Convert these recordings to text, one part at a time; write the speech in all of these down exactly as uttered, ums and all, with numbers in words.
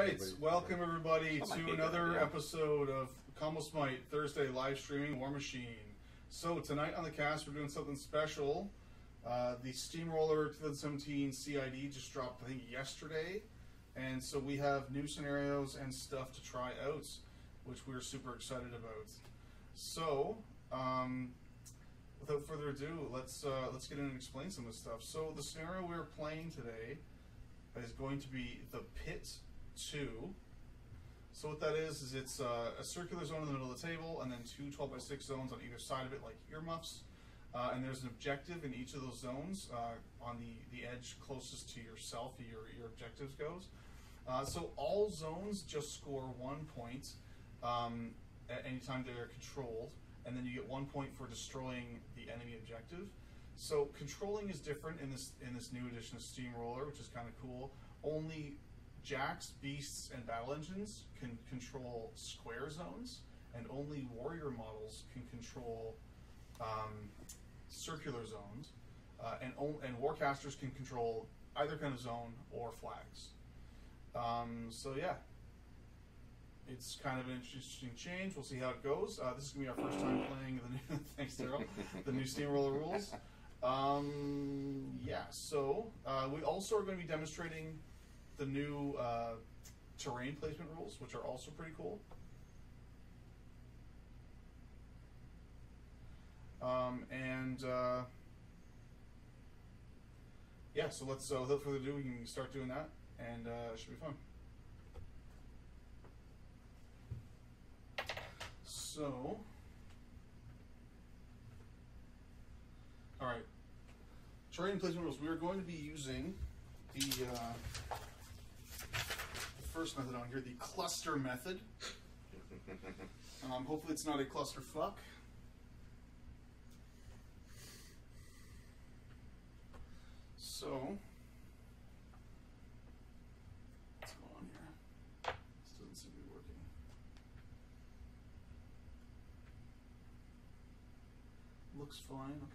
right, welcome everybody to another episode of Combo Smite Thursday live streaming Warmachine. So tonight on the cast we're doing something special. Uh, the Steamroller twenty seventeen C I D just dropped I think yesterday, and so we have new scenarios and stuff to try out, which we're super excited about. So um, without further ado, let's uh, let's get in and explain some of this stuff. So the scenario we're playing today is going to be the Pit two. So what that is, is it's uh, a circular zone in the middle of the table, and then two twelve by six zones on either side of it, like earmuffs. Uh, and there's an objective in each of those zones uh, on the, the edge closest to yourself, your, your objectives goes. Uh, so all zones just score one point um, at any time they're controlled, and then you get one point for destroying the enemy objective. So controlling is different in this in this new edition of Steamroller, which is kind of cool. Only Jacks, Beasts, and Battle Engines can control square zones, and only Warrior models can control um, circular zones, uh, and and Warcasters can control either kind of zone or flags. Um, so yeah, it's kind of an interesting change. We'll see how it goes. Uh, this is gonna be our first time playing the new thanks Darrell, the new Steamroller rules. Um, yeah, so uh, we also are going to be demonstrating the new uh, terrain placement rules, which are also pretty cool. Um, and uh, yeah, so let's, uh, without further ado, we can start doing that, and uh, it should be fun. So, all right, terrain placement rules. We are going to be using the, uh, the first method on here, the cluster method. Um, hopefully it's not a clusterfuck. So, what's going on here? This doesn't seem to be working. Looks fine, okay.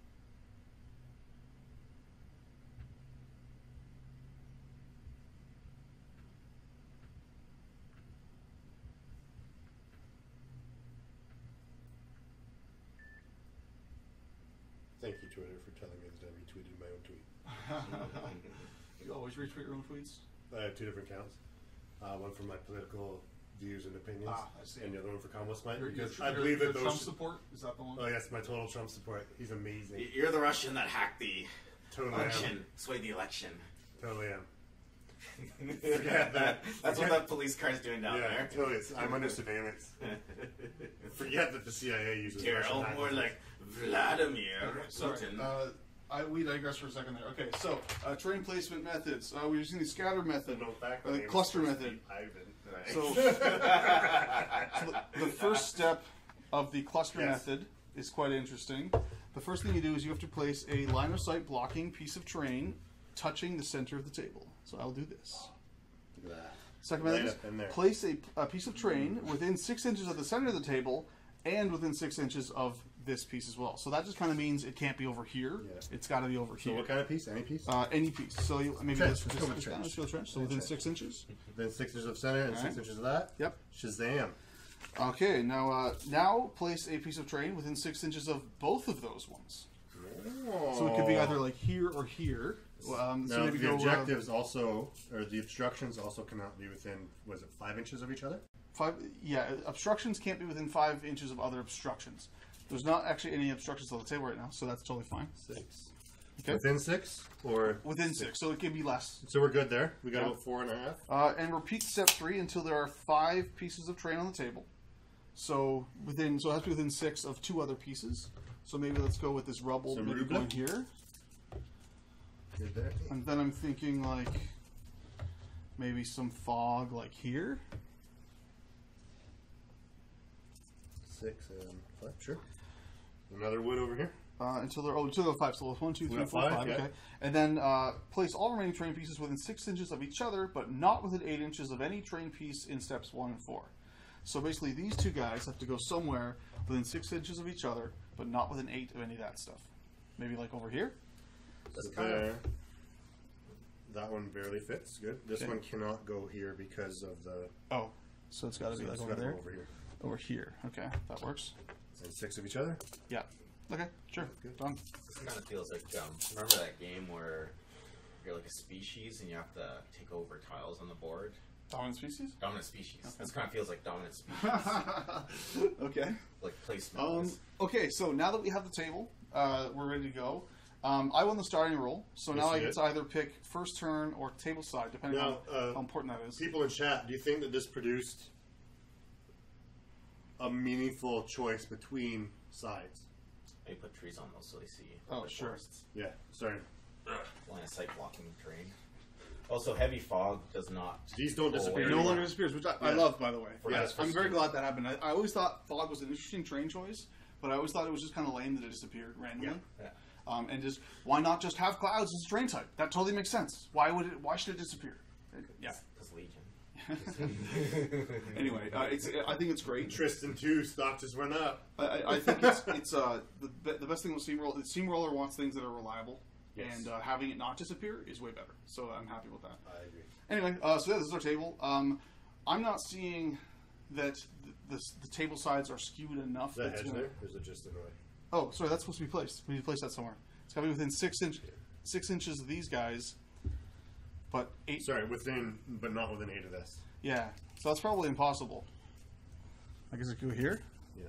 Thank you, Twitter, for telling me that I retweeted my own tweet. You always retweet your own tweets? I have two different accounts. Uh, one for my political views and opinions, ah, I see. and the other one for Combo Smite. Your, because your, I believe your, that your those Trump support? Is that the one? Oh yes, my total Trump support. He's amazing. You're the Russian that hacked the totally election, am. swayed the election. Totally am. Forget that. That's Forget. what that police car is doing down yeah, there. totally. It's, I'm under surveillance. Forget that the C I A uses Darrell, Russian more hackers. like Vladimir Okay, sorry. Putin. Uh, I, we digress for a second there. Okay, so uh, terrain placement methods. Uh, we're using the scatter method, No, back uh, my the name is cluster supposed to method. be Ivan. So, so the, the first step of the cluster Yes. method is quite interesting. The first thing you do is you have to place a line of sight blocking piece of terrain touching the center of the table. So I'll do this. Look at that. Second Right method is up in there. place a, a piece of terrain within six inches of the center of the table and within six inches of this piece as well. So that just kind of means it can't be over here. Yeah. It's got to be over So here. what kind of piece? Any piece? Uh, any piece. So you, maybe Trench. let's, Let's let's, go with let's, trench. let's go with trench. So Let's within trench. six inches. Then six inches of center and All six right. inches of that. Yep. Shazam. Okay, now uh, now place a piece of terrain within six inches of both of those ones. Oh. So it could be either like here or here. Um, Now so maybe the go, objectives also, or the obstructions also cannot be within, was it five inches of each other? uh, five. Yeah, obstructions can't be within five inches of other obstructions. There's not actually any obstructions on the table right now, so that's totally fine. Six. Okay. Within six or Within six, so it can be less. So we're good there. We got Yeah. about four and a half. Uh, and repeat step three until there are five pieces of terrain on the table. So within, so it has to be within six of two other pieces. So maybe let's go with this rubble Some maybe rubla. going here. Good there. And then I'm thinking like maybe some fog like here. Six and five. Sure. Another wood over here. Uh, until they're oh until they're five. So one, two, We three, got four, five, five. yeah. Okay. And then uh, place all remaining terrain pieces within six inches of each other, but not within eight inches of any terrain piece in steps one and four. So basically, these two guys have to go somewhere within six inches of each other, but not within eight of any of that stuff. Maybe like over here. That's So kind there. of That one barely fits. Good. This Okay. one cannot go here because of the. Oh, so it's got to So be like it's over gotta there? go over here. Over here. Okay, that works. And six of each other. Yeah. Okay, sure. Good. Done. This kind of feels like, um, remember that game where you're like a species and you have to take over tiles on the board? Dominant species? Dominant species. Okay. This kind of feels like dominant species. Okay. Like placement. Um, okay, so now that we have the table, uh, we're ready to go. Um, I won the starting roll, so Yes, now I you get did. to either pick first turn or table side, depending Now, on uh, how important that is. People in chat, do you think that this produced a meaningful choice between sides? You put trees on those so they see. Oh, the sure. forests. Yeah. Sorry. Line of sight blocking terrain. Also, heavy fog does not. These don't go disappear. away. No longer disappears, which I, I Yeah. love, by the way. For Yeah, us, for I'm very speed. glad that happened. I, I always thought fog was an interesting terrain choice, but I always thought it was just kind of lame that it disappeared randomly. Yeah. Um, and just why not just have clouds as a terrain type? That totally makes sense. Why would it? Why should it disappear? Yeah. Because Legion. Anyway, uh, it's. I think it's great. Tristan two stock just went up. I, I- I think it's it's uh, the be- the best thing with Steamroller. Steamroller wants things that are reliable, Yes. and uh, having it not disappear is way better. So I'm happy with that. I agree. Anyway, uh, so yeah, this is our table. Um, I'm not seeing that th- the, the table sides are skewed enough. Is that that's hedge gonna- there? Or is it just in the way? Oh, sorry, that's supposed to be placed. We need to place that somewhere. It's got to be within six inch, six inches of these guys, but eight. Sorry, within, but not within eight of this. Yeah, so that's probably impossible. I guess it go here, Yeah.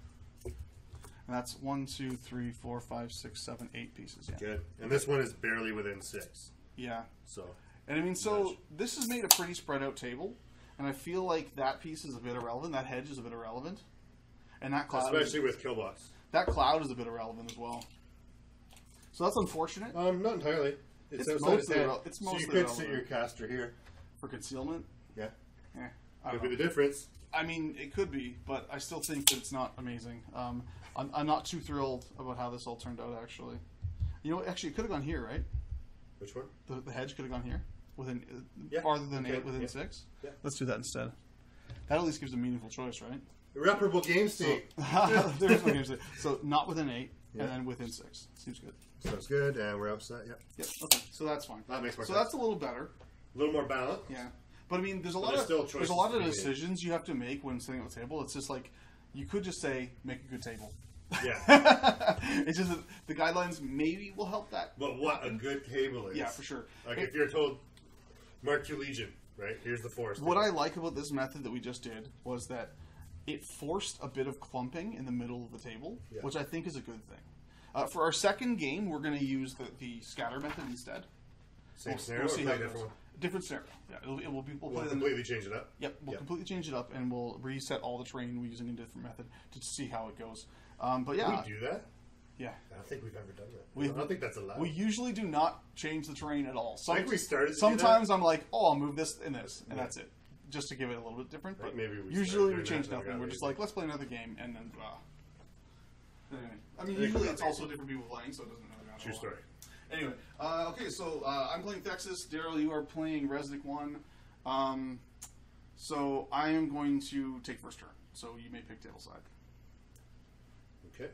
and that's one, two, three, four, five, six, seven, eight pieces. Yeah. Good. And this one is barely within six. Yeah. So. And I mean, so Nudge. this has made a pretty spread out table, and I feel like that piece is a bit irrelevant. That hedge is a bit irrelevant, and that cloud, Especially is, with Killbox. that cloud is a bit irrelevant as well. So that's unfortunate Um, not entirely. It's outside mostly its hand. irre- it's So mostly you could sit irrelevant. your caster here. for concealment. Yeah. Eh, I Could don't be know. the difference. I mean, it could be, but I still think that it's not amazing. Um, I'm, I'm not too thrilled about how this all turned out. Actually, you know, actually, it could have gone here, right? Which one? The, the hedge could have gone here, within uh, Yeah, farther than okay, eight, within yeah. six. Yeah. Let's do that instead. That at least gives a meaningful choice, right? Irreparable game So, state. there's what games say. So not within eight, Yeah. and then within six. Seems good. Sounds good, and we're upset. Yep. Yep. Okay. So that's fine. That makes more so sense. that's a little better. A little more balance. Yeah. But I mean, there's a But lot there's of still there's choices a lot to of be made. decisions you have to make when sitting at the table. It's just like you could just say make a good table. Yeah. It's just that the guidelines maybe will help that. But what a good table is. Yeah, for sure. Like It- if you're told, Mark two Legion, right? Here's the forest. What I like about this method that we just did was that it forced a bit of clumping in the middle of the table, Yeah. which I think is a good thing. Uh, for our second game, we're going to use the, the scatter method instead. Same We'll, scenario we'll or see play how a it different goes. one? Different scenario. Yeah, it'll, it will be. We'll, We'll play them. completely change it up. Yep, we'll Yep. completely change it up, and we'll reset all the terrain using a different method to see how it goes. Um, but yeah, We do that? yeah. I don't think we've ever done that. We- I don't think that's allowed. We usually do not change the terrain at all. Some, I think we started to do Sometimes that. I'm like, oh, I'll move this and this, and Yeah. that's it, just to give it a little bit different. I But think maybe we usually started we doing change that, then we nothing. got We're just lazy. like, let's play another game, and then. Uh, anyway. I mean, I think usually we it's got also lazy. different people playing, so it doesn't really matter. True a lot. story. Anyway, uh, okay, so uh, I'm playing Thexus. Darrell, you are playing Reznik one. Um, so I am going to take first turn. So you may pick table side. Okay.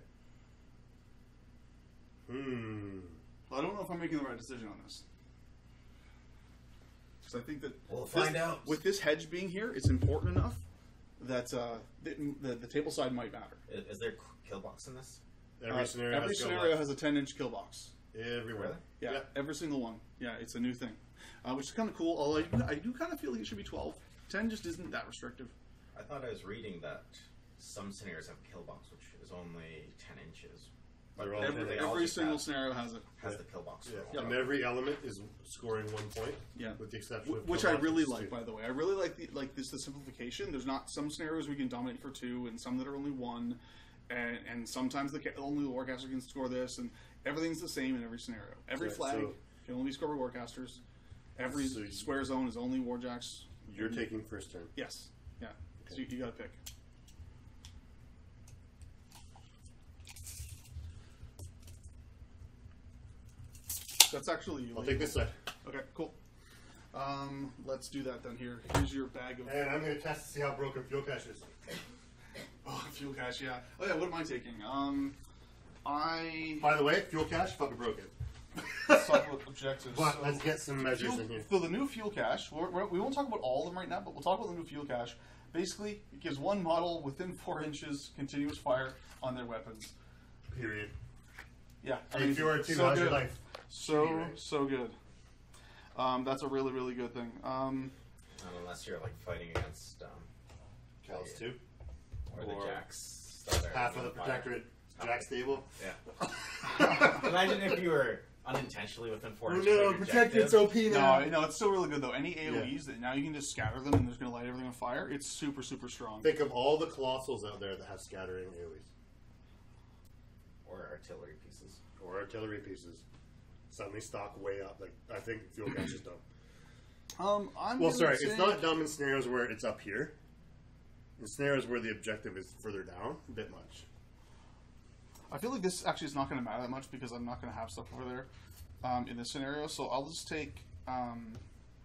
Hmm. Well, I don't know if I'm making the right decision on this. Because I think that We'll this- find out. with this hedge being here, it's important enough that uh, the, the, the table side might matter. Is, is there kill box in this? Every Uh, scenario every has to go scenario left. has a ten inch kill box. Everywhere. Really? Yeah, Yeah. every single one. Yeah, it's a new thing, uh, which is kind of cool. Although I do, I do kind of feel like it should be twelve. ten just isn't that restrictive. I thought I was reading that some scenarios have kill box, which is only ten inches. But They're all Every, they different. all every just single have, scenario has it, has Yeah. the kill box. Yeah. for all. And every element is scoring one point. Yeah. With the exception of Wh- which kill I box, really which is like. two. By the way, I really like the like this the simplification. There's not some scenarios we can dominate for two, and some that are only one, and, and sometimes the ca- only the warcaster can score this, and everything's the same in every scenario. Every Right, flag so- can only be scored by warcasters. Every So you- square zone is only warjacks. You're taking first turn. Yes. Yeah. So Okay. you, you got to pick. That's actually you. I'll take this side. Okay, cool. Um, let's do that then. Here, here's your bag of And I'm going to test to see how broken fuel cache is. oh, fuel cache. Yeah. Oh yeah. What am I taking? Um, I By the way, fuel cache, fucking broken. let's talk about objectives. But So, let's get some measures fuel, in here. so the new fuel cache, we're, we're, we won't talk about all of them right now, but we'll talk about the new fuel cache. Basically, it gives one model within four inches continuous fire on their weapons. Period. Yeah, I Hey, mean, if you were a team, so how's your good. life? So, Anyway. so good. Um, that's a really, really good thing. Um, Um, unless you're like fighting against um, Cal's too. or the Or- Jacks. So they're Half of the on fire. protectorate Jack stable. Yeah. Imagine if you were unintentionally within four Oh inches of no, your protectorate's objective. O P now. no, no, it's still really good though. Any A O Es that now you can just scatter them and there's going to light everything on fire. It's super, super strong. Think of all the colossals out there that have scattering A O Es. Or artillery pieces. Or artillery pieces. Suddenly stock way up. Like, I think fuel cache is dumb. Um, I'm Well, gonna sorry, say- it's not dumb in scenarios where it's up here. In scenarios where the objective is further down, a bit much. I feel like this actually is not going to matter that much because I'm not going to have stuff over there um, in this scenario. So I'll just take um,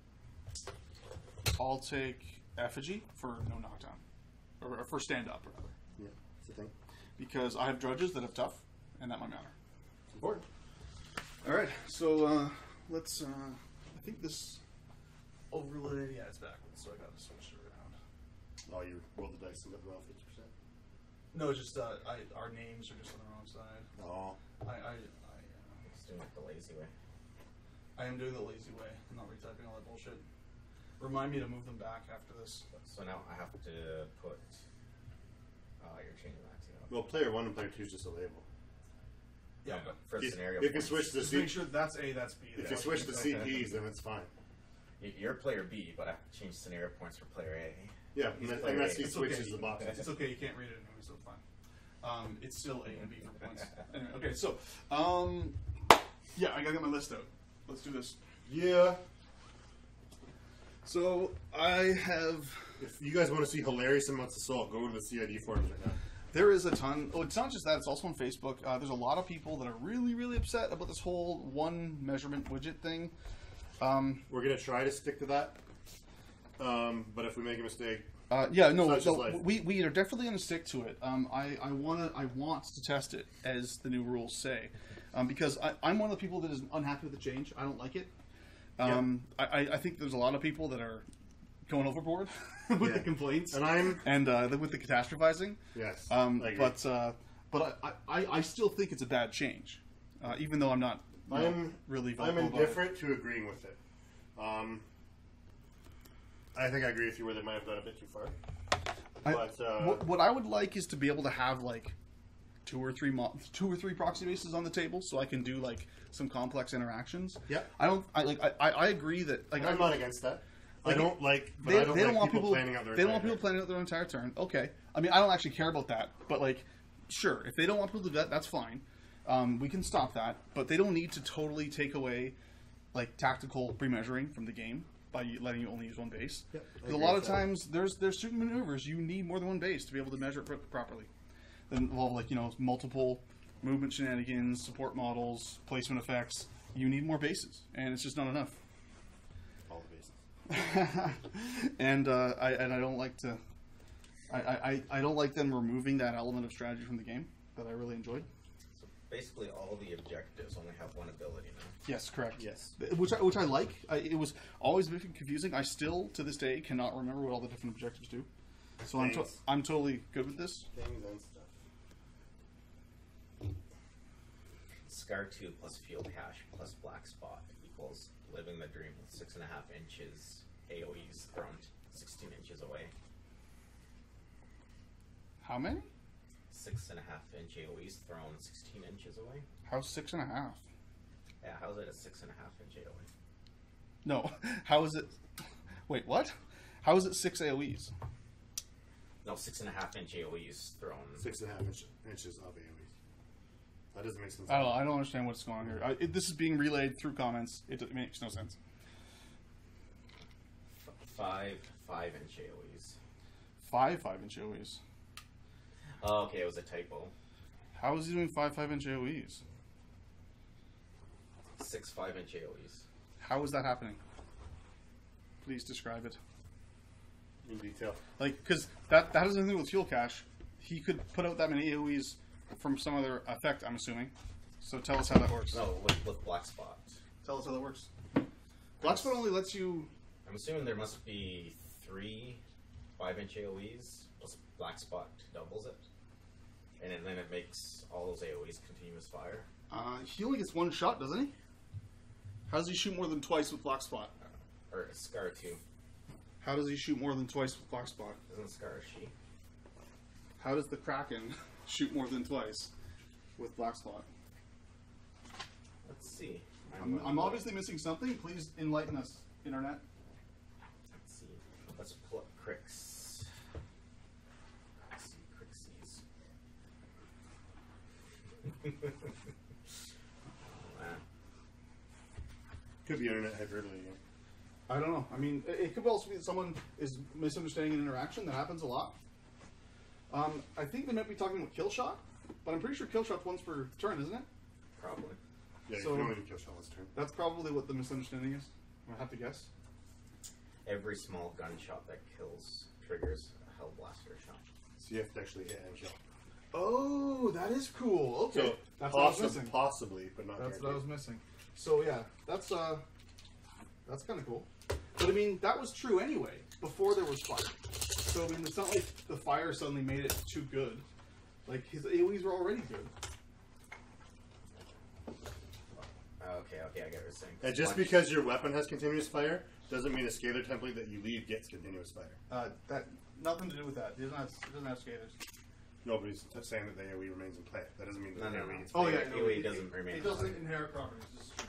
I'll take effigy for no knockdown, or, or for stand up rather, Yeah, that's the thing. because I have drudges that have tough, and that might matter. It's important. All right, so uh, let's. Uh, I think this overlay. Yeah, it's backwards, so I got to switch it around. Oh, you roll the dice and got the wrong fifty percent. No, it's just uh, I, our names are just on the wrong side. Oh. I I, I, uh, Just doing it the lazy way. I am doing the lazy way. I'm not retyping all that bullshit. Remind me to move them back after this. So now I have to put. Oh, you're changing that too. Well, player one and player two is just a label. Yeah, No, but for If, scenario. if you points. switch to just C, make sure that's A, that's B. if you that's switch to okay. C Ps, then it's fine. Y- You're player B, but I have to change scenario points for player A. Yeah, He's and player unless A. he It's switches okay. the boxes. It's okay, you can't read it anyway, so it's fine. Um, it's still A and B for points. Anyway, okay, so, um, yeah, I gotta get my list out. Let's do this. Yeah. So, I have, If you guys want to see hilarious amounts of salt, go to the C I D forums right now. there is a ton, oh, it's not just that, it's also on Facebook. Uh, there's a lot of people that are really, really upset about this whole one measurement widget thing. Um, We're gonna try to stick to that. Um, but if we make a mistake, Uh, yeah, no, Such no is life. we, we are definitely going to stick to it. Um, I, I want to I want to test it as the new rules say, um, because I, I'm one of the people that is unhappy with the change. I don't like it. Um, I, I- I think there's a lot of people that are going overboard with Yeah. the complaints and I'm and uh, with the catastrophizing. yes, Um, I agree. but uh, but I, I, I still think it's a bad change, uh, even though I'm not you know, I'm really vocal I'm about it. indifferent to agreeing with it. Um, I think I agree with you where they might have gone a bit too far. I- But uh, what, what I would like is to be able to have like two or three mo- two or three proxy bases on the table, so I can do like some complex interactions. Yeah. I don't. I like. I, I I agree that like I'm I, not against that. Like, I don't like. But they, I don't they like don't want people, people planning out their. They don't want entire people planning out their entire turn. Okay. I mean, I don't actually care about that, but like, sure, if they don't want people to do that, that's fine. Um, we can stop that, but they don't need to totally take away like tactical pre-measuring from the game by you- letting you only use one base. Yep, I Because a agree lot with of that. times there's there's certain maneuvers you need more than one base to be able to measure it pro- properly. That involve like you know multiple movement shenanigans, support models, placement effects. You need more bases, and it's just not enough. all the bases. and uh, I and I don't like to. I, I, I don't like them removing that element of strategy from the game that I really enjoyed. So basically, all the objectives only have one ability now. Yes, correct. Yes. Which I, which I like. I, it was always a bit confusing. I still, to this day, cannot remember what all the different objectives do. So I'm, to, Thanks. I'm totally good with this. Things and stuff. Scar two plus fuel cache plus black spot equals living the dream with six and a half inches A O Es thrown sixteen inches away. How many? Six and a half inch A O Es thrown sixteen inches away. How's six and a half? Yeah, how's it a six and a half inch A O E? No. How is it? Wait, what? How is it six A O Es? No, six and a half inch A O Es thrown. Six and a half inch, inches of A O Es. That doesn't make sense. I don't. I don't understand what's going on here. I, it, this is being relayed through comments. It, it makes no sense. F- five five inch A O Es. Five five inch A O Es. Oh, okay, it was a typo. How is he doing five five inch A O Es? Six five inch A O Es. How is that happening? Please describe it. In detail. Like, because that that has nothing to do with fuel cache. He could put out that many A O Es from some other effect, I'm assuming. So tell us how that works. No, with, with black spot. Tell us how that works. Black spot only lets you. I'm assuming there must be three five-inch AoEs plus black spot doubles it, and then it makes all those AoEs continuous fire. Uh, he only gets one shot, doesn't he? How does he shoot more than twice with black spot? Uh, or Scar two. How does he shoot more than twice with black spot? Isn't Scar a she? How does the Kraken shoot more than twice with black spot? Let's see. I'm, I'm obviously missing something. Please enlighten us, internet. Let's see. Let's pull up Crix. Let's see, Crixies. Oh, man. Could be internet hyperbole again. I don't know. I mean, it, it could also be that someone is misunderstanding an interaction. That happens a lot. Um, I think they might be talking about kill shot, but I'm pretty sure kill shot's once per turn, isn't it? Probably. Yeah, you So- can only do kill shot once turn. That's probably what the misunderstanding is. I have to guess. Every small gunshot that kills triggers a Hellblaster shot. So you have to actually hit and kill. Oh, that is cool. Okay, So that's what I was possi- missing. possibly, but not That's what I was guaranteed. missing. So yeah, that's uh, that's kind of cool. But I mean, that was true anyway before there was fire. So I mean, it's not like the fire suddenly made it too good. Like his AoEs were already good. Okay, okay, I get what you're saying. And just Bunch- because your weapon has continuous fire doesn't mean a scalar template that you leave gets continuous fire. Uh, that nothing to do with that. It doesn't have, it doesn't have skaters. Nobody's saying that the AoE remains in play. That doesn't mean that No, the no, AoE no. gets Oh fire. yeah, no, AoE it, doesn't it, remain It in doesn't play. inherit properties. This is true.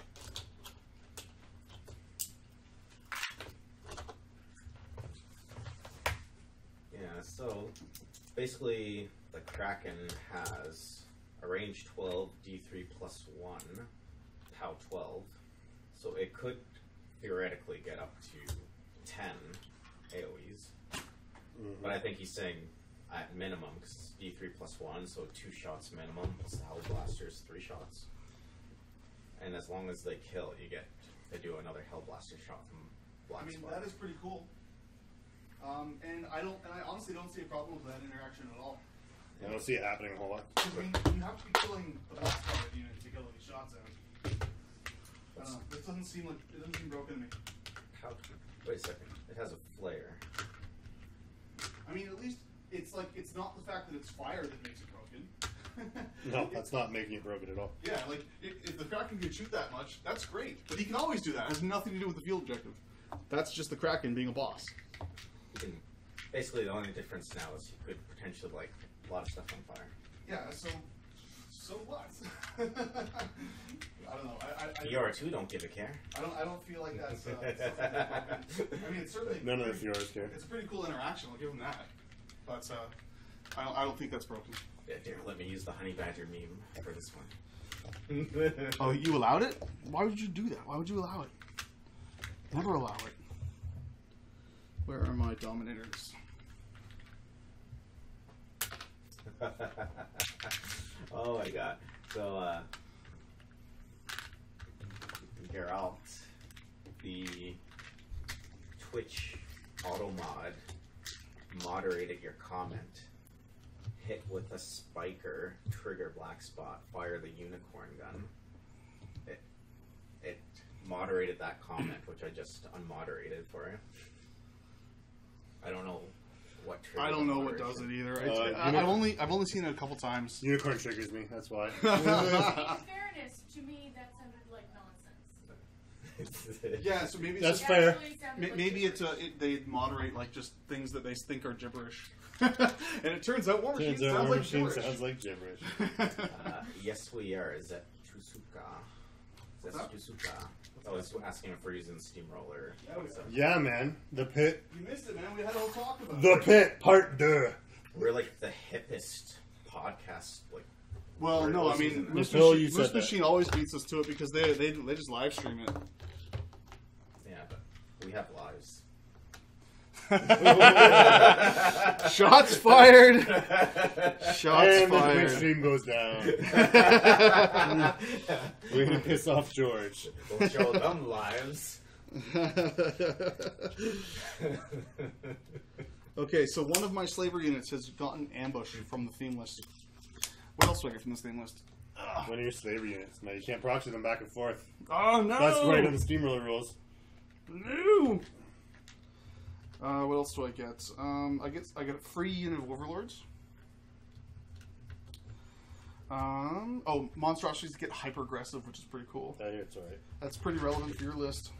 Yeah, so basically the Kraken has a range twelve, D three plus one, POW twelve. So it could theoretically get up to ten AoEs. Mhm. But I think he's saying at minimum, because it's D three plus one, so two shots minimum, plus the Hellblaster's three shots. And as long as they kill, you get to do another Hellblaster shot from Black I mean, Spot. that is pretty cool. Um, and I don't, and I honestly don't see a problem with that interaction at all. I don't see it happening a whole lot. I mean, you have to be killing the boss target unit to kill these shots out. I don't know. This doesn't seem like it doesn't seem broken to me. How, wait a second. It has a flare. I mean, at least it's like it's not the fact that it's fire that makes it broken. No, that's not making it broken at all. Yeah, like if, if the Kraken can shoot that much, that's great. But he can always do that. It has nothing to do with the field objective. That's just the Kraken being a boss. You can, basically, the only difference now is you could potentially light a lot of stuff on fire. Yeah. So, so what? I don't know. I, I, I, Fiora two don't give a care. I don't. I don't feel like that's. Uh, something that broken. I mean, it's certainly None of the pretty- Fioras care. It's a pretty cool interaction. I'll give him that. But uh, I, don't, I don't think that's broken. Yeah, Darrell, let me use the honey badger meme for this one. Oh, you allowed it? Why would you do that? Why would you allow it? Never allow it. Where are my Dominators? Oh my god. So, uh, Geralt, the Twitch auto mod, moderated your comment. Hit with a spiker, trigger black spot, fire the unicorn gun. It, it moderated that comment, which I just unmoderated for you. I don't know what trigger. I don't know what moderation. does it either. Uh, It's- you I, know- I've only I've only seen it a couple times. Unicorn triggers me, that's why. In fairness, to me, that sounded like nonsense. Yeah, so maybe That's it's It fair. actually sounded Ma- like maybe it's uh, gibberish. it, they moderate like just things that they think are gibberish, and it turns out Warmachine Turns out sounds War like Machine gibberish. sounds like gibberish. Uh, yes, we are. Zetsuka. What's that? Zetsuka. I was asking if we're using Steamroller. Yeah, we- So Yeah, man. The Pit. You missed it, man. We had a whole talk about The it. Pit, part deux. we're like the hippest podcast. Like, Well, We're no, I also mean, using- Moose, Phil, Machine, you said Moose that. Machine always beats us to it because they they they just live stream it. yeah, but we have lives. Shots fired. Shots And the Twitch fired. stream goes down. We're gonna piss off George. We'll show them lives. Okay, so one of my slaver units has gotten ambushed from the theme list. What else do I get from this theme list? One of your slavery units. Now you can't proxy them back and forth. Oh no! That's right in the steamroller rules. No. Uh, what else do I get? Um, I get I get a free unit of Overlords. Um, oh, monstrosities get hyper aggressive, which is pretty cool. I hear it's alright. That's pretty relevant for your list.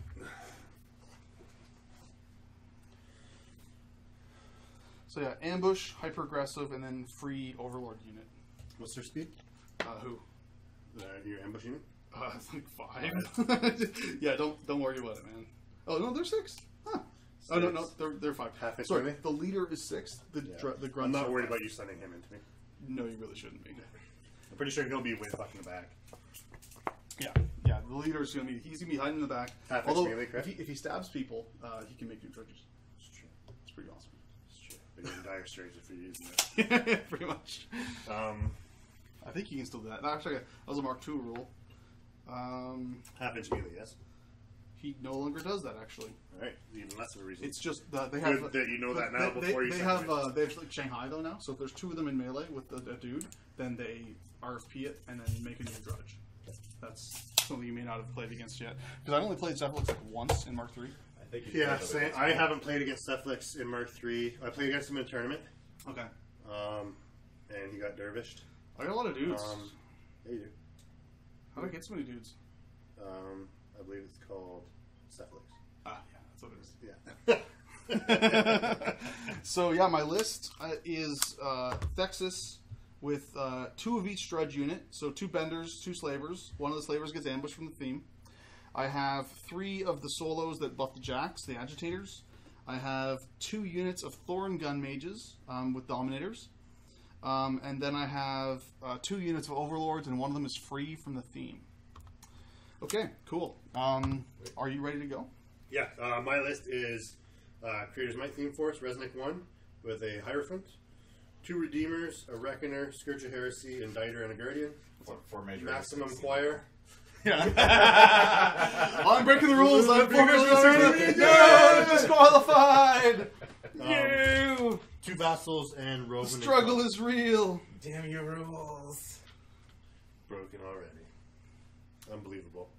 So yeah, ambush, hyper aggressive, and then free Overlord unit. What's their speed? Uh, who? Uh, your ambush unit? Uh, it's like five. Yeah, don't don't worry about it, man. Oh no, they're six. Huh. Six. Oh no, no, they're they're five. Half inch Sorry, maybe? the leader is six. The Yeah. dr- the I'm grunts not are worried five. about you sending him into me. No, you really shouldn't be. I'm pretty sure he'll be way fucking the back. Yeah, yeah. The leader's gonna be he's gonna be hiding in the back. Half inch Although melee, if correct? he, if he stabs people, uh, he can make new judges. It's true. It's pretty awesome. It's true. But you're in dire straits if you're using it. Pretty much. Um, I think you can still do that. Actually, that was a Mark two rule. Um, half inch melee, yes. he no longer does that. Actually, Alright, even less of a reason. it's just that they have. Good that you know that they- now they, before you they send have him uh, they have like Shanghai though now. So if there's two of them in melee with a, a dude, then they R F P it and then make a new Drudge. That's something you may not have played against yet. Because I've only played Zephyrix like once in Mark three. I think you Yeah, played same. against I me. haven't played against Cephalix in Mark three. I played against him in a tournament, Okay. um, and he got dervished. I got a lot of dudes. Um, yeah, you do. How did I get so many dudes? Um, I believe it's called Cephalix. Ah, yeah, that's what it is. Yeah. So yeah, my list uh, is uh, Thexus with uh, two of each Drudge unit. So two Benders, two Slavers. One of the Slavers gets ambushed from the theme. I have three of the solos that buff the Jacks, the Agitators. I have two units of Thorn gun mages um, with Dominators. Um, and then I have uh, two units of Overlords, and one of them is free from the theme. Okay, cool. Um, are you ready to go? Yeah, uh, my list is uh, Creator's Might Theme Force, Reznik one, with a Hierophant, two Redeemers, a Reckoner, Scourge of Heresy, Indictor, and a Guardian, For, for measure Maximum Choir, Yeah. I'm breaking the rules. I'm breaking the rules. No, disqualified. Um, You. two Vassals, and The Rhoven and struggle Co. is real. Damn your rules. broken already. Unbelievable.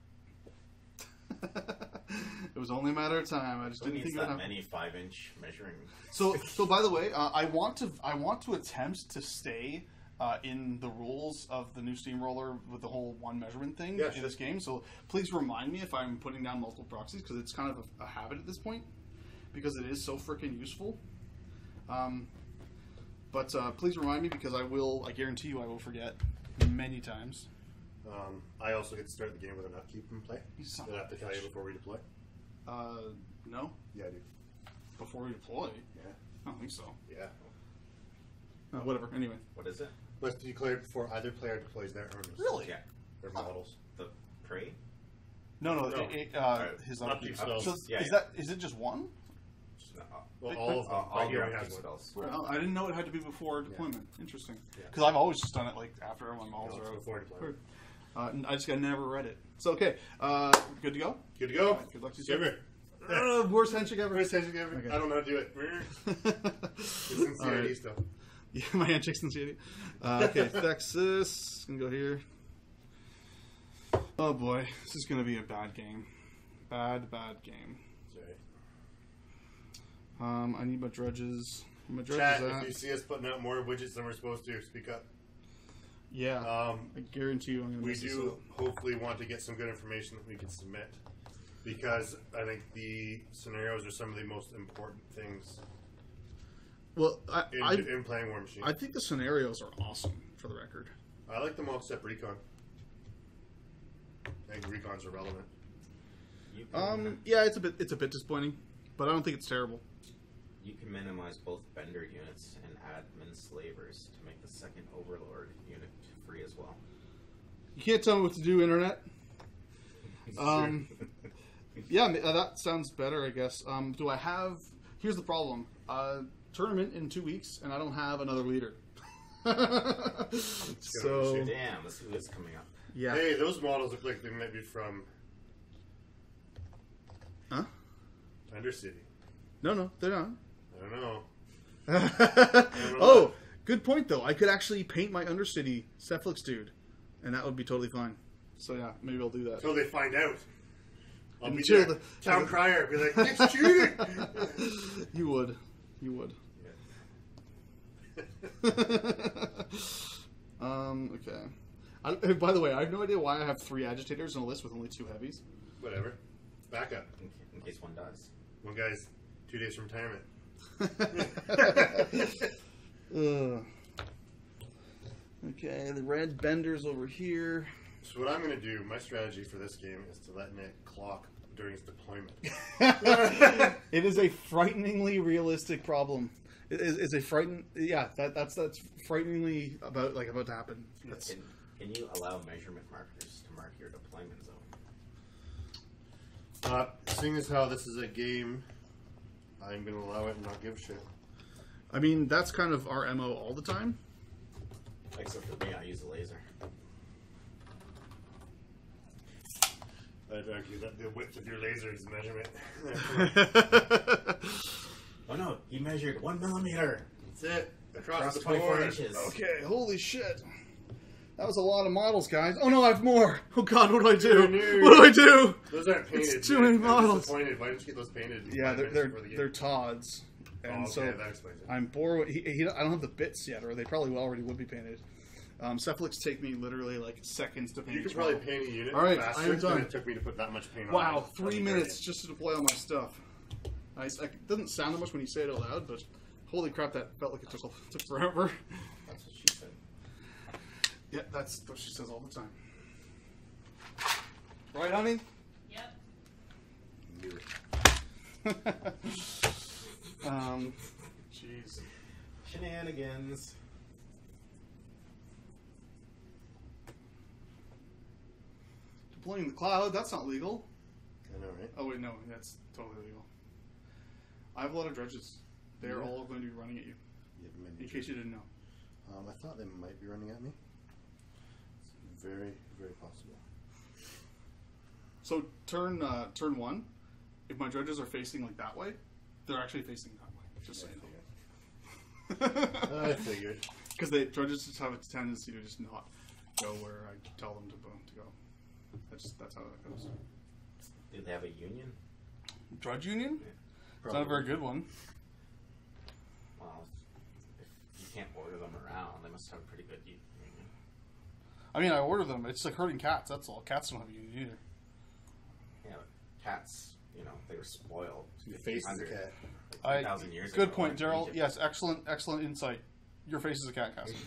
It was only a matter of time. I just Who didn't needs think it that would happen. many five-inch measuring? So, so by the way, uh, I want to, I want to attempt to stay uh, in the rules of the new Steamroller with the whole one measurement thing Yeah, in sure. this game. So please remind me if I'm putting down multiple proxies, because it's kind of a, a habit at this point, because it is so freaking useful. Um, but uh, please remind me, because I will. I guarantee you, I will forget many times. Um, I also get to start the game with an upkeep in play. You son Did I of have a to tell you bitch. before we deploy? Uh, no. Yeah, I do. Before we deploy, Yeah. I don't think so. Yeah. Uh, whatever. Anyway. What is it? Must be declared before either player deploys their armies. Really? Yeah. Their models. The prey? No, no. No. It, it, uh, Alright, his upkeep upkeep. spells. So Yeah, is yeah. that is it just one? No, uh, Well, Big all of them. uh, all But your here has upkeep one. spells. Well, I didn't know it had to be before deployment. Interesting. Yeah. Because I've always just done it like after everyone No, models it's are out. before deployment. Uh, and I just I never read it. So okay, uh, good to go. Good to go. Alright, good luck to you, sir. Giver. Uh, worst handshake ever. First handshake ever. Okay. I don't know how to do it. It's in C I D Alright. stuff. Yeah, my handshake's in C I D. Uh, okay, Thexus. Gonna go here. Oh boy, this is gonna be a bad game. Bad, bad game. Sorry. Um, I need my drudges. My drudges Chat, at. if you see us putting out more widgets than we're supposed to, speak up. Yeah, Um, I guarantee you I'm gonna we mess this do up. hopefully want to get some good information that we can submit, because I think the scenarios are some of the most important things Well, I, in, I, in playing Warmachine. I think the scenarios are awesome, for the record. I like them all except Recon. I think Recon's irrelevant. You can, Um, yeah, it's a bit it's a bit disappointing, but I don't think it's terrible. you can minimize both Bender units and add Min Slavers to make the second Overlord unit free as well. You can't tell me what to do, Internet. Um, yeah, ma- uh, that sounds better, I guess. Um, do I have? Here's the problem: uh, tournament in two weeks, and I don't have another leader. so Damn, this who is coming up. yeah, Hey, those models look like they might be from huh? Undercity. No, no, they're not. I don't know. Oh, good point though. I could actually paint my Undercity Cephalix dude. and that would be totally fine. So yeah, maybe I'll do that. Until they find out. I'll be Until there. the Town crier be like, it's cheating! You would. You would. um, okay. I, by the way, I have no idea why I have three agitators in a list with only two heavies. Whatever. Back up. In, in case one dies. One guy's two days from retirement. uh, okay, the red bender's over here. So what I'm going to do, my strategy for this game is to let Nick clock during his deployment. It is a frighteningly realistic problem. It is it's a frighten. Yeah, that, that's that's frighteningly about like about to happen. That's, Can, can you allow measurement markers to mark your deployment zone? Uh, seeing as how this is a game, I'm going to allow it and not give a shit. I mean, that's kind of our M O all the time. Except for me, I use a laser. I'd argue that the width of your laser is measurement. Oh no, he measured one millimeter. That's it. Across, Across the twenty-four board. inches. Okay, holy shit. That was a lot of models, guys. Oh no, I have more. Oh god, what do I do? You're new. What do I do? Those aren't painted. It's too Nick. many I'm models. disappointed. Why didn't you get those painted? Yeah, five they're minutes they're, before the game? they're Todd's, and Oh, okay, so that explains it. I'm bored. He, he, I don't have the bits yet, or they probably already would be painted. Um, Cephalix take me literally like seconds to paint. You could each probably model. paint a unit All right, faster I am than done. it took me to put that much paint on. Wow, it. three That'd be minutes brilliant. just to deploy all my stuff. Nice. It doesn't sound that much when you say it out loud, but holy crap, that felt like it took, took forever. That's what she said. Yeah, that's what she says all the time. Right, honey? Yep. Knew it. um, Jeez. Shenanigans. deploying the cloud, that's not legal. I know, right? Oh, wait, no, that's totally legal. I have a lot of dredges. They are Yeah. all going to be running at you, You have many in case you didn't know. Um, I thought they might be running at me. It's very, very possible. So turn uh, turn one, if my dredges are facing like that way, they're actually facing that way. Just so you know. I figured. Because they dredges just have a tendency to just not go where I tell them to, to go. That's that's how that goes. Do they have a union? Drudge union? It's not a very good one. Well, if you can't order them around, they must have a pretty good union. I mean, I order them. It's like herding cats. That's all. Cats don't have a union either. Yeah, but cats, you know, they were spoiled. Your face is a cat. Like I, three thousand years good ago point, in Darrell. Egypt. Yes, excellent, excellent insight. Your face is a cat, Castle.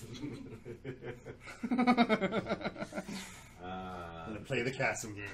uh, I'm gonna play the Cassim game.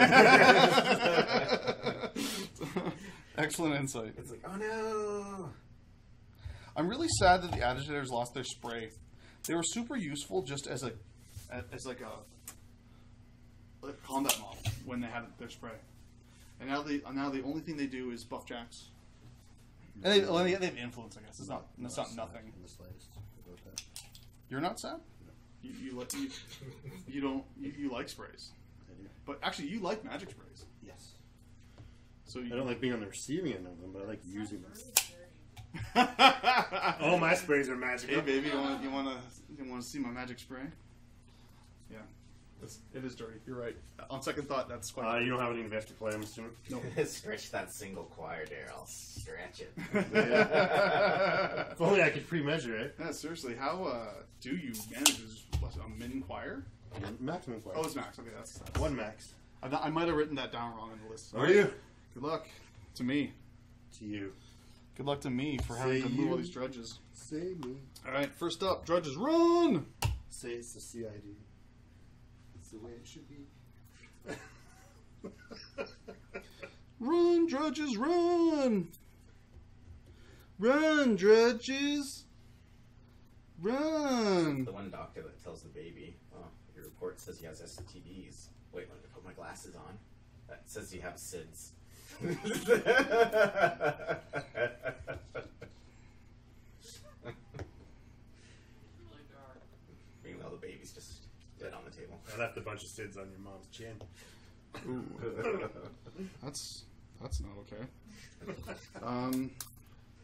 Excellent insight. it's like, oh no! I'm really sad that the agitators lost their spray. They were super useful just as a, as like a, like a combat model when they had their spray, and now they now the only thing they do is buff jacks. And they, well, they they have influence, I guess. It's not it's not nothing. In the slightest about that. You're not sad. You you like you, you don't you, you like sprays, I do. but actually you like magic sprays. Yes. So you I don't like being on the receiving end of them, but I like using them. like. All my sprays are magical. Hey baby, you want you want to you want to see my magic spray? Yeah, it's, it is dirty. You're right. On second thought, that's quite. Uh, you don't have any Investor play, I'm assuming. No. Stretch that single choir, Darrell. Stretch it. If only I could pre-measure it. Yeah, seriously, how uh, do you manage this? What, a min choir? Maximum choir. Oh, it's max. Okay, that's, that's One max. I, I might have written that down wrong in the list. Are you? Good luck to me. To you. Good luck to me for having Say to move all you. these dredges. Say me. All right, first up, dredges, run! Say it's the C I D. It's the way it should be. Run, dredges, run! Run, dredges! Run! The one doctor that tells the baby, oh, your report says he has S T Ds. Wait, let me put my glasses on. That says you have S I Ds. Meanwhile, the baby's just dead on the table. I left a bunch of S I Ds on your mom's chin. Ooh. That's that's not okay. Um,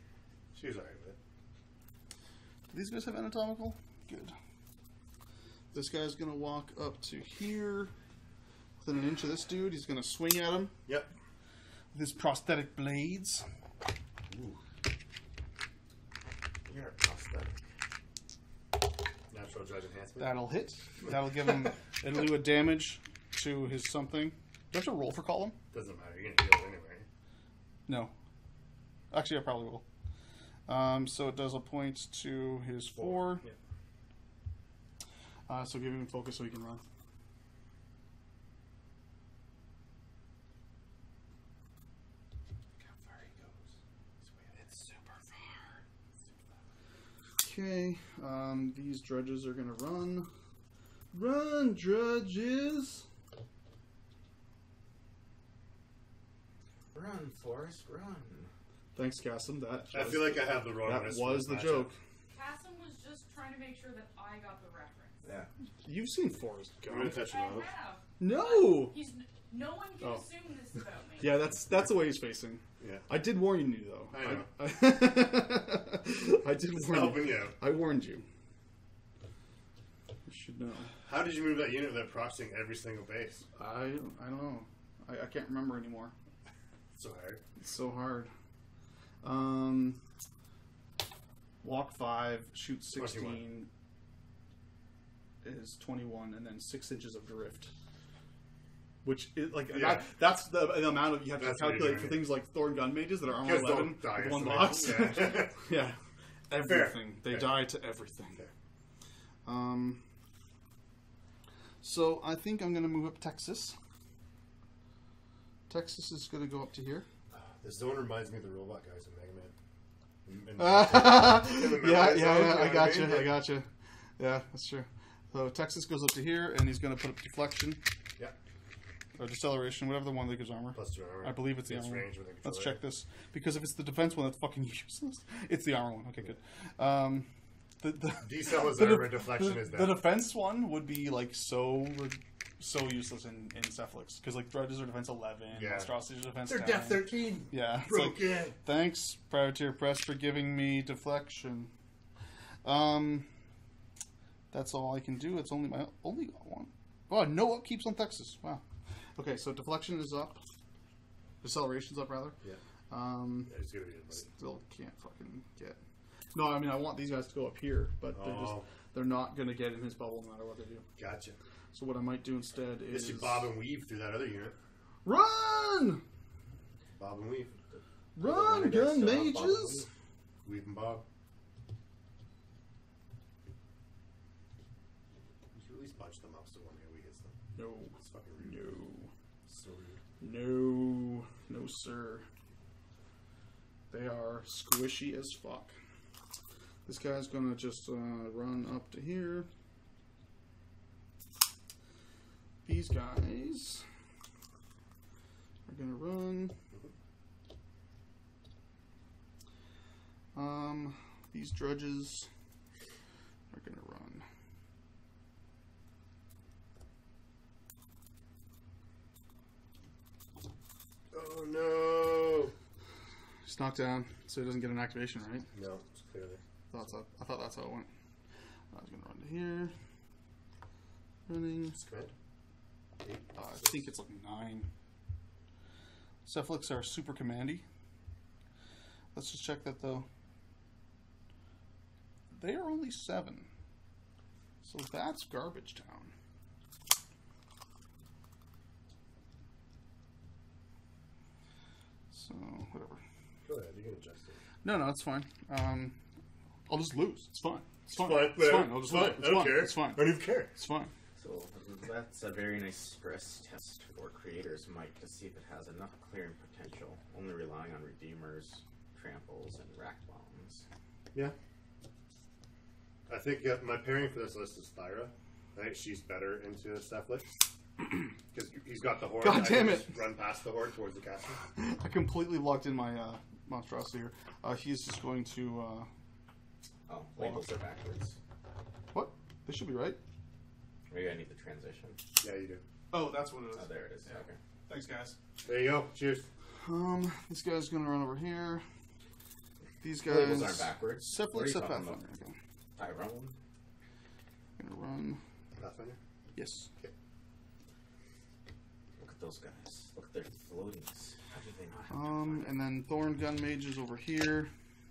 She was alright with it. do these guys have anatomical? Good. This guy's gonna walk up to here, within an inch of this dude. He's gonna swing at him. Yep. With his prosthetic blades. Ooh. You're a prosthetic. Natural Drudge enhancement. That'll hit. That'll give him. It'll do a damage to his something. Do I have to roll for column? Doesn't matter. You're gonna heal anyway. No. Actually, I probably will. Um, so it does a point to his four. Yep. Uh, so give him focus so he can run. Look how far he goes. It's super far. Okay. Um, these drudges are gonna run. Run, drudges! Run, Forrest, run. Thanks, Cassim. That I was, feel like I have the wrong. that list was for the this joke. Cassim was just trying to make sure that I got the reference. Yeah. You've seen Forrest matchup. I'm gonna Gump. touch I him out. have. No. He's no one can Oh. assume this about me. Yeah, that's that's the way he's facing. Yeah. I did warn you, though. I know. I, I did warn Helping you. you. I warned you. You should know. How did you move that unit without processing every single base? I I don't know. I, I can't remember anymore. So hard. It's so hard. Um, walk five, shoot sixteen. twenty-one. Is twenty-one, and then six inches of drift. Which is like Yeah. that, that's the, the amount of you have to That's what you're calculate for doing. things like Thorn gun mages that are armor Kids eleven don't die with one instantly. box. Yeah. Yeah, everything. They Fair. die to everything. Fair. Um. So I think I'm going to move up Texas. Texas is going to go up to here. This zone reminds me of the robot guys in Mega Man. In- in- yeah, yeah, in the Mega Man zone, yeah. you know I what got mean? you. I got you. Yeah, that's true. So Texas goes up to here, and he's going to put up deflection Yeah. or deceleration, whatever the one that gives armor. Plus two armor. I believe it's the Against armor. range with a Let's controller. check this because if it's the defense one, that's fucking useless. It's the armor one. Okay, good. Um, the the D-cell is the, armor, deflection the, is the that. defense one would be like so so useless in in Cephalix because like Drudges are defense eleven, Yeah. Monstrosities are defense They're ten. def thirteen. Yeah, it's like, Broken. thanks, Privateer Press, for giving me deflection. Um, that's all I can do. It's only my only one. Oh, no upkeeps on Thexus. Wow. Okay, so deflection is up. Deceleration's up, rather. Yeah. Um, Yeah, it's gonna be it, buddy. still can't fucking get. No, I mean I want these guys to go up here, but they're just Oh. they're not gonna get in his bubble no matter what they do. Gotcha. So what I might do instead Guess is you bob and weave through that other unit. run, Bob and weave. run, gun mages. Weave and bob. You should at least bunch them up so one hit we hits them. No, It's fucking rude. no. So rude. No, no, sir. They are squishy as fuck. This guy's gonna just uh, run up to here. These guys are gonna run. Um, these drudges are gonna run. Oh no! He's knocked down, so he doesn't get an activation, right? No, it's clearly. Thought so. I thought that's how it went. I was gonna run to here. Running. Spread. Eight. Uh, I think it's like nine. Cephalix are super commandy. Let's just check that though. They are only seven. So that's garbage town. So whatever. Go ahead, you can adjust it. No, no, it's fine. Um, I'll just lose. It's fine. It's fine. Fine, It's whatever. fine. I'll just Fine. lose. It's I don't fine. care. It's fine. I don't even care. It's fine. So that's a very nice stress test for Creator's Might to see if it has enough clearing potential, only relying on Redeemers, Tramples, and Rack Bombs. Yeah. I think uh, my pairing for this list is Thyra. I think she's better into Cephalix. Because he's got the horde. God I can damn it. just run past the horde towards the castle. I completely locked in my uh, monstrosity here. Uh, he's just going to. Uh, Oh, labels are backwards. what? They should be right. Maybe I need the transition. Yeah, you do. Oh, that's what it is. Oh, there it is. Yeah. Okay. Thanks, guys. There you go. Cheers. Um, this guy's gonna run over here. These guys. Labels aren't backwards. What are Cephalix you up talking Pathfinder. about? Okay. Tyrone? Gonna run. Pathfinder? Yes. Okay. Look at those guys. Look at their floaties. How do they not have Um, and then Thorn gun mages over here.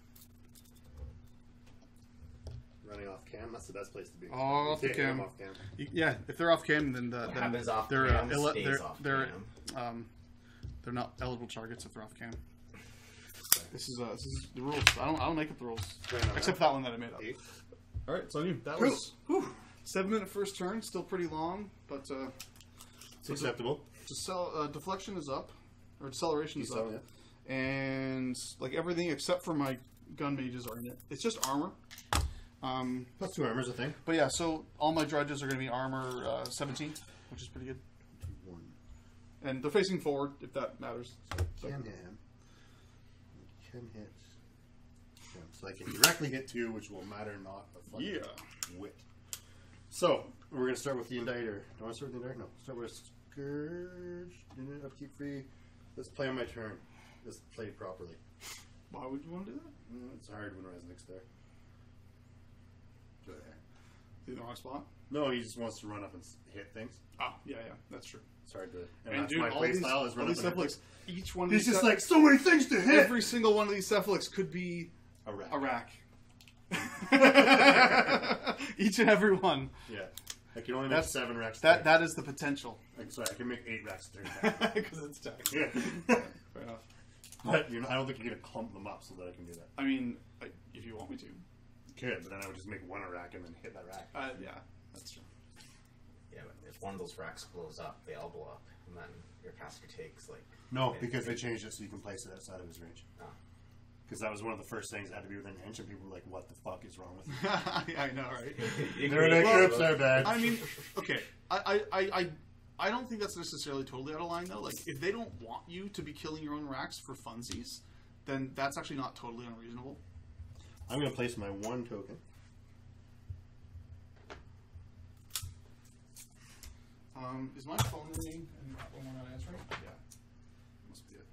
Running off cam, that's the best place to be. Oh, off the You can't cam. hit 'em off cam. Y- Yeah, if they're off cam, then the What then happens off they're cam uh, ele- stays they're off they're cam. um they're not eligible targets if they're off cam. This is uh this is the rules. I don't I don't make up the rules Right on except that. that one that I made up. Eight. All right, it's on you. That Cool. was whew, seven minute first turn, still pretty long, but uh, It's acceptable. decel- uh, deflection is up, or deceleration is Decel, up, yeah. and like everything except for my gun mages are in it. It's just armor. Um, Plus two armors, I think. but yeah, so all my drudges are going to be armor uh, seventeen, which is pretty good, One. and they're facing forward if that matters. So, Can hit him. Can hit him. So I can directly hit two, which will matter not a fucking Yeah. wit. So, we're going to start with the Indictor. Do I want to start with the Indictor? No. Start with Scourge. Upkeep free. Let's play on my turn. Let's play properly. why would you want to do that? Mm, it's hard when Reznik's there. Go there. In the wrong spot. No, he just wants to run up and s- hit things. Oh, yeah, yeah, that's true. It's hard to. And, And, that's dude, my all play these, style is all run these up and hit cephalics, each one of things. these He's just ceph- like, so many things to hit! every single one of these cephalics could be A rack. a rack. Each and every one. Yeah. I can only make That's- seven racks. That turn. that is the potential. Like, sorry, I can make eight racks a turn. Because it's tax. Yeah. Fair enough. But you're not, I don't think you're going to clump them up so that I can do that. I mean, like, if you want me to. Could, but then I would just make one a rack and then hit that rack. Uh, yeah, that's true. Yeah, but if one of those racks blows up, they all blow up, and then your caster takes like. No, because they changed it so you can place it outside of his range. Oh. Because that was one of the first things that had to be within range, and people were like, what the fuck is wrong with you? Yeah, I know, right? They're like, Well, oops, they're bad. I mean, okay, I, I, I, I, I don't think that's necessarily totally out of line, though. Like, if they don't want you to be killing your own racks for funsies, then that's actually not totally unreasonable. I'm going to place my one token. Um, is my phone ringing and we're not answering? Yeah. Must be it.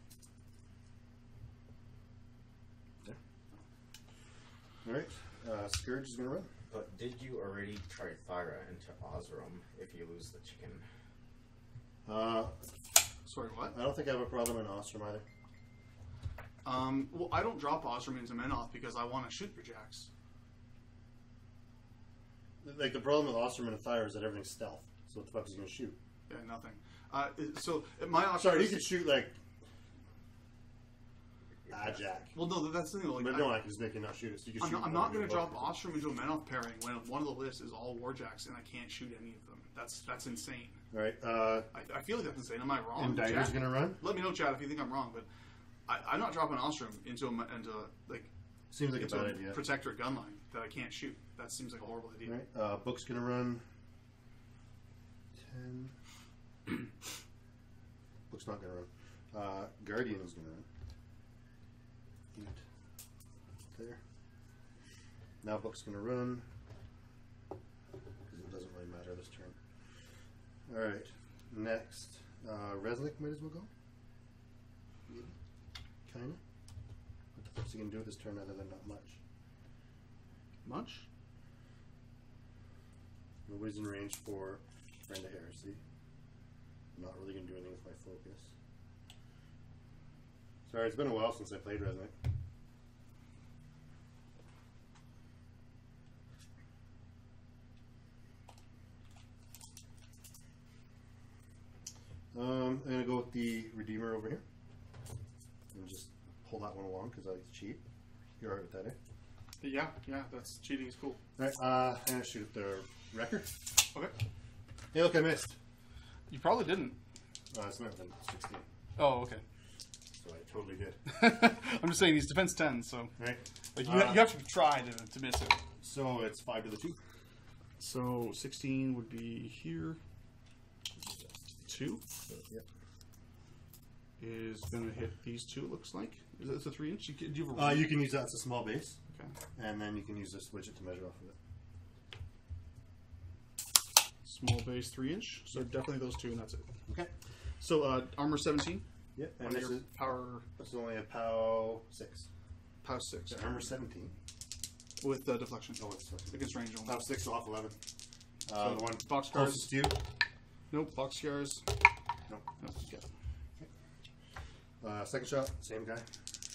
Alright, uh, Scourge is going to run. But did you already try Thyra into Osram if you lose the chicken? Uh, Sorry, what? I don't think I have a problem in Ostrom either. Um, well, I don't drop Osram into Menoth because I want to shoot for jacks. Like, the problem with Ostrom and Thyra is that everything's stealth. So what the fuck is he going to shoot? Yeah, nothing. Uh, so my option. Sorry, he is- could shoot, like, a jack. Well, no, that's the thing. Like, But I, no, I can just make him not shoot it. So you can I'm shoot not, I'm one not of going to your drop both. Ostrom into a Menoth pairing when one of the lists is all warjacks and I can't shoot any of them. That's that's insane. Alright, uh, I, I feel like that's insane. Am I wrong? Indictor's Chat? going to run. Let me know, Chad, if you think I'm wrong. But I, I'm not dropping Ostrom into a into a, like Seems like a into bad a idea. protector gunline that I can't shoot. That seems like a horrible idea. Alright, uh, Book's going to run. ten. Book's not going to run. Uh, Guardian is going to run. Eight. There. Now Book's going to run. Because it doesn't really matter this turn. Alright, next. Uh, Reznik might as well go. Maybe. Kinda. What the fuck's he going to do this turn other than not much? Much? Nobody's in range for Friend of Heresy. I'm not really going to do anything with my focus. Sorry, it's been a while since I played Reznik. Um, I'm going to go with the Redeemer over here. And just pull that one along because it's cheap. You're alright with that, eh? Yeah, yeah. That's cheating is cool. Alright, uh, I'm going to shoot the Wrecker. Okay. Hey, look, I missed. You probably didn't. Uh, it's not sixteen. Oh, okay. So I totally did. I'm just saying he's defense ten, so Right? like you, Uh, you have to try to, to miss it. So it's five to the two. So sixteen would be here. Two Yep. is going to hit these two. It looks like. Is that a three inch? You, can- do you have a Uh, you can use that as a small base, Okay. and then you can use this widget to measure off of it. Small base three inch. So definitely those two, and that's it. Okay. So uh, armor seventeen. Yep. And And this your is, power this is only a P O W six. power six So armor seventeen. with uh, deflection Oh, it's against range P O only. W six off eleven. Uh, So the one box closest to you. Nope. Boxcars. Nope. Nope. Okay. Uh, second shot, same guy.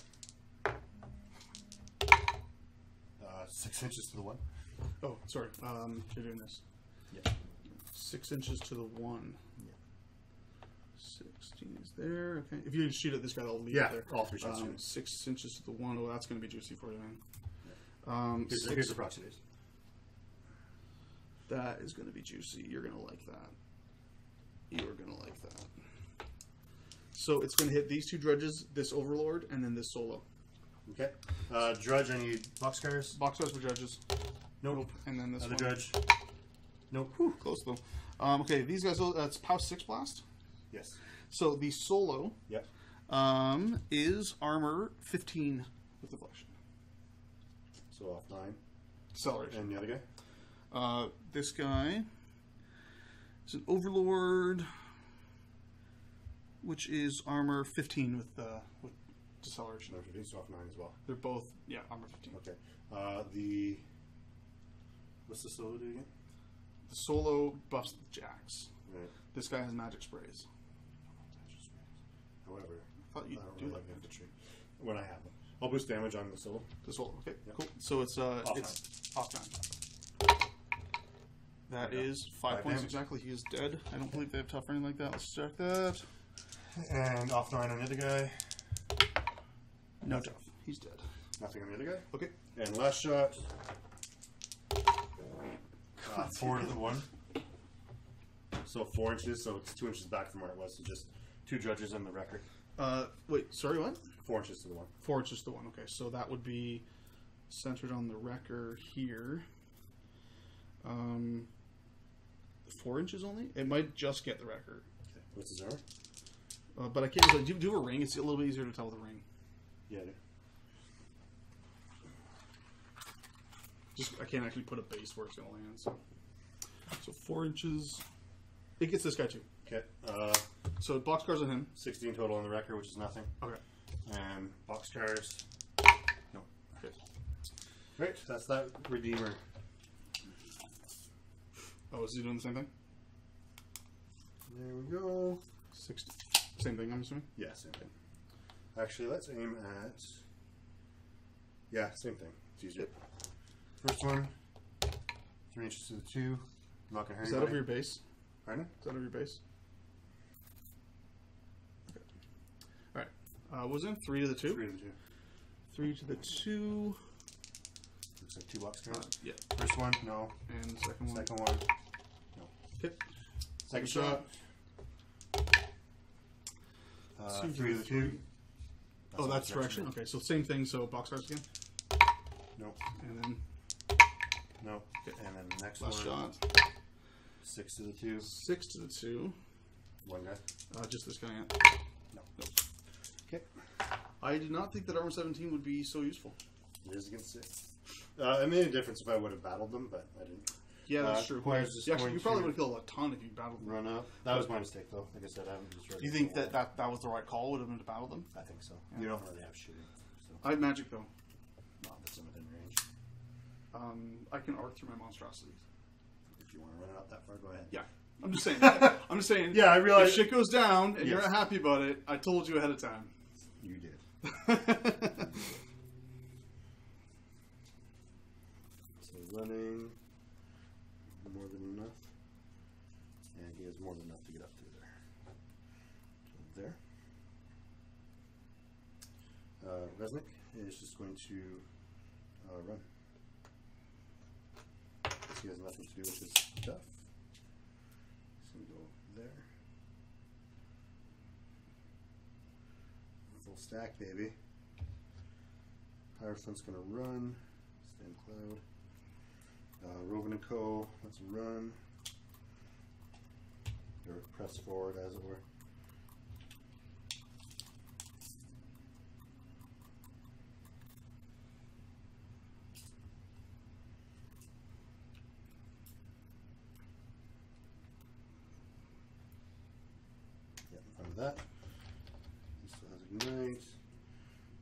Uh, six inches to the one. Oh, sorry. Um, you're doing this. Yeah. Six inches to the one. Yeah. Sixteen is there. Okay. If you shoot at this guy, I'll leave Yeah, it there. all three shots. Um, six inches to the one. Oh, that's going to be juicy for you, man. Um, Here's, six, here's the proxy days. that is going to be juicy. You're going to like that. You are going to like that. So it's going to hit these two Drudges, this Overlord, and then this Solo. Okay. Uh, Drudge, I need boxcars. Boxcars for Judges. Nope. And then this Other one. Drudge. Nope. Whew, close though. Um, okay, these guys, uh, it's Pow six Blast. Yes. So the Solo Yep. um, is armor fifteen with deflection. So off nine. Acceleration. And the other guy? Uh, this guy is an Overlord, which is armor fifteen with uh, with deceleration. No, fifteen, so off nine as well. They're both, yeah, armor fifteen. Okay. Uh, the... What's the solo do again? The Solo buffs the Jacks. Right. This guy has magic sprays. However, I thought you I don't do really like like infantry. When I have them. I'll boost damage on the solo. the Solo. Okay, Yeah. cool. So it's uh, Off it's off nine. That Yeah. is five, Five points damage. exactly. He is dead. I don't believe they have tough or anything like that. Let's check that. And off nine on the other guy. No tough. He's dead. Nothing on the other guy. Okay. And last shot. Uh, four to the one. So four inches, so it's two inches back from where it was. So just two Drudges and the record. Uh, wait. Sorry, what? Four inches to the one. Four inches to one. Okay, so that would be centered on the wrecker here. Um, four inches only. It might just get the wrecker, Okay. What's his armor? uh, but I can't. Like, do, do a ring. It's a little bit easier to tell with a ring. Yeah, dude. Just I can't actually put a base where it's gonna land. So, so four inches. It gets this guy too. Okay. Uh, So boxcars on him. sixteen total on the record, which is nothing. Okay. And boxcars. No. Okay. Right, that's that Redeemer. Oh, is he doing the same thing? There we go. Sixty. Same thing, I'm assuming. Yeah, same thing. Actually, let's aim at. Yeah, same thing. It's easier. First one, three inches to the two. I'm not gonna hurt Is that anybody. over your base? Pardon? Is that over your base? Okay. All right. Uh, was in three to the two. Three to the two. Three to the two. Looks like two box Uh, cards. yeah. First one, no. And the second one. Second one, Okay. second shot. shot. Uh, Two three to the two. Oh, all that's direction. direction. Okay, so same thing. So boxcars again, No, and then no. Okay. And then the next last one, shot. six to the two. Six to the two. One guy. Uh, just this guy. No. Nope. Okay. I did not think that armor seventeen would be so useful. It is against six. Uh, it made a difference if I would have battled them, but I didn't. Yeah, that's Uh, true. requires just Yeah, actually, going you probably to- would have killed a ton if you battled them. Run up. That was my mistake, though. Like I said, I haven't just read Do you think that, that that was the right call? Would have been to battle them? I think so. Yeah. You don't really have shooting, so I have magic though. not that's within range. Um, I can arc through my monstrosities. If you want to run it up that far, go ahead. Yeah, I'm just saying. I'm just saying. Yeah, I realize- if shit goes down and you're Yes. not happy about it, I told you ahead of time. You did. So running more than enough, and he has more than enough to get up through there. So there. Uh, Reznik is just going to uh, run. So he has nothing to do with his stuff. He's going to go there. Full stack, baby. Hierophant's going to run. Stand cloud. Uh, Rhoven and Co. Let's run. Or press forward, as it were. Yeah, in front of that. He still has ignite.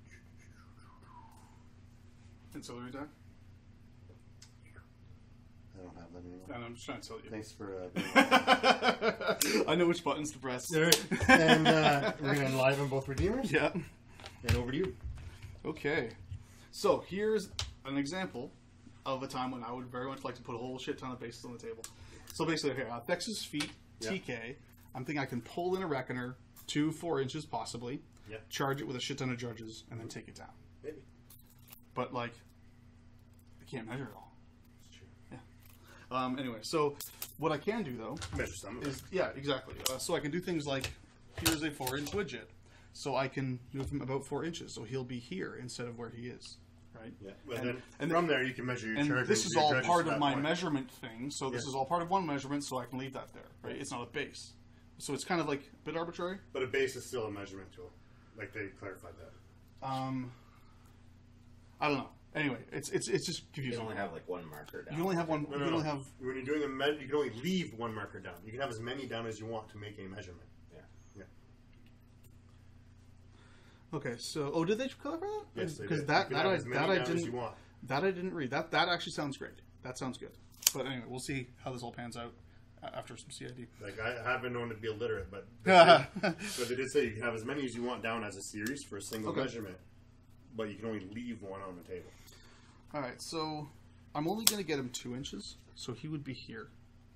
Ancillary attack. I don't have that anymore. And I'm just trying to tell you. Thanks for uh, being I know which buttons to press. All right. And uh, we're going to enliven both redeemers. Yeah. And over to you. Okay. So here's an example of a time when I would very much like to put a whole shit ton of bases on the table. So basically here, uh, Thexus Feet, Yeah. T K. I'm thinking I can pull in a Reckoner, two, four inches possibly, Yeah. charge it with a shit ton of Drudges, and then take it down. Maybe. But, like, I can't measure it all. It's true. Yeah. Um, anyway, so what I can do, though, Measure some of it. is, yeah, exactly. Uh, so I can do things like, here's a four inch widget. So I can move him about four inches. So he'll be here instead of where he is. Right? Yeah. Well, And- then and from there you can measure your And charges. this is your all Drudges part to of that my point. measurement thing. So this Yeah. is all part of one measurement, so I can leave that there. Right? It's not a base. So it's kind of like a bit arbitrary. But a base is still a measurement tool. Like they clarified that. Um, I don't know. Anyway, it's it's it's just You confusing. can only have like one marker down. You can only have one. No, you no, can no. only have. When you're doing a me- you can only leave one marker down. You can have as many down as you want to make a measurement. Yeah. Yeah. Okay, so oh, did they clarify that? Yes, they Because did. that you can that have I as many that I down as didn't you want. that I didn't read. That that actually sounds great. That sounds good. But anyway, we'll see how this all pans out uh, after some C I D. Like I haven't known to be illiterate, but they did, but they did say you can have as many as you want down as a series for a single Okay. measurement, but you can only leave one on the table. All right, so I'm only going to get him two inches, so he would be here.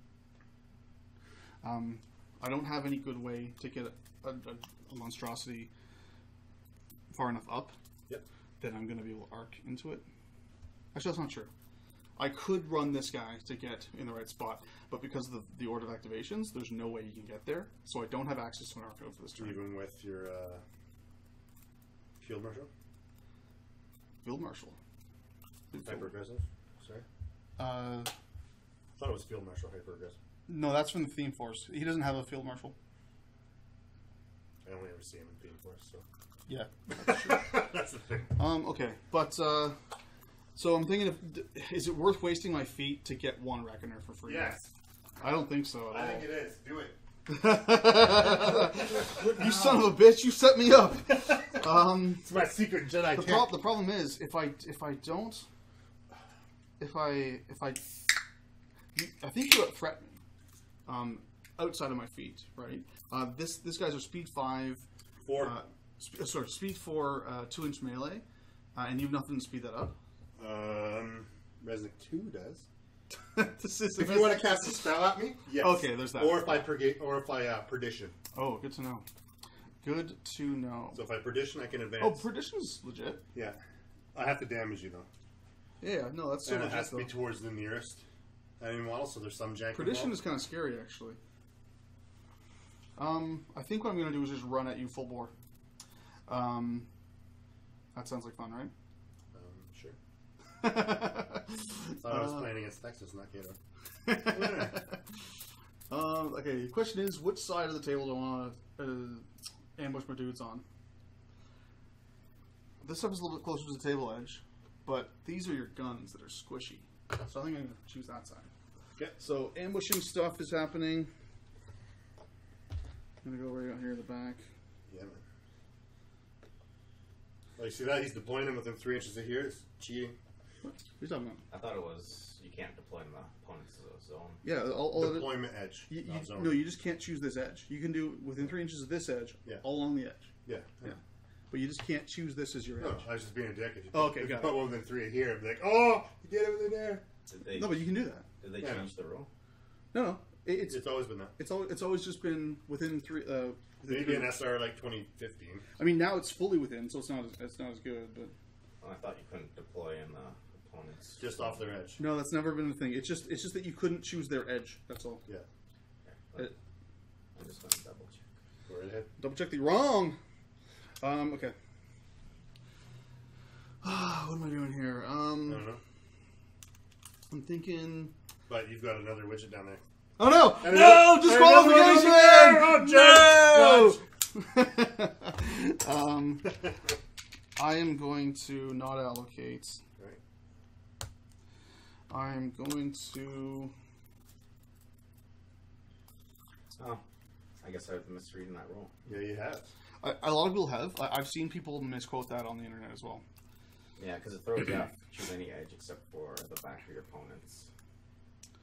Um, I don't have any good way to get a, a, a monstrosity far enough up. Yep. That I'm going to be able to arc into it. Actually, that's not true. I could run this guy to get in the right spot, but because of the, the order of activations, there's no way you can get there, so I don't have access to an arc node for this turn. Even with your uh, field marshal, Field Marshal. hyper aggressive. Sorry, Uh, I thought it was field marshal hyper aggressive. no, that's from the Theme Force. He doesn't have a Field Marshal. I only ever see him in Theme Force, so Yeah. that's the thing. Um, okay, but, uh, so I'm thinking of, is it worth wasting my feet to get one Reckoner for free? Yes, I don't think so at I all. think it is. Do it. You son of a bitch, you set me up! Um, It's my secret Jedi the, trick. prob- the problem is, if I, if I don't, if I, if I, you, I think you threaten me, um, outside of my feet, right? Uh, this, this guy's are speed five, Four. uh, sp- sorry, speed four, uh, two inch melee, uh, and you have nothing to speed that up. Um, Reznik two does. This is If you want to cast a spell at me, yes. Okay, there's that. Or if I perga- or if I uh, perdition. Oh, good to know. Good to know. So if I perdition, I can advance. Oh, perdition's legit. yeah. I have to damage you though, Yeah, no, that's so and it legit. has to be though. towards the nearest enemy model. So there's some jank. Perdition is involved. kind of scary, actually. Um, I think what I'm going to do is just run at you full bore. Um, that sounds like fun, right? Um, sure. I thought I was Uh, playing against Thexus, not Kato. Um, okay, the question is, which side of the table do I want to uh, ambush my dudes on? This stuff is a little bit closer to the table edge, but these are your guns that are squishy. So I think I'm going to choose that side. Okay. So ambushing stuff is happening. I'm going to go right out here in the back. Yeah, man. Oh, you see that? He's deploying him within three inches of here. It's cheating. What are you talking about? I thought it was you can't deploy in the opponent's zone. Yeah, all, all of it. Deployment edge. You, not you, zone. no, you just can't choose this edge. You can do within three inches of this edge, Yeah. all along the edge. Yeah. Yeah. But you just can't choose this as your No, edge. I was just being a dick. If you Oh, put- okay, if got you it. put one within three here, I'd be like, oh, you get it within there. Did they? No, but you can do that. Did they Yeah. change the rule? No, no. It, it's It's always been that. it's always it's always just been within three. Uh, within Maybe three. in S R like twenty fifteen. I mean, now it's fully within, so it's not as, it's not as good. But Oh, I thought you couldn't deploy in the opponent's. Just off their edge. no, that's never been a thing. It's just it's just that you couldn't choose their edge. That's all. Yeah. Okay, It- I'm just going to double check. Go right ahead. Double check the wrong. Um. Okay. What am I doing here? I Um. don't know. I'm thinking. But you've got another widget down there. Oh no! And No! another- Disqualification! Oh, Judge, um, I am going to not allocate. Right. I am going to. Oh, I guess I was misreading that rule. Yeah, you have. I, a lot of people have. I, I've seen people misquote that on the internet as well. Yeah, because it throws you off choose any edge except for the back of your opponent's.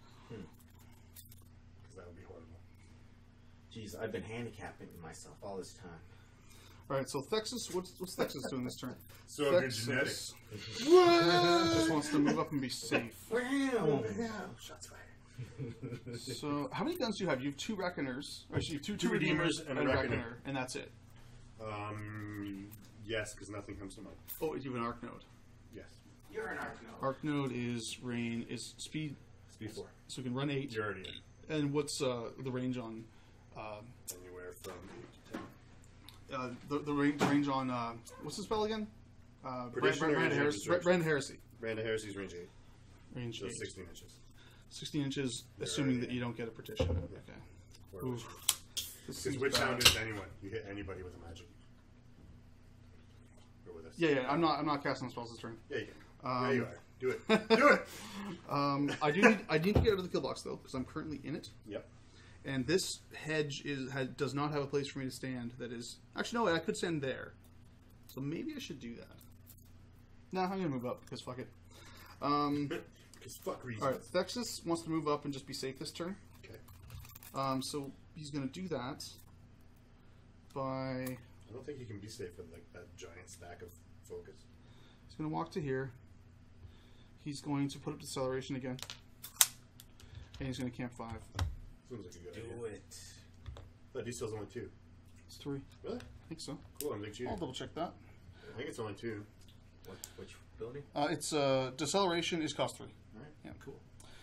Jeez, I've been handicapping myself all this time. All right, so Thexus, what's what's Thexus doing this turn? So good genetics. Just wants to move up and be safe. Wow! Shots fired. So, how many guns do you have? You have two Reckoners. Or you have two, two, Two Redeemers Redeemers and a and a Reckoner. Reckoner, and that's it. Um, yes, because nothing comes to mind. Oh, you have an Arc Node. Yes. You're an arc node. Arc Node is rain is speed, Speed four. so we can run eight. You're already in. And what's uh, the range on? Uh, Anywhere from eight to ten. uh, the the range, range on uh, what's the spell again? Uh, Brand, Perdition Brand, or Brand, Range Heresy, Destruction? Brand Heresy. Brand of Heresy's range eight. Range So eight. sixteen inches. sixteen inches, You're assuming already that you don't get a partition. Okay. Or Ooh. which- This Because seems which bad. sound is anyone? You hit anybody with a magic. Or with us. Yeah, yeah. I'm not. I'm not casting spells this turn. Yeah, you can. Um, there you are. Do it. Do it. Um, I do need. I need to get out of the kill box though, because I'm currently in it, Yep. and this hedge is has, does not have a place for me to stand. That is actually no. I could stand there, so maybe I should do that. No, I'm gonna move up because fuck it. Um, Because fuck reasons. all right, Thexus wants to move up and just be safe this turn. Okay. Um, so he's gonna do that by. I don't think you can be safe with like that giant stack of focus. He's gonna walk to here. He's going to put up deceleration again, and he's gonna camp five. Seems like a good Do idea. it. That D cell's only two. It's three. Really? I think so. Cool. I'm like cheating. I'll double check that. I think it's only two. What, which building? Uh, it's uh, deceleration is cost three. Alright. Yeah, cool.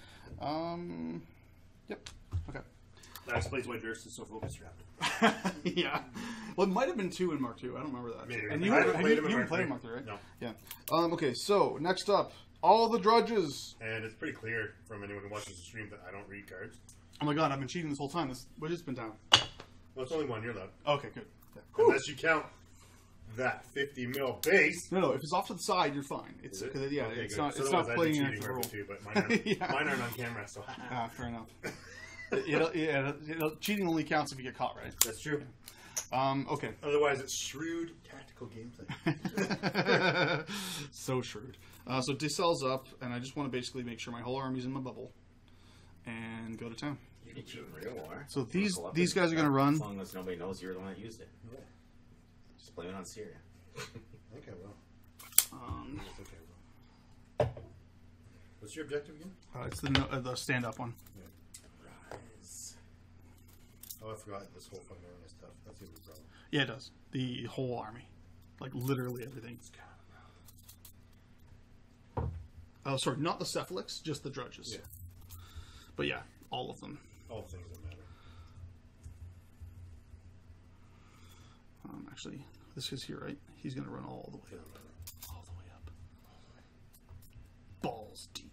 Um, yep. Okay. That explains why Durst is so focus trapped. Yeah. Well, it might have been two in Mark two. I don't remember that. Maybe. And I you haven't have played you, him in you haven't Mark played three. in Mark three, right? No. Yeah. Um, okay, so next up, all the drudges. And it's pretty clear from anyone who watches the stream that I don't read cards. Oh my god, I've been cheating this whole time. This widget's been down. Well, it's only one. You're allowed. Okay, good. Yeah. Unless you count that fifty mil base. No, no. If it's off to the side, you're fine. It's Is it? cause, yeah, Okay, it's good. not. So It's otherwise not I'd playing be an cheating actual right role. too, but mine aren't, Yeah. mine aren't on camera, so Ah, fair enough. It'll, yeah, it'll, cheating only counts if you get caught, right? that's true. Um, okay. Otherwise, it's shrewd tactical gameplay. So shrewd. Uh, so decel's up, and I just want to basically make sure my whole army's in my bubble, and go to town. You can cheat in real war. So these Buckle up these and- guys are going to run. As long as nobody knows you're the one that used it. Yeah. Just blame it on Syria. I think I will. Um, I think I will. What's your objective again? uh, it's the no, uh, the stand up one. Rise. Oh, I forgot this whole fucking army is tough. That's even a problem. Yeah, it does. The whole army, like literally everything. Oh, sorry, not the Cephalix, just the drudges. Yeah. But yeah, all of them. All things that matter. Um, actually, this is here, right? He's going to run all the way up. All the way up. Balls deep.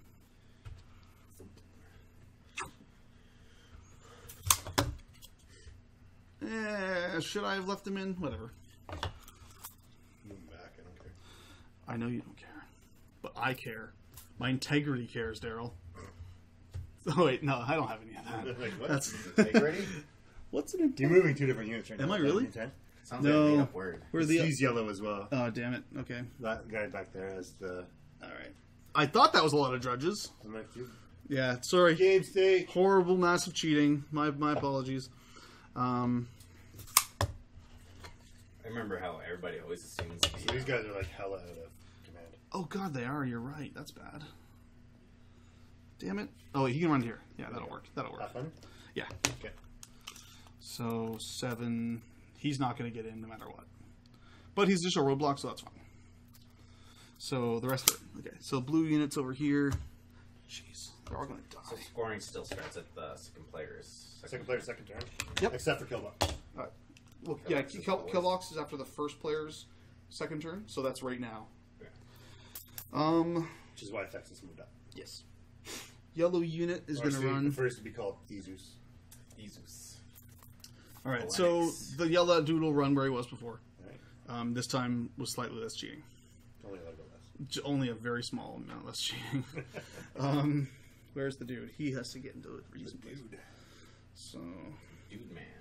Eh, should I have left him in? Whatever. Move back. I don't care. I know you don't care. But I care. My integrity cares, Darrell. Oh, wait, no, I don't have any of that. Like, what? That's Integrity? What's an You're moving two different units right now. Am I Is that really? the intent? Sounds No. like a made up word. Where the? He's yellow as well. Oh, damn it. Okay. That guy back there has the. All right. I thought that was a lot of drudges. I'm like, dude. Yeah, sorry. Game state. Horrible, massive cheating. My my apologies. Um, I remember how everybody always assumes So these guys are like hella out of command. oh god, they are. You're right. That's bad. Damn it. Oh, wait, he can run here. Yeah, that'll work. That'll work. Have fun? Yeah. Okay. So seven. He's not going to get in no matter what. But he's just a roadblock, so that's fine. So the rest of it. Okay. So blue units over here. Jeez, they're all going to So die. scoring still starts at the second player's Second player, second turn. Yep. Except for Killbot. All right. Well, Kill yeah, box is kill, always- kill box is after the first player's second turn, so that's right now. Yeah. Um. Which is why Thexus moved up. Yes. Yellow unit is Or going to actually, run. prefers to be called Izus. Jesus. All right, Lennox. so the yellow dude will run where he was before. Right? Um, this time was slightly less cheating. Only a little bit less. J- Only a very small amount less cheating. um, where's the dude? He has to get into it reasonably. So, Dude, man.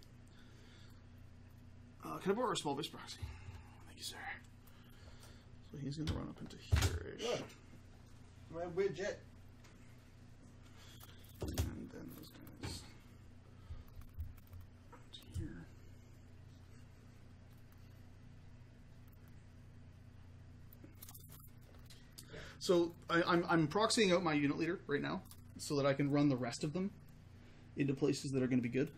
uh, can I borrow a small base proxy? Thank you, sir. So he's going to run up into here-ish. Look. My widget. And then those guys. so I, I'm I'm proxying out my unit leader right now, so that I can run the rest of them into places that are going to be good.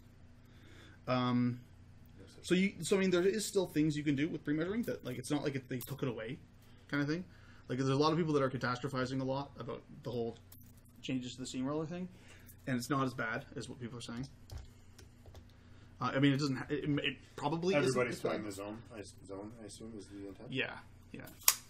Um, so you so I mean there is still things you can do with pre-measuring that like it's not like it, they took it away, kind of thing. Like there's a lot of people that are catastrophizing a lot about the whole changes to the steamroller thing, and it's not as bad as what people are saying. Uh, I mean, it doesn't. It, it probably Everybody's isn't playing the zone. I, zone, I assume, is the intent. Yeah, yeah.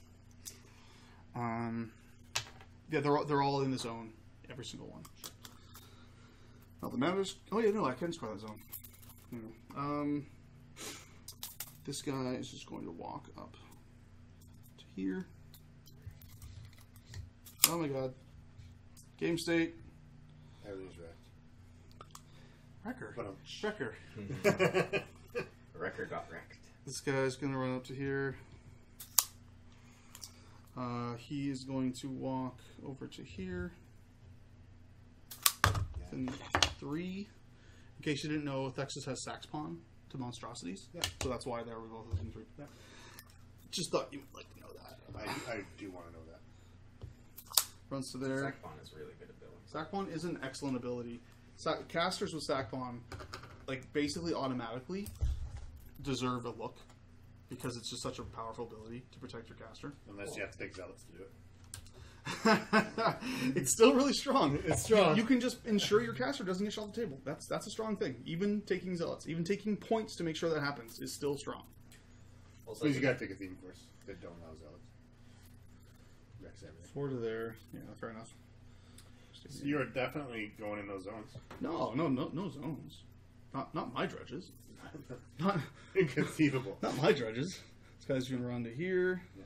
Um, yeah, they're all, they're all in the zone, every single one. Well, the matters. Oh yeah, no, I can square that zone. Yeah. Um, this guy is just going to walk up to here. Oh my god. Game state. Everything's wrecked. Wrecker. But, um, Wrecker. Wrecker got wrecked. This guy's going to run up to here. Uh, he is going to walk over to here. Then three. In case you didn't know, Thexus has sax pawn to monstrosities. Yeah. So that's why they were both in three. Yeah. Just thought you would like to know that. I, I do want to know that. Runs to there. Sackbon is really good ability. Sackbon is an excellent ability. Sa- casters with Sackbon, like, basically automatically deserve a look because it's just such a powerful ability to protect your caster. Unless you have to take zealots to do it. It's still really strong. It's strong. You, you can just ensure your caster doesn't get shot off the table. That's that's a strong thing. Even taking zealots, even taking points to make sure that happens is still strong. Also, Please, you gotta take a theme course that don't allow zealots. Wrecks everything. Four to there. Yeah, fair enough. So you are definitely going in those zones. No, no, no, no zones. Not not my dredges. Not Inconceivable. not my dredges. This guy's gonna run to here. Yeah.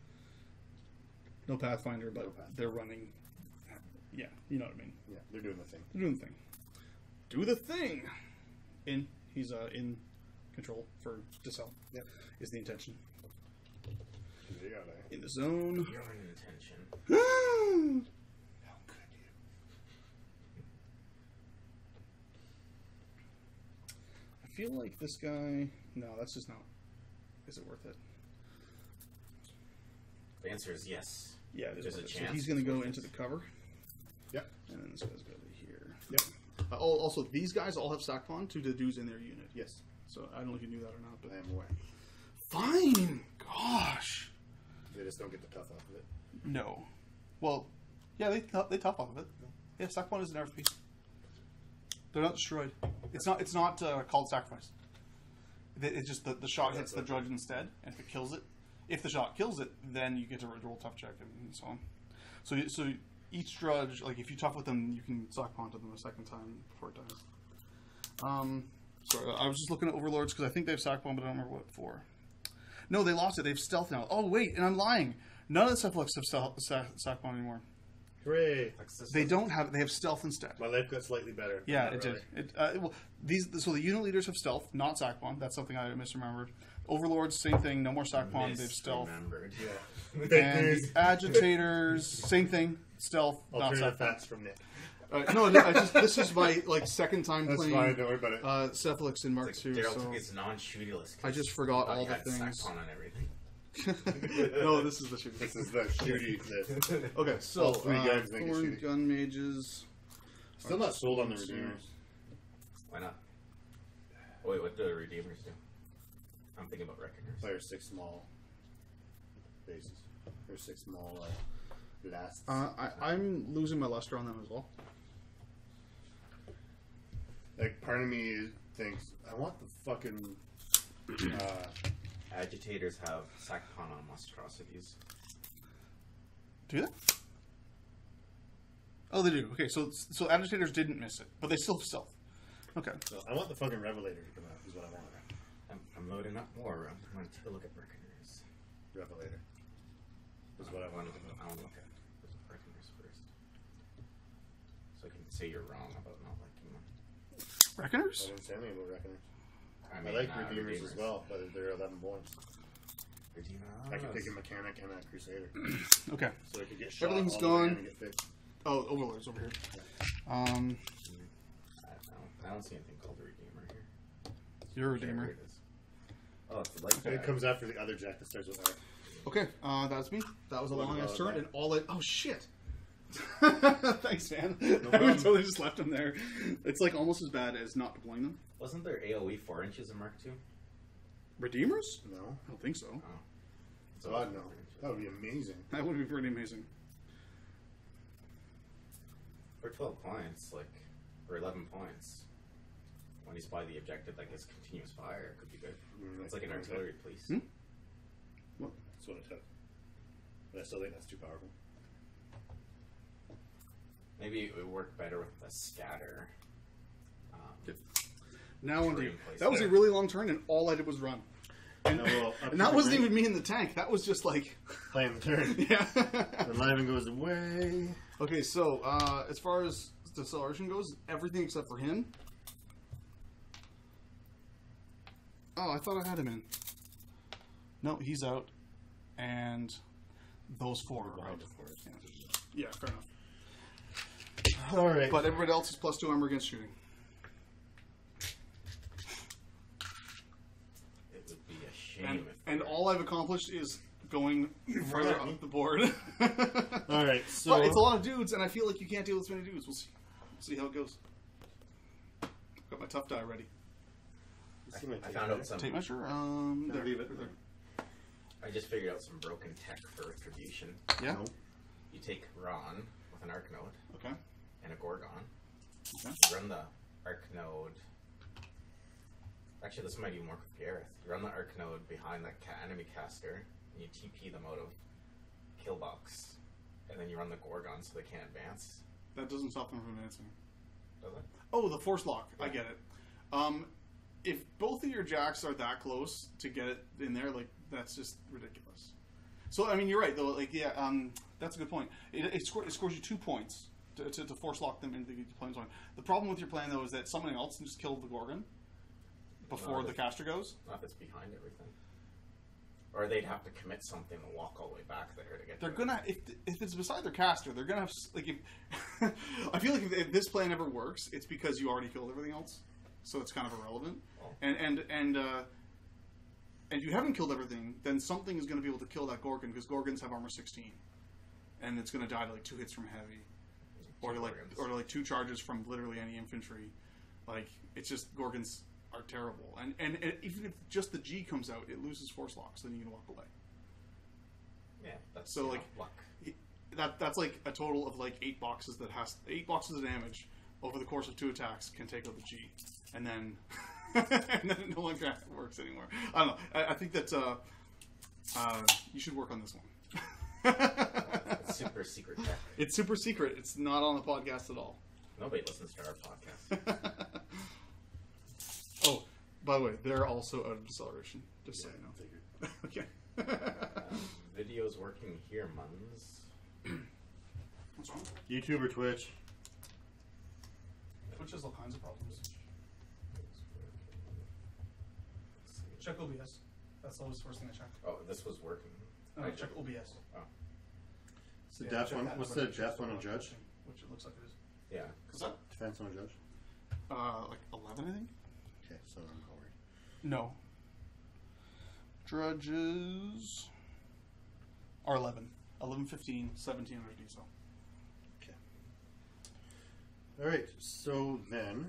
No Pathfinder, but No Pathfinder. they're running. Yeah, you know what I mean. Yeah, they're doing the thing. They're doing the thing. Do the thing. In he's uh, in control for Vassal. Yeah. Is the intention They gotta- in the zone? You're in intention. How could you? I feel like this guy. No, that's just not. Is it worth it? The answer is yes. Yeah, it is There's worth a it. So chance he's going to it's go worth into it. the cover. Yep. And then this guy's going to be here. Yep. Uh, al- also, these guys all have Sackpawn to the dudes in their unit. Yes. So I don't know if you knew that or not, but I am aware. fine. Gosh. They just don't get the tough off of it. No. Well, yeah, they tou- they tough off of it. Yeah, Sackpawn is an R F P. They're not destroyed. It's not. It's not uh, called sacrifice. It- It's just the, the shot Yeah, hits the that's drudge instead, and if it kills it, if the shot kills it, then you get to roll tough check and so on. So you- so each drudge, like if you tough with them, you can Sackpawn to them a second time before it dies. Um, sorry, I was just looking at Overlords because I think they have Sackpawn, but I don't remember what for. No, they lost it. They have stealth now. Oh wait, and I'm lying. None of the Cephalics have stealth, sa- Sackpawn anymore. Hooray! They don't have. They have stealth instead. My life got slightly better. Yeah, Not it really. did. It, uh, well, these so the unit leaders have stealth, not Sackpawn. That's something I misremembered. Overlords, same thing. No more Sackpawn. They have stealth. Misremembered. Yeah. And the agitators, same thing. Stealth, not Alternative Sackpawn. facts from Nick. Uh, no, no, I just this is my like second time That's playing fine. Don't worry about it. uh, Cephalics in Mark It's two. like Darrell So took his non-shooty list. I just forgot Thought all you the had things. Sackpawn on everything. No, this is the shooting. This is the shooty list. Okay, so All three uh, guns make it Thorn, shooty. gun mages. Still not sold on the Redeemers. Why not? Oh, wait, what do the Redeemers do? I'm thinking about Reckoners. Player six small bases. Or six small uh, lasts. Uh, I, I'm losing my luster on them as well. Like, part of me thinks, I want the fucking. Uh, Agitators have Sackpawn on monstrosities. Do they? Oh, they do. Okay, so so agitators didn't miss it, but they still have stealth. Okay. so I want the fucking Revelator to come out, is what I want. I'm, I'm loading up more. I'm going to look at Reckoners. Revelator. Is what I want to do. I want to look at Reckoners first. So I can say you're wrong about not liking them. I Reckoners? didn't say anything about Reckoners. I, I mean, like uh, Redeemers, as well, but they're eleven points. Redeemer. I can take a Mechanic and a Crusader. Okay. So I could get shot Everything's all the way in gone. and get fixed. Oh, Overlords over here. Um, I don't, I don't see anything called a Redeemer here. you're a Whichever redeemer. it is. Oh, it's like And it comes after the other Jack that starts with R. Okay, uh, that's me. That was a What long ass about turn, that? and all it. Oh shit! Thanks, man. I problem. totally just left them there. It's like almost as bad as not deploying them. Wasn't there A O E four inches in Mark two? Redeemers? No. I don't think so. Oh. So God, no. That would be amazing. That would be pretty amazing. For twelve points, like, or eleven points, when you spy the objective that gets continuous fire, it could be good. It's like an artillery police. Hmm? That's what I took. But I still think that's too powerful. Maybe it would work better with the scatter. Um, Now on to you. Screen place That was a there. really long turn, and all I did was run. And, Now, well, up and to that the wasn't green. even me in the tank. That was just like, Playing the turn. yeah. The Liven goes away. Okay, so uh, as far as deceleration goes, everything except for him. Oh, I thought I had him in. No, he's out, and those four are out. Behind the forest. Yeah, fair enough. All right. But everybody else is plus two armor against shooting. it would be a shame And, if and they were- all I've accomplished is going further at me. up the board. All right. So But it's a lot of dudes, and I feel like you can't deal with as many dudes. We'll see. We'll see how it goes. Got my tough die ready. Let's see my I tape found there. out some. Tape measure. Um, No, there. leave it. There. I just figured out some broken tech for retribution. Yeah. No. You take Ron with an arc node Okay. and a Gorgon. Okay. You run the arc node. Actually, this might be more for Gareth. You run the arc node behind that ca- enemy caster, and you T P them out of kill box, and then you run the Gorgon so they can't advance. That doesn't stop them from advancing. Does it? Oh, the force lock. I Yeah. get it. Um, if both of your jacks are that close to get it in there, like that's just ridiculous. So I mean, you're right though. Like, yeah, um, that's a good point. It, it, scores, it scores you two points to, to, to force lock them into the deployment zone. The problem with your plan though is that someone else can just kill the Gorgon before No, the they- caster goes. Not if it's behind everything. Or they'd have to commit something to walk all the way back there to get. They're to gonna if if it's beside their caster, they're gonna have s- like if I feel like if, if this plan ever works, it's because you already killed everything else, so it's kind of irrelevant. Oh. And and and uh, and if you haven't killed everything, then something is gonna be able to kill that Gorgon because Gorgons have armor sixteen, and it's gonna die to like two hits from heavy, or to like Gorgons. or to like two charges from literally any infantry. Like it's just Gorgons are terrible, and and, and even if just the G comes out, it loses force locks, then you can walk away. Yeah, that's So, you know, like, luck. That that's like a total of like eight boxes that has eight boxes of damage over the course of two attacks can take out the G, and then and then it no longer works anymore. I don't know. I, I think that uh, uh, you should work on this one. It's super secret tech. It's super secret. It's not on the podcast at all. Nobody listens to our podcast. Oh, by the way, they're also out of deceleration. Just so Yeah, you know. figured. Okay. um, video's working here, Muns. What's wrong? YouTube or Twitch? Twitch has all kinds of problems. Check O B S. That's always the first thing I check. Oh, this was working. No, I check did- O B S. Oh, It's the Yeah, death check one. that What's number the to death check one on the judge? Which it looks like it is. yeah. What's that? Defense on judge. Uh, like eleven, I think. Okay, so I'm not worried. No. Drudges are eleven. eleven, fifteen, seventeen under diesel. Okay. All right. So then,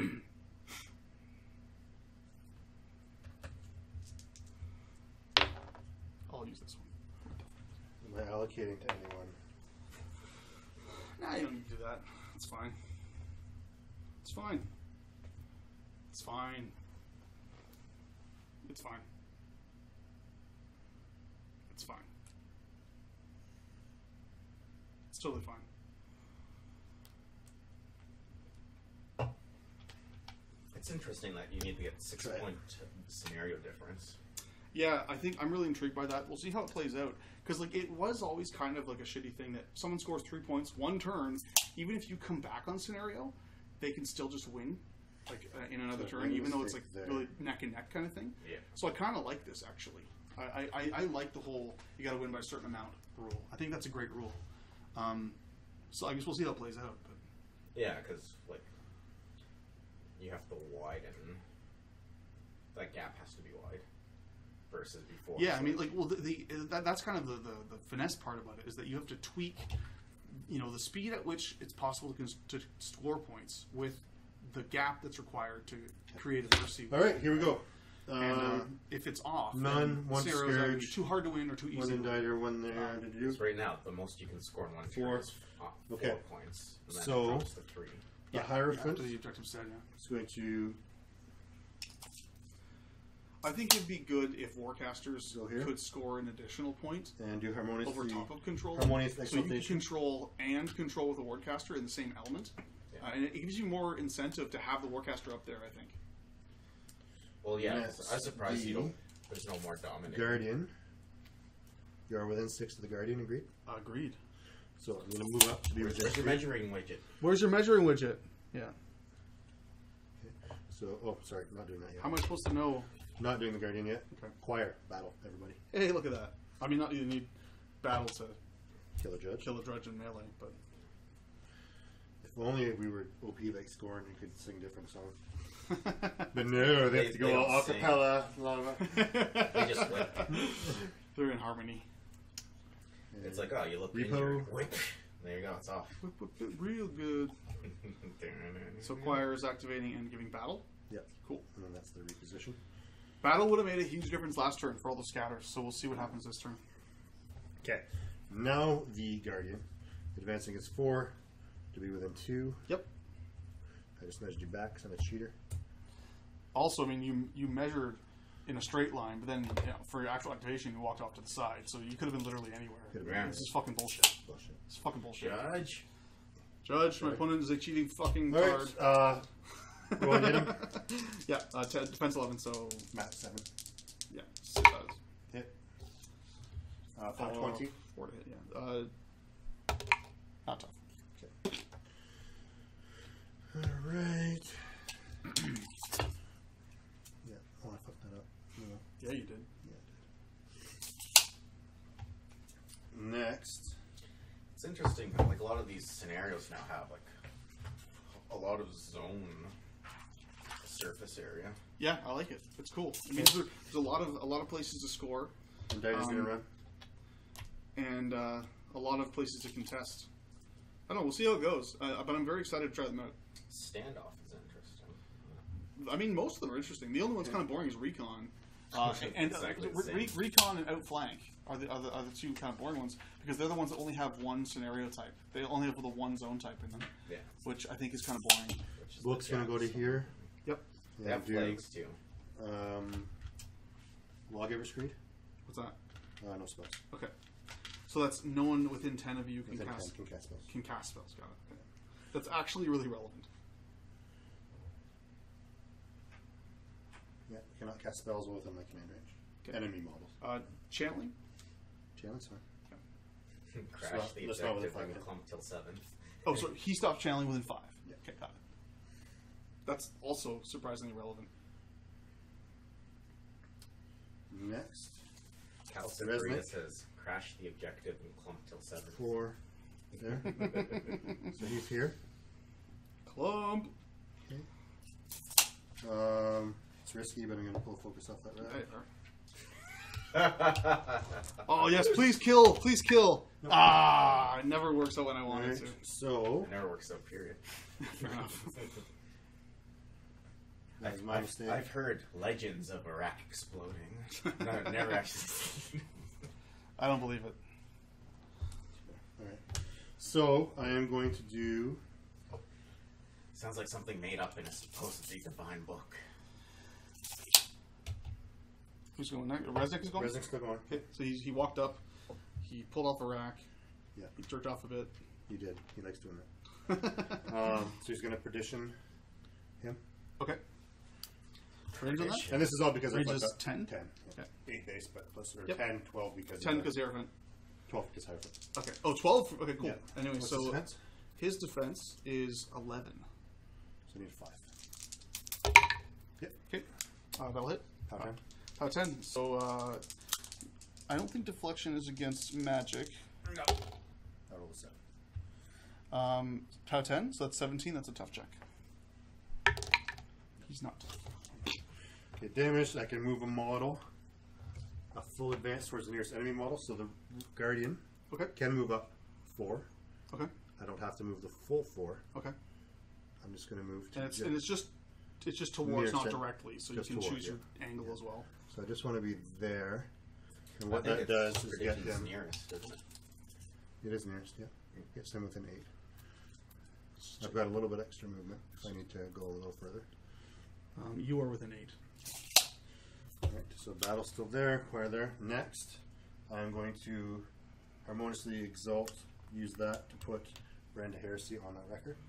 I'll use this one. am I allocating to anyone? Nah, you don't need to do that. It's fine. It's fine. It's fine. It's fine. It's fine. It's totally fine. It's interesting that you need to get six Try it. point scenario difference. Yeah, I think I'm really intrigued by that. We'll see how it plays out. Because like it was always kind of like a shitty thing that someone scores three points one turn, even if you come back on scenario, they can still just win, like uh, in another So turn, even though it's mistake like there. really neck and neck kind of thing. Yeah. So I kind of like this actually. I, I, I, I like the whole you got to win by a certain amount rule. I think that's a great rule. Um, so I guess we'll see how it plays out. But Yeah, because like you have to widen. That gap has to be wide. versus before. Yeah, I So mean, like, well, the, the that, that's kind of the, the, the finesse part about it is that you have to tweak, you know, the speed at which it's possible to, cons- to score points with the gap that's required to create a mercy. All right, here we go. And uh, Um, if it's off, none, then one scenarios are either Scourge, too hard to win or too easy. one to win. Indictor, one there. Um, Did you? so right now, the most you can score in one turn Four. is uh, four Okay. points. And then So- it drops to three. The Yeah, Hierophant after the objective set, yeah. is going to I think it'd be good if Warcasters Go here. could score an additional point and do harmonious. over top of control. Harmonious So you can exaltation. control and control with a Wardcaster in the same element. Yeah. Uh, and it gives you more incentive to have the Warcaster up there, I think. Well, yeah, Next, I was surprised the you don't. There's no more Dominator. Guardian. You are within six of the Guardian, agreed? Agreed. So I'm going to move up to be Where's, within where's your three. measuring widget? Where's your measuring widget? Yeah. So, oh, sorry, not doing that yet. How am I supposed to know? Not doing the Guardian yet. Okay. Choir, battle, everybody. Hey, look at that. I mean, not you need battle to Kill a judge. kill a drudge in melee, but If only we were O P like Scorn and could sing different songs. But no, they, They- have to go they don't a sing. cappella. Lava. They just whip. they're in harmony. It's like, oh, you look Repo. injured. Whip. There you go. It's off. Whip, whip, whip, real good. So choir is activating and giving battle. Yep. Cool. And then that's the reposition. Battle would have made a huge difference last turn for all the scatters, so we'll see what happens this turn. Okay. Now the Guardian. Advancing is four to be within two. Yep. I just measured you back because I'm a cheater. Also, I mean, you you measured in a straight line, but then you know, for your actual activation, you walked off to the side, so you could have been literally anywhere. Could've been. This is fucking bullshit. Bullshit. It's fucking bullshit. Judge. Judge, my opponent is a cheating fucking All card. right. Uh, go and hit him. Yeah, uh, ten, defense eleven, so Max seven. yeah, s- uh, Hit. Uh, five uh, twenty. four to hit. Yeah, uh, not tough. Okay. All right. Yeah. Oh, I fucked that up. No. Yeah, you did. Yeah. Next. It's interesting how like a lot of these scenarios now have like a lot of zone surface area. Yeah, I like it. It's cool. It means there, there's a lot of a lot of places to score, And Dyer's Um, gonna run. and uh, a lot of places to contest. I don't know. We'll see how it goes. Uh, but I'm very excited to try them out. Standoff is interesting. I mean, most of them are interesting. The only one's kind of boring is Recon. Uh, and uh, Exactly the re- same. re- Recon and Outflank are the, are, the, are the two kind of boring ones because they're the ones that only have one scenario type. They only have the one zone type in them, Yeah. which I think is kind of boring. Which is Book's the gonna go to jobs. here. Yep. They have do, flags too. Um, Lawgiver Screed. What's that? Uh, no spells. Okay. So that's no one within ten of you can Within cast ten can cast spells. can cast spells. Got it. Okay. That's actually really relevant. Yeah, cannot cast spells within my command range. Okay. Enemy models. Uh, channeling. Challenge fine. Crash not- the that's not with objective the and five. clump till seven. Oh, so he stopped channeling within five. Yeah. Okay, got it. That's also surprisingly relevant. Next. Calcifria Reznik. says crash the objective and clump till seven. Four. There. So he's here. Clump. Um, it's risky, but I'm gonna pull focus off that There rat. you are. Oh yes, please kill, please kill. Ah, it never works out when I wanted Right. to. So It never works out, period. Fair enough. that was I've, my I've, mistake. I've heard legends of a rack exploding. No, I've never actually seen. I don't believe it. Alright. So I am going to do. Sounds like something made up in a supposedly divine book. Who's going next? Reznik is going. Reznik's still going. Okay, so he he walked up, he pulled off a rack, Yeah, he jerked off a bit. he did. He likes doing that. Um, so he's gonna perdition him. Okay. Range on that? And this is all because I Range fucked is up. ten? ten. Okay. eight base, but plus or Yep. ten, twelve because Ten of because the- Hierophant. twelve because Hierophant. Okay. Oh, twelve? Okay, cool. Yeah. Anyway, What's so his defense? his defense is eleven. So I need five. Yep. Okay. Uh, that'll hit. Power ten. Power ten. So, uh, I don't think deflection is against magic. I roll a seven. Um, power ten, so that's seventeen. That's a tough check. He's not tough. Okay, damage. I can move a model. a full advance towards the nearest enemy model, so the Guardian Okay. can move up four. Okay. I don't have to move the full four. Okay. I'm just going to move to And it's, ju- and it's just it's just towards, Near not cent- directly, so you just can toward, choose your yeah. angle as well. So I just want to be there. And I what think that it's does is get predictions him. nearest, isn't it? It is nearest, yeah. It gets him within eight. I've got a little bit extra movement if I need to go a little further. Um, you are within eight. Alright, so battle's still there. Where there. Next, I'm going to harmoniously exalt, use that to put Wraven and Heresy on that record.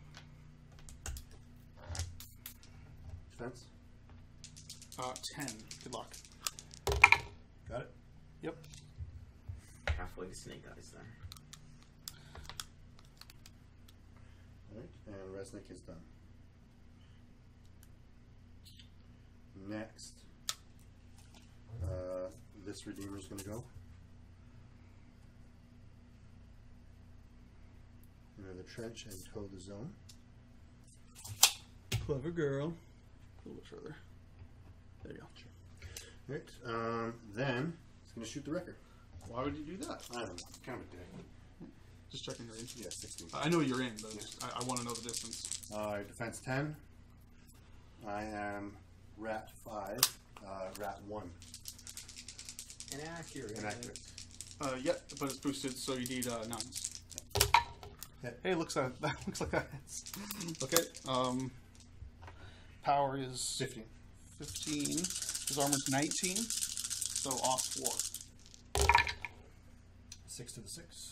Defense. Uh, ten. Good luck. Got it? Yep. Halfway to Snake Eyes there. Alright, and Reznik is done. Next, uh, this Redeemer's going to go. Into the trench and tow the zone. Clever girl. A little bit further. There you go. Right, um, then it's going to shoot the wrecker. Why would you do that? I don't know, kind of a dick. Just checking your range. Yeah, sixteen. I know you're in, but just, I, I want to know the distance. Uh, defense ten. I am rat five, uh, rat one. Inaccurate. Inaccurate. Uh, yeah, but it's boosted, so you need uh, nines. Hit. Hey, looks like that looks like that hits. Okay. Um, power is fifteen. fifteen. His armor's nineteen. So off four. Six to the six.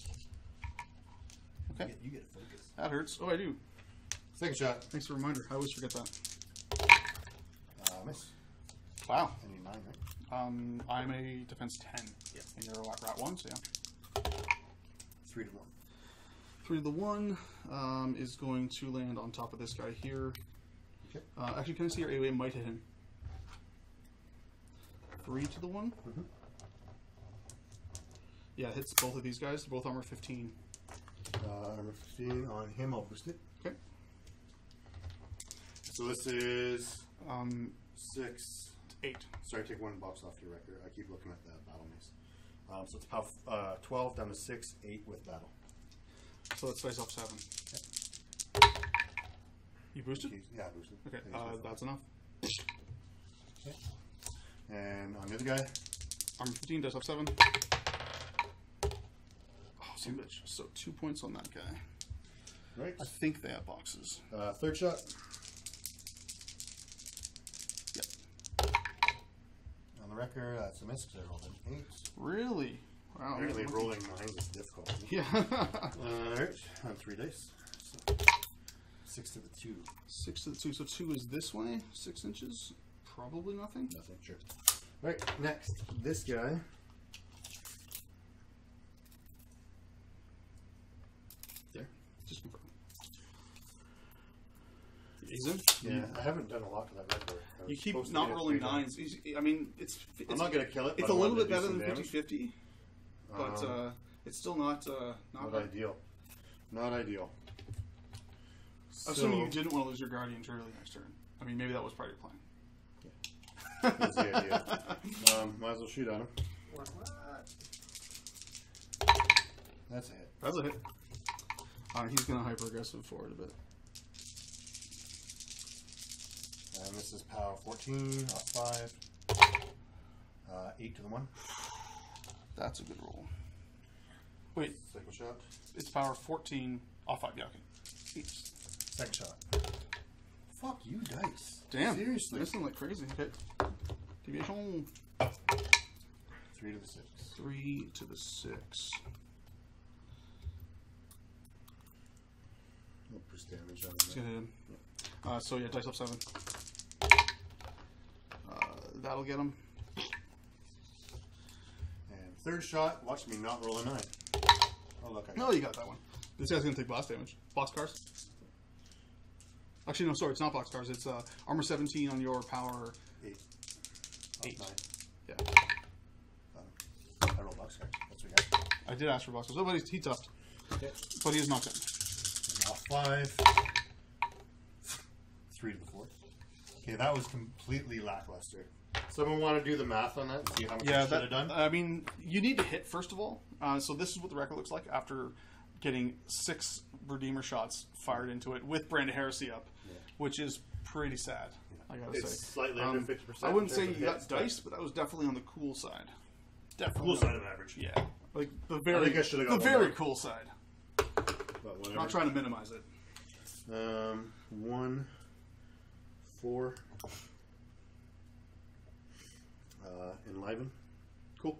Okay. You get, you get focus. That hurts. Oh, I do. Second shot. Thanks for the reminder. I always forget that. Uh, miss. Wow. I need nine, right? Um, I'm a defense ten. Yeah. And you're a rat, rat one, so yeah. Three to one. Three to the one um, is going to land on top of this guy here. Okay. Uh, actually, can I see your A O A might hit him? Three to the one. Mm-hmm. Yeah, it hits both of these guys. They're both armor fifteen. Uh, armor fifteen on him. I'll boost it. Okay. So this is Um, six. eight. Sorry, take one box off your record. I keep looking at the battle mace. Um, so it's pow uh, twelve down to six, eight with battle. So let's dice off seven. You boosted? Yeah, boosted. Okay, I uh, guess that's enough. okay. And on the other guy, Armor fifteen, dice off seven. Oh, son of a bitch. So two points on that guy. right? I think they have boxes. Uh, third shot. Yep. On the record, that's a miss because I rolled an eight. Really? Wow. Apparently, rolling nines is difficult. Yeah. Alright, on three dice. So, six to the two. Six to the two. So two is this way. Six inches. Probably nothing. Nothing, sure. Right, next, this guy. There. Just confirm. He's in. Yeah, I haven't done a lot to that record. I You was keep supposed to not get rolling three nines. He's- I mean, it's. it's I'm not going to kill it, It's but a I little wanted bit to do better some than damage. fifty fifty, but Um, uh, it's still not uh, not. Not ideal. Not ideal. Assuming So- you didn't want to lose your guardian too early next turn. I mean, maybe that was part of your plan. That's the idea. Um, might as well shoot on him. What? What? That's a hit. That's a hit. Uh, he's going to hyper aggressive forward a bit. And this is power fourteen, off five. Uh, eight to the one. That's a good roll. Wait, Second shot. it's power fourteen off five. Yeah, okay. Eight. Second shot. Fuck you, dice. Damn. Seriously. Missing like crazy. Okay. Deviation. Three to the six. Three to the six. We'll push damage on Let's him. get him. Uh, so yeah, dice up seven. Uh, that'll get him. And third shot, watch me not roll a nine. Oh, look. I No, you got that one. This guy's gonna take boss damage. Box cars. Actually, no, sorry, it's not box cars. It's uh, armor seventeen on your power. Eight. Eight. Nine. Yeah, Um, I roll box cards. That's what we got. I did ask for box cars. Oh, but he's, he toughed. Okay. But he is knocked in. Off five. Three to the fourth. Okay, that was completely lackluster. Someone want to do the math on that and see how much Yeah, you should that, have done? I mean, you need to hit first of all. Uh, so this is what the record looks like after getting six Redeemer shots fired into it with Brand of Heresy up, Yeah. which is pretty sad. I gotta It's say, slightly Um, under fifty percent. I wouldn't say you got dice, but that was definitely on the cool side. Definitely Cool on- side of average. Yeah, like the very, think I should've got the one very more. cool side. But I'm whatever. not trying to minimize it. Um, one, four. Uh, enliven. Cool.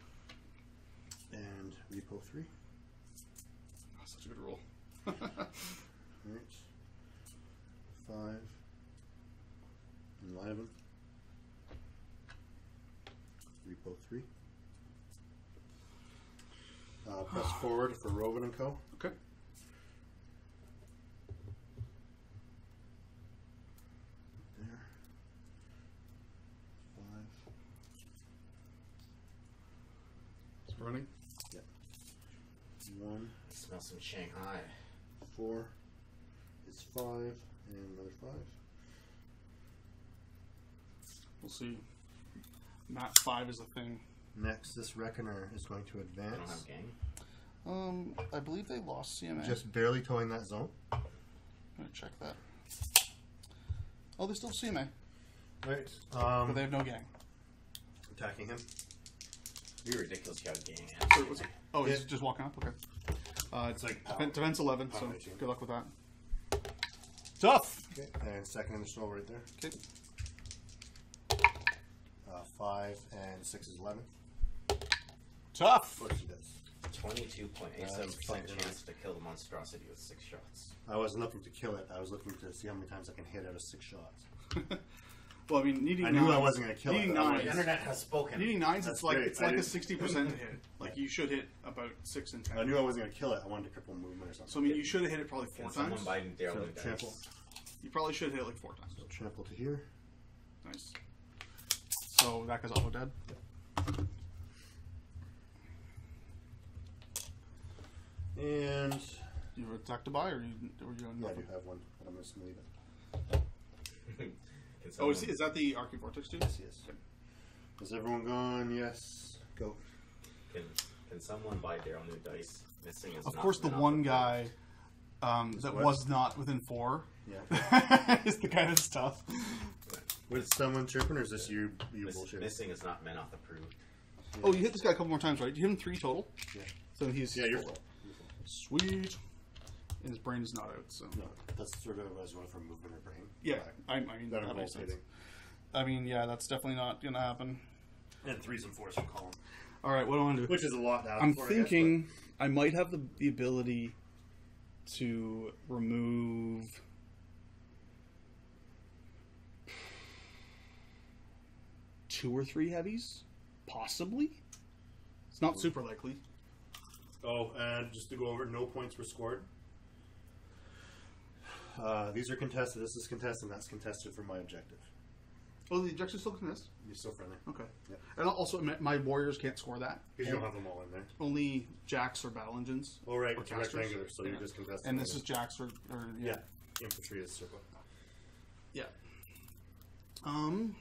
And repo three. Oh, such a good roll. Alright. Five. Enliven. Repo three. Uh, press forward for Rhoven and Co. Okay. There. Five. It's running. Yep. One. I smell some Shanghai. Four. It's five. And another five. We'll see. Map five is the thing. Next, this Reckoner is going to They don't advance. have gang. Um, I believe they lost C M A. Just barely towing that zone. I'm gonna check that. Oh, they still have C M A, Right. but Um, they have no gang. attacking him. It'd be ridiculous if you had a gang. Wait, what's it? Oh, he's Yeah. just walking up. Okay. Uh, it's like like power- defense eleven, so power eighteen. good luck with that. Tough. Okay. And second initial right there. Okay. Uh, five and six is eleven. Tough. Of course he does. twenty-two point eight seven That's percent fine. chance to kill the monstrosity with six shots. I wasn't looking to kill it. I was looking to see how many times I can hit out of six shots. Well, I mean, needing I knew nines, I wasn't going to kill it. needing but I'm nines. The like, internet has spoken. Needing nines, That's it's like great. it's I like a didn't- sixty percent hit. Like you should hit about six and ten. I knew I wasn't going to kill it. I wanted to cripple movement or something. So I mean, you should have hit it probably four Can someone times. buy Darrell So new trample. dice? You probably should have hit it like four times. So trample to here. Nice. So that guy's also dead. And You attacked to buy, or you or you on yeah, I nothing? do have one, but I'm just going to leave it. Can Oh, someone, is, is that the Arcane Vortex too? Yes, yes. Is everyone gone? Yes. Go. can, can someone buy Darrell new dice? Missing is Of not course, the Menoth one approved. guy um, that what? was not within four Yeah. is the guy that's tough. Was someone chirping, or is this you? You Miss, bullshit. missing is not Menoth approved. Oh, you hit this guy a couple more times, right? You hit him three total. Yeah. So he's Yeah, you're full. full. You're full. Sweet. And his brain is not out, so No, that's sort of as one from movement or brain. yeah. Back. I, I mean That that, involves makes sense. hitting. I mean, yeah, that's definitely not gonna happen. And threes and fours from column. All right, what do I want to do? Which is a lot to ask I'm for, I guess, thinking I might have the, the ability to remove two or three heavies, possibly. It's not super likely. but- Oh, and just to go over, no points were scored. Uh, these are contested. This is contested. That's contested for my objective. Oh, the objective still contest. You're still friendly. Okay. Yeah. And also, my, my warriors can't score that. Because you don't have them all in there. Only jacks or battle engines. Oh, right. Or It's a casters. rectangular, so you're Yeah. just contesting. And this the- is jacks or, or yeah. Yeah. Infantry is circle. Yeah. Um.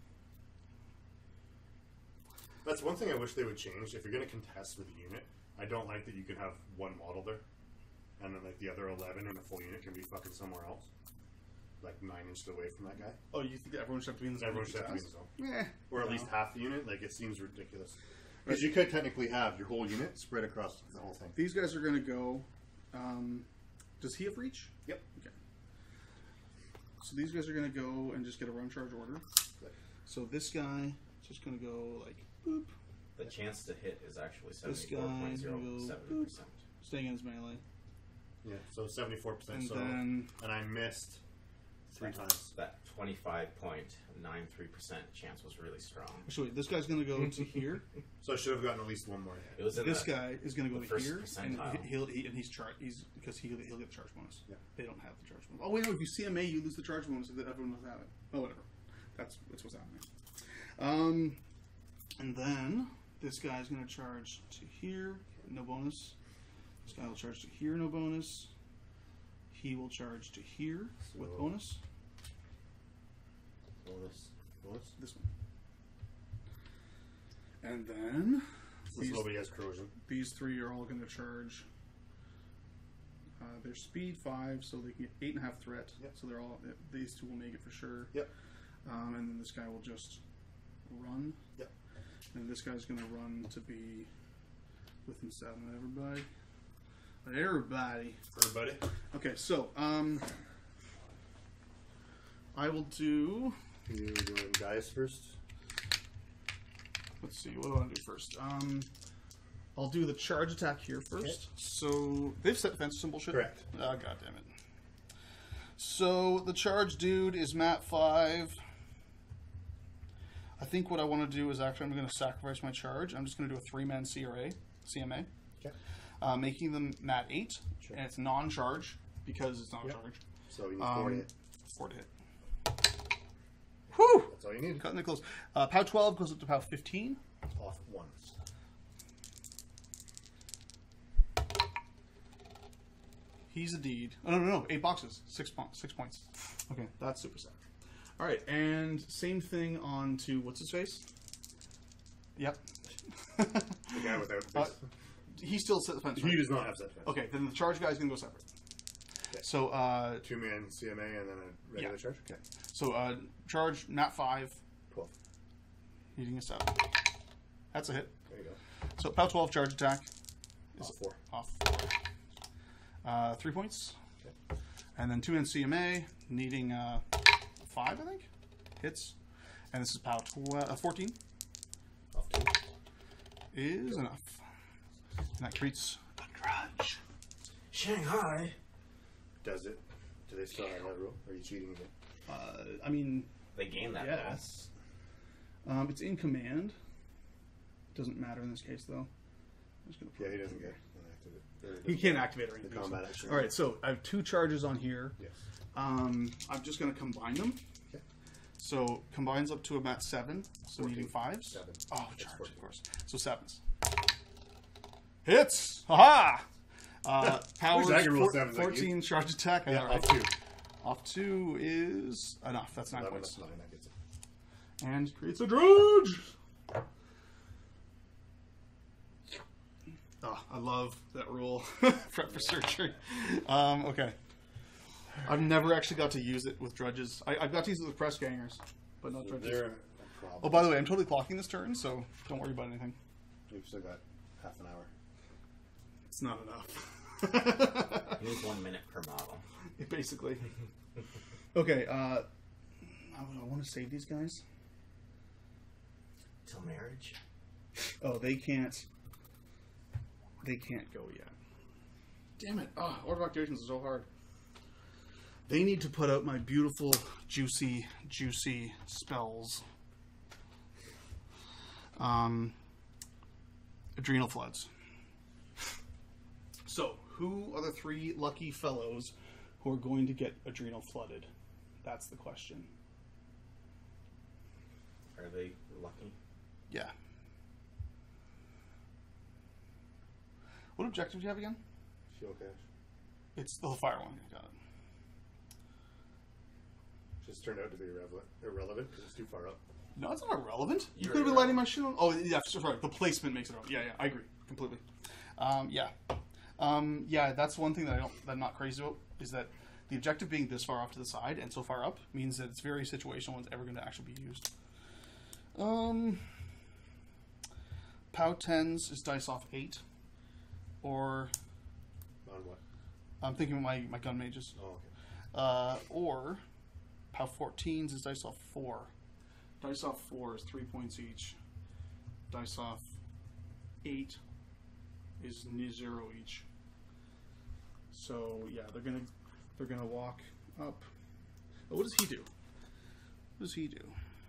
That's one thing I wish they would change. If you're going to contest with a unit, I don't like that you can have one model there, and then like the other eleven in a full unit can be fucking somewhere else, like nine inches away from that guy. Oh, you think that everyone should have to be in the Everyone should have to be in the zone, Yeah. or at least half the unit. Like it seems ridiculous because you could technically have your whole unit spread across the whole thing. These guys are going to go. Um, does he have reach? Yep. Okay. So these guys are going to go and just get a run charge order. Good. So this guy is just going to go like boop, The chance to hit is actually This seventy-four point zero guy seven percent. staying in his melee, Yeah. So seventy-four percent. and So then and I missed three That- times. That twenty-five point nine three percent chance was really strong. actually this guy's going to go to here. So I should have gotten at least one more hit. It was in This the, guy is going to go the to first here, and percentile. he- he'll he, and he's char- he's because he he'll get the charge bonus. Yeah. They don't have the charge bonus. Oh wait, no, if you C M A, you lose the charge bonus. That everyone does have it. Oh whatever. That's that's what's happening. Um, and then this guy's going to charge to here, no bonus. This guy will charge to here, no bonus. He will charge to here with So- bonus. Bonus. Bonus. This one. And then Since these, nobody has corrosion. these three are all going to charge. Uh, they're speed five, so they can get eight and a half threat. Yep. So they're all these two will make it for sure. Yep. Um, and then this guy will just run. Yep. And this guy's going to run to be within seven. Everybody. Everybody. Everybody. Okay, so um, I will do. You doing Gaius first? Let's see. What do I want to do first? Um, I'll do the charge attack here first. Okay. So they've set defense some bullshit. Correct. Oh, god damn it. So the charge dude is mat five. I think what I want to do is actually I'm going to sacrifice my charge. I'm just going to do a three man C R A, C M A, Okay. uh, making them mat eight, Sure. and it's non-charge because it's not Yep. a charge. So you need Um, four to hit. Four to hit. Whew! That's all you need. Cutting it close. Uh, P O W twelve goes up to P O W fifteen. Off one. He's a deed. Oh, no, no, no. Eight boxes. Six, po six points. Okay, that's super sad. All right, and same thing on to what's his face? Yep. The guy without Uh, he still set defense. He right? does not have set defense. Okay, then the charge guy's gonna go separate. Okay. So, uh, Two man C M A and then a regular Yeah. charge? Okay. so uh, charge nat five, twelve. needing a seven. That's a hit. There you go. So P O W twelve charge attack Off four. off four. Uh, three points, Okay. and then two in C M A needing uh, five, I think, hits, and this is P O W twelve, uh, fourteen. Off two. Is enough. And that creates a grudge. Shanghai. Does it? Do they still have that rule? Are you cheating again? Uh, I mean, They gain that. yes. Um, it's in command. Doesn't matter in this case, though. I'm just gonna put Yeah, he it doesn't here. get activated. He can't activate or The anything. combat action. All right, so I have two charges on here. Yes. Um, I'm just going to combine them. Okay. So combines up to about seven. So fourteen. needing fives. Seven. Oh, That's charge, fourteen. of course. So sevens. Hits! Haha! Uh, powers I can roll four- sevens like you. fourteen charge attack. I Yeah, got it off right. two. Off two is enough. That's nine Eleven, points. that's nine. That gets it. And creates a drudge! Oh, I love that rule. Prep for surgery. Um, okay. I've never actually got to use it with drudges. I, I've got to use it with press gangers, but not So drudges. they're a problem. Oh, by the way, I'm totally clocking this turn, so don't worry about anything. We've still got half an hour. It's not enough. He needs one minute per model. Basically. Okay, uh, I, I want to save these guys. Till marriage. Oh, they can't. They can't go yet. Damn it. Oh, Order of Activations is so hard. They need to put out my beautiful, juicy, juicy spells. Um, Adrenal Floods. So, who are the three lucky fellows who are going to get Adrenal Flooded? That's the question. Are they lucky? Yeah. What objective do you have again? Fuel cache. It's the fire one. Got it. Just turned out to be irrelevant irrelevant because it's too far up. No, it's not irrelevant. You You're could have been irrelevant. lighting my shit on. Oh, yeah, sorry. The placement makes it relevant. Yeah, yeah, I agree completely. Um, yeah, um, yeah. That's one thing that I don't. That I'm not crazy about is that the objective being this far off to the side and so far up means that it's very situational when it's ever going to actually be used. Um, P O W tens is dice off eight, or On what? I'm thinking of my my gun mages. Oh, okay. Uh, or P O W fourteens is dice off four. Dice off four is three points each. Dice off eight is n- zero each. So yeah, they're gonna they're gonna walk up. Oh, what does he do? What does he do?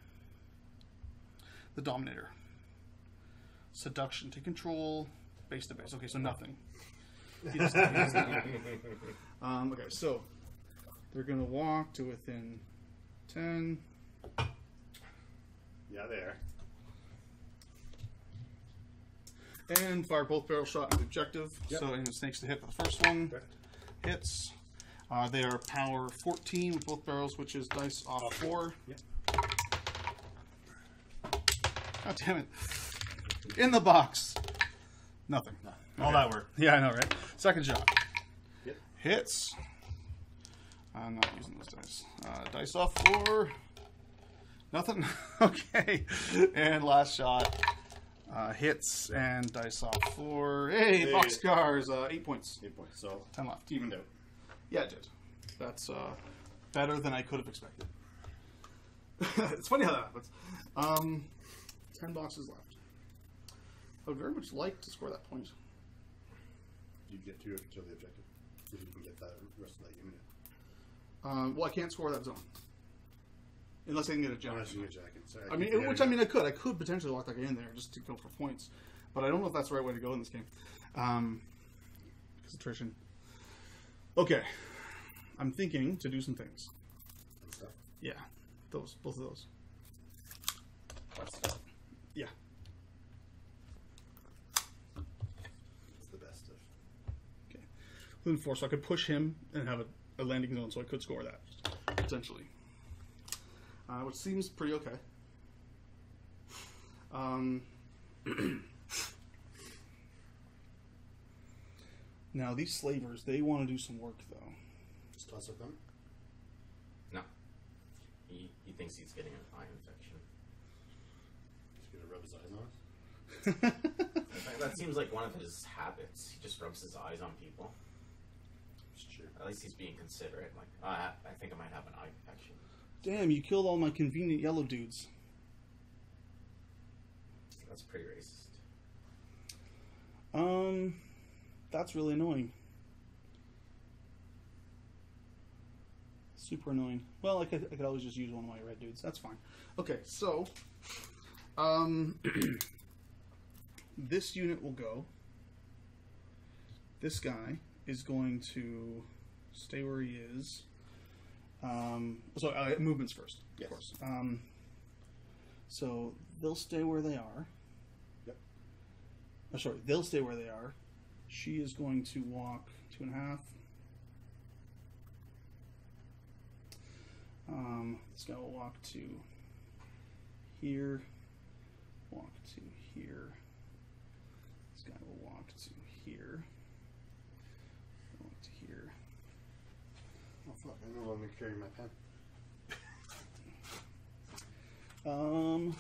The Dominator. Seduction, take control, base to base. Okay, so nothing. He just- he just- um, okay, so they're gonna walk to within ten. Yeah, there. And fire both barrel shot at the objective. Yep. So aim the snakes to hit for the first one. Correct. Hits. Uh, they are power fourteen with both barrels, which is dice off Off four. Yep. God damn it. In the box. Nothing. All that work. Yeah, I know, right? Second shot. Yep. Hits. I'm not using those dice. Uh, dice off for nothing. Okay. And last shot. Uh, hits and dice off for hey, Hey. boxcars. Uh, eight points. Eight points. So Ten left. evened out. Yeah, it did. That's uh, better than I could have expected. It's funny how that happens. Um, ten boxes left. I would very much like to score that point. You get two if you kill the objective. If you can get that rest of that unit. Um, well, I can't score that zone unless I can get a jacket. Unless you get a jacket. Sorry, I mean, keep which I mean, I could. I could potentially lock that guy in there just to go for points, but I don't know if that's the right way to go in this game. Um, because attrition. Okay, I'm thinking to do some things. and stuff. Yeah, those, both of those. What stuff? Yeah. It's the best of. Okay. Within four, so I could push him and have a, a landing zone, so I could score that potentially, uh, which seems pretty okay. Um. Now these slavers, they want to do some work though. Just toss up them. No. He, he thinks he's getting an eye infection. He's gonna rub his eyes on us. In fact, that seems like one of his habits. He just rubs his eyes on people. Sure. At least he's being considerate. Like, oh, I, I think I might have an eye infection. Damn, you killed all my convenient yellow dudes. That's pretty racist. Um, that's really annoying. Super annoying. Well, I could, I could always just use one of my red dudes. That's fine. Okay, so, um, this unit will go. This guy is going to stay where he is. Um, so uh, movements first, Yes. of course. Um, so they'll stay where they are. Yep. Oh, sorry, they'll stay where they are. She is going to walk two and a half. Um, this guy will walk to here, walk to here. This guy will walk to here, walk to here. Oh fuck! I no longer carry my pen. Um,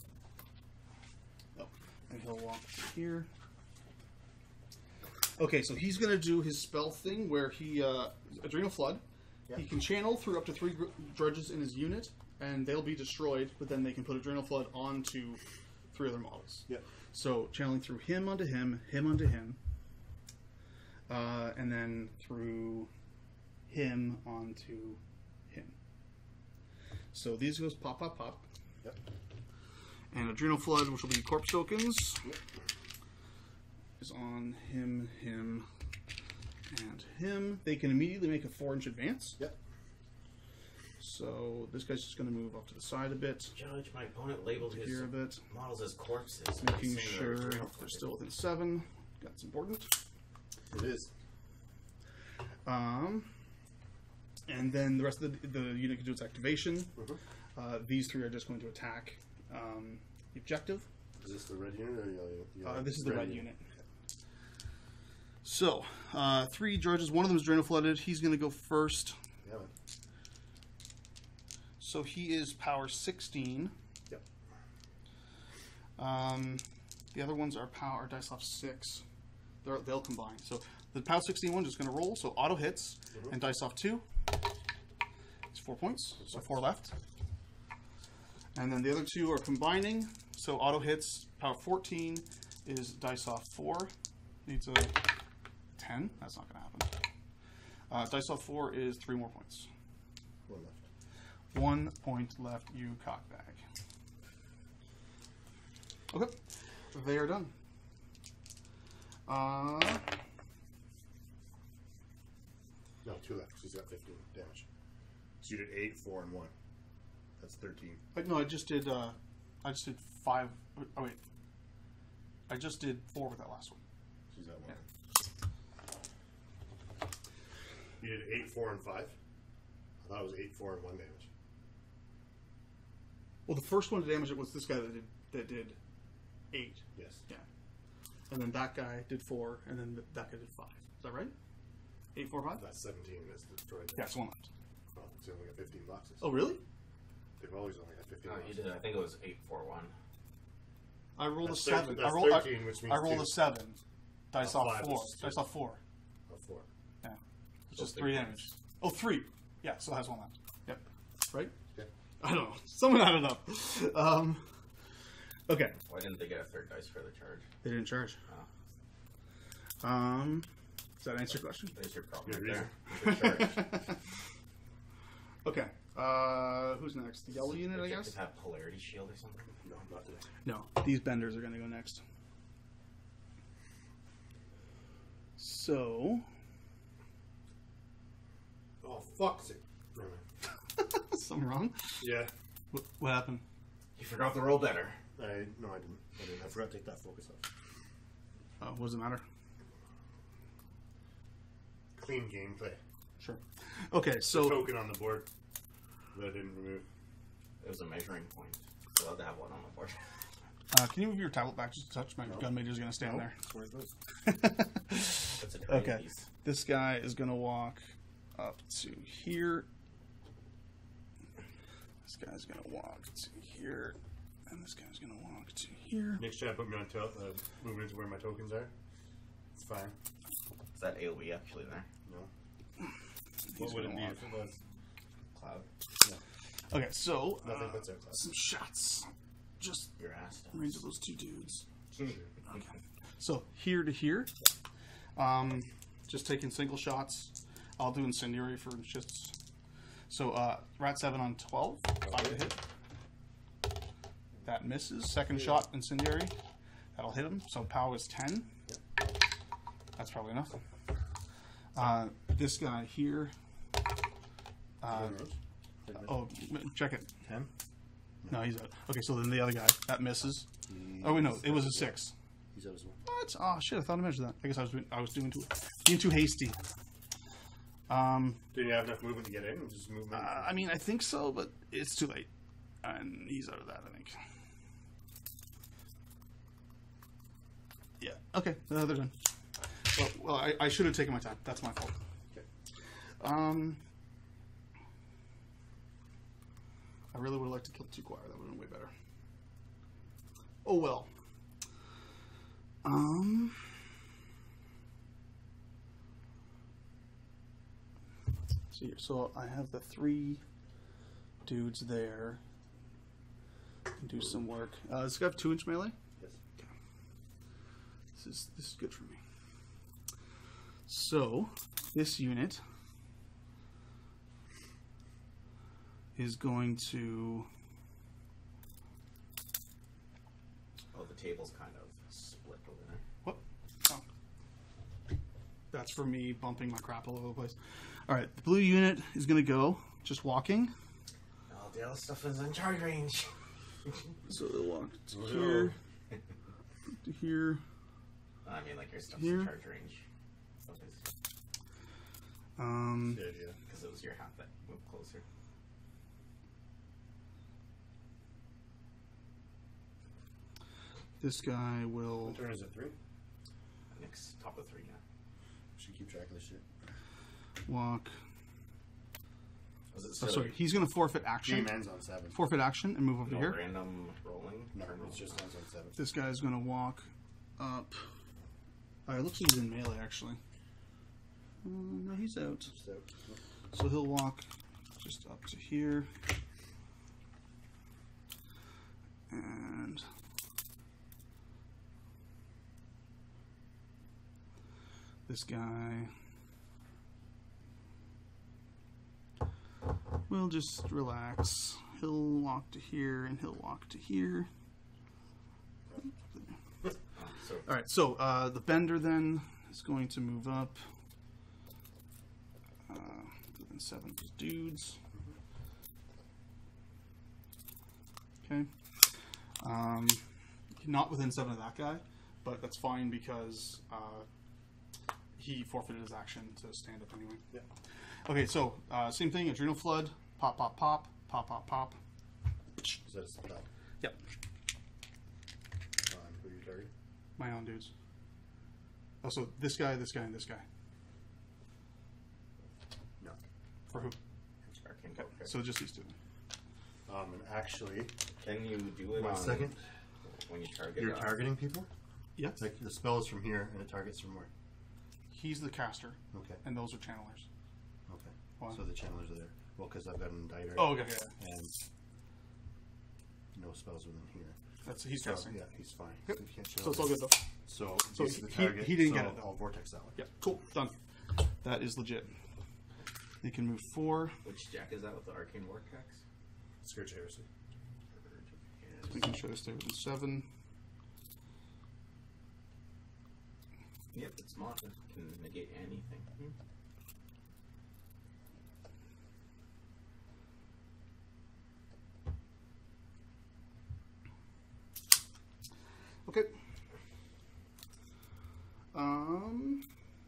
oh, and he'll walk to here. Okay, so he's going to do his spell thing where he, uh, Adrenal Flood. Yep. He can channel through up to three gr- drudges in his unit, and they'll be destroyed, but then they can put Adrenal Flood onto three other models. Yep. So, channeling through him onto him, him onto him, uh, and then through him onto him. So, these goes pop, pop, pop. Yep. And Adrenal Flood, which will be Corpse Tokens, Yep. is on him, him, and him. They can immediately make a four-inch advance. Yep. So this guy's just going to move off to the side a bit, Judge, my opponent labeled his here a bit, models as corpses. making saying sure they're they're adrenal still within seven. That's important. It is. Um, and then the rest of the, the unit can do its activation. Mhm. Uh, these three are just going to attack um, the objective. Is this the red unit or the yellow? the Uh, yellow- this is the red unit. So, uh, three Drudges. One of them is Adrenal Flooded. He's going to go first. Yeah, man. So he is power sixteen. Yep. Um, the other ones are power dice off six. They're, they'll combine. So the power sixteen one is just going to roll. So auto hits Mhm. and dice off two. It's four points. So four left. And then the other two are combining. So auto hits power fourteen is dice off four. Needs a ten. That's not going to happen. Uh, dice off four is three more points. One left. One point left, you cockbag. Okay, they are done. Uh, No, two left. She's got fifteen damage. So you did eight, four, and one. That's thirteen. I, no, I just did. Uh, I just did five. Oh wait, I just did four with that last one. She's got one. Yeah. You did eight, four, and five. I thought it was eight, four, and one damage. Well, the first one to damage it was this guy that did that did eight. Yes. Yeah. And then that guy did four, and then th- that guy did five. Is that right? Eight, four, five? That's seventeen. That's destroyed. Yeah, it's one left. Well, it's only got fifteen boxes. Oh, really? They've always only got fifteen No, boxes. you did. I think it was eight four one. I rolled That's a seven. thirteen, I rolled. I, thirteen, which means I rolled two. a seven. Dice Oh, off five, four. which is two. Dice off four. Oh, four. Yeah. It's So just three three points. damage. Oh, three. Yeah, so it has one left. Yep. Right? Yeah. I don't know. Someone added up. Um. Okay. Why didn't they get a third dice for the charge? They didn't charge. Oh. Um. Does that answer your question? There's your problem Good right there. You could charge. Okay. Uh, who's next? The yellow unit, I Objective guess. have polarity shield or something. No, not today. No, these benders are going to go next. So, Oh, fuck's sake. Never mind. something wrong? Yeah. What, what happened? You forgot the roll better. I no, I didn't. I didn't. I forgot to take that focus off. Oh, what does it matter? Clean gameplay. Sure. Okay, so Token on the board that I didn't remove. It was a measuring point. You're allowed to have one on the board. uh, can you move your tablet back just a touch? My No. gun major's going to stand No, there. that's where it goes. That's a trade Okay. piece. This guy is going to walk up to here. This guy's going to walk to here. And this guy's going to walk to here. Nick's trying to put me on to- uh, movement to where my tokens are. It's fine. Is that AoE actually there? No. He's What would it gonna be walk. if it was? Cloud. Okay, so Nothing uh, but their class. some shots. Just Your ass does. range of those two dudes. Sure. Okay. So here to here. Um, just taking single shots. I'll do incendiary for shits. So uh, rat seven on twelve. Five to hit. That misses. Second shot incendiary. That'll hit him. So pow is ten. That's probably enough. Uh, this guy here. Uh, oh, m- check it. Ten. No, he's out. Okay, so then the other guy that misses. Oh wait, no, it was a six. He's out as well. What? Oh shit! I thought I measured that. I guess I was doing, I was doing too being too hasty. Um, Did you have enough movement to get in? And just movement. uh, I mean, I think so, but it's too late, and he's out of that. I think. Yeah. Okay. Uh, they're done. Well, well I, I should have taken my time. That's my fault. Okay. Um, I really would have liked to kill two choir. That would have been way better. Oh well. Um. See here. So I have the three dudes there. Can do some work. Uh, does this guy have two inch melee? Yes. This is this is good for me. So this unit is going to. Oh, the table's kind of split over there. What? Oh. That's for me bumping my crap all over the place. All right, the blue unit is going to go just walking. Oh, the other stuff is in charge range. So they'll walk to here, to here. I mean, like your stuff's Here. in charge range. Um, Good idea. Because it was your half that moved closer. this guy will What turn is it? Three? Nick's top of three now. Should keep track of this shit. walk. Was it Oh, still sorry, he's going to forfeit action. Game ends on seven. Forfeit action and move over no here. random rolling? No, Turn it's roll? just ends on seven. This guy's going to walk up. Oh, it looks like he's in melee, actually. Uh, no, he's out. Just out. So he'll walk just up to here. And this guy will just relax. He'll walk to here and he'll walk to here. Oh, so All right, so uh, the bender then is going to move up. Uh, within seven dudes. Okay. Um, not within seven of that guy, but that's fine because uh, he forfeited his action to stand up anyway. Yeah. Okay, so uh, same thing. Adrenal flood. Pop, pop, pop. Pop, pop, pop. Is that a spell? Yep. On My own dudes. Also, this guy, this guy, and this guy. No. For who? Arcane Okay. Warcraft. So just these two. Um, and actually, Can you do it one on second. when you target? You're uh, targeting people. Yeah. Like the spell is from here, and it targets from where? He's the caster, Okay. and those are channelers. Okay. Why? So the channelers are there. Well, because I've got an Indictor. Oh, okay, yeah. And no spells within here. That's he's So, casting. yeah, he's fine. Yep. You can't show So it's all this. good though. So, So this is the he- target, he didn't so get it, though. I'll vortex that way. Yeah, cool, done. That is legit. They can move four. Which jack is that with the Arcane Vortex? Scourge of Heresy. We can try to stay within seven. Yep, it's mod. It can negate anything. Hmm. Okay. Um.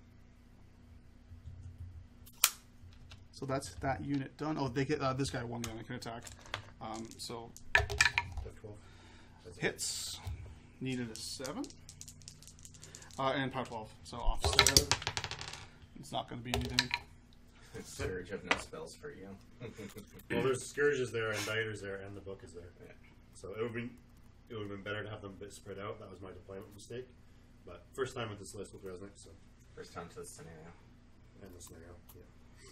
So that's that unit done. Oh, they get uh, this guy one gun. I can attack. Um, so F twelve. That's it. hits needed a seven. Uh, and power twelve. So offset. It's not going to be anything. Surge of no spells for you. Well, there's Scourges there, Indictors there, and the book is there. Yeah. So it would be it would have been better to have them a bit spread out. That was my deployment mistake. But first time with this list with Reznik, so First time to this scenario. and the scenario, yeah.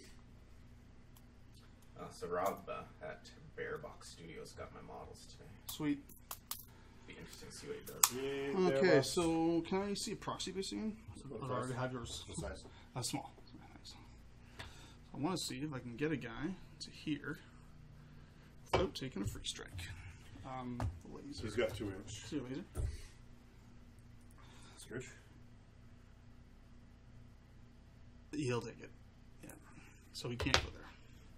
Uh, so Rob uh, at Bearbox Studios got my models today. Sweet. Be interesting to see what he does. Okay, so can I see a proxy base again? What Or I already size? have yours. What size? Uh, small. Nice. I want to see if I can get a guy to here without taking a free strike. Um, laser. He's got two inch. See a laser? Scourge. He'll take it. Yeah. So he can't go there.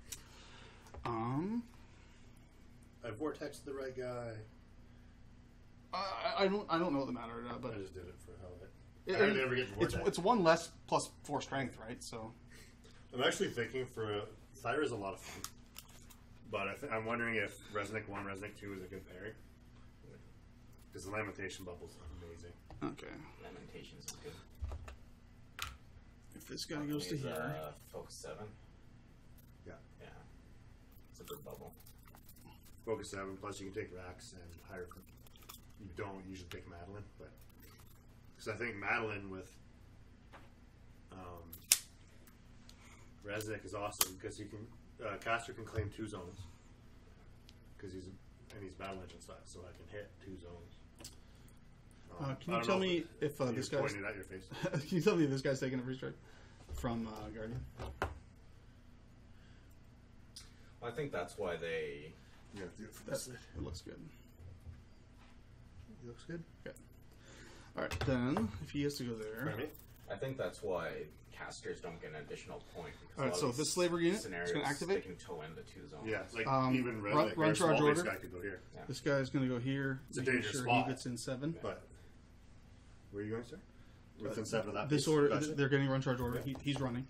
Um, I vortexed the right guy. I, I don't I don't know the matter, uh, but I just did it for hell of it. it, I hardly ever get to it's vortex. it's one less plus four strength, right? So I'm actually thinking for a Thyra is a lot of fun, but I th- I'm wondering if Reznik one, Reznik two is a good pairing because the Lamentation bubble's amazing. okay. Lamentations is good. If this guy goes to He's, here, Uh, focus seven. Yeah. Yeah. It's a good bubble. Focus seven. Plus, you can take Racks and Hierophant. You don't usually take Madeline, but because I think Madeline with um, Reznik is awesome because he can uh, caster can claim two zones because he's and he's battle engine style, so I can hit two zones. Um, uh, can I you don't tell know me if uh, you're this guy's pointing at your face. can you tell me if this guy's taking a free strike from uh, Guardian? Well, I think that's why they. You have to do it from That's, this it side. looks good. He looks good. Okay. All right, then if he has to go there. Pardon me? I think that's why casters don't get an additional point. Because All right, a lot so of this these slaver unit is scenarios, going to activate. They can toe in the two zones. Yeah, like Um, even run- Reznik, run your charge small base order. guy could go here, This guy's going to go here. It's a making dangerous sure spot. he gets in seven. but where are you going, sir? Within seven of that. This piece? order, Gotcha. they're getting run charge order. He, he's running.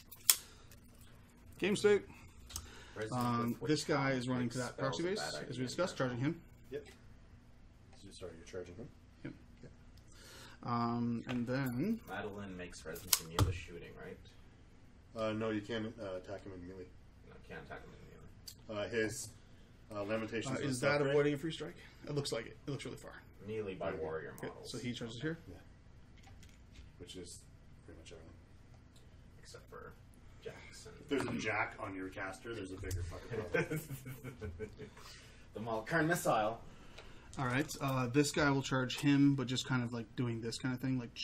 Game state. Resident Um, with this which guy one is running takes to that proxy spells base, a bad as idea we discussed, in charging him. Yep. So, sorry, you're charging him. Yep. Um, and then Madeline makes Resident immune to shooting, right? Uh, no, you can't uh, attack him in melee. No, can't attack him in melee. Uh, his uh, Lamentations. uh, on is that separate. avoiding a free strike? It looks like it. It looks really far. Melee by Okay. warrior Okay, models. so he charges here. Yeah. Which is pretty much everything. Except for Jackson. If there's a jack on your caster, there's a bigger fucking problem. The Malkarn missile. All right. Uh, this guy will charge him, but just kind of like doing this kind of thing, like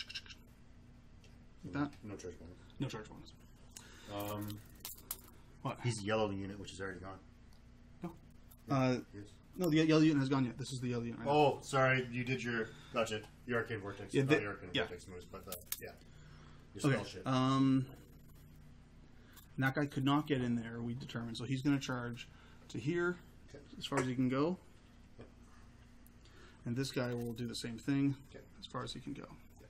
like that. No charge bonus. No charge bonus. Um, What? he's yellow unit, which is already gone. No. Uh, Yes. no, the yellow unit has gone yet. This is the yellow unit. Right now. Oh, sorry, you did your gotcha. The Arcane Vortex, Yeah, not they- the Arcane yeah. Vortex moves, but the, yeah. Your spell Okay. shit. Um, and that guy could not get in there. We determined, so he's going to charge to here, Okay. as far as he can go. Yep. And this guy will do the same thing, Okay. as far as he can go.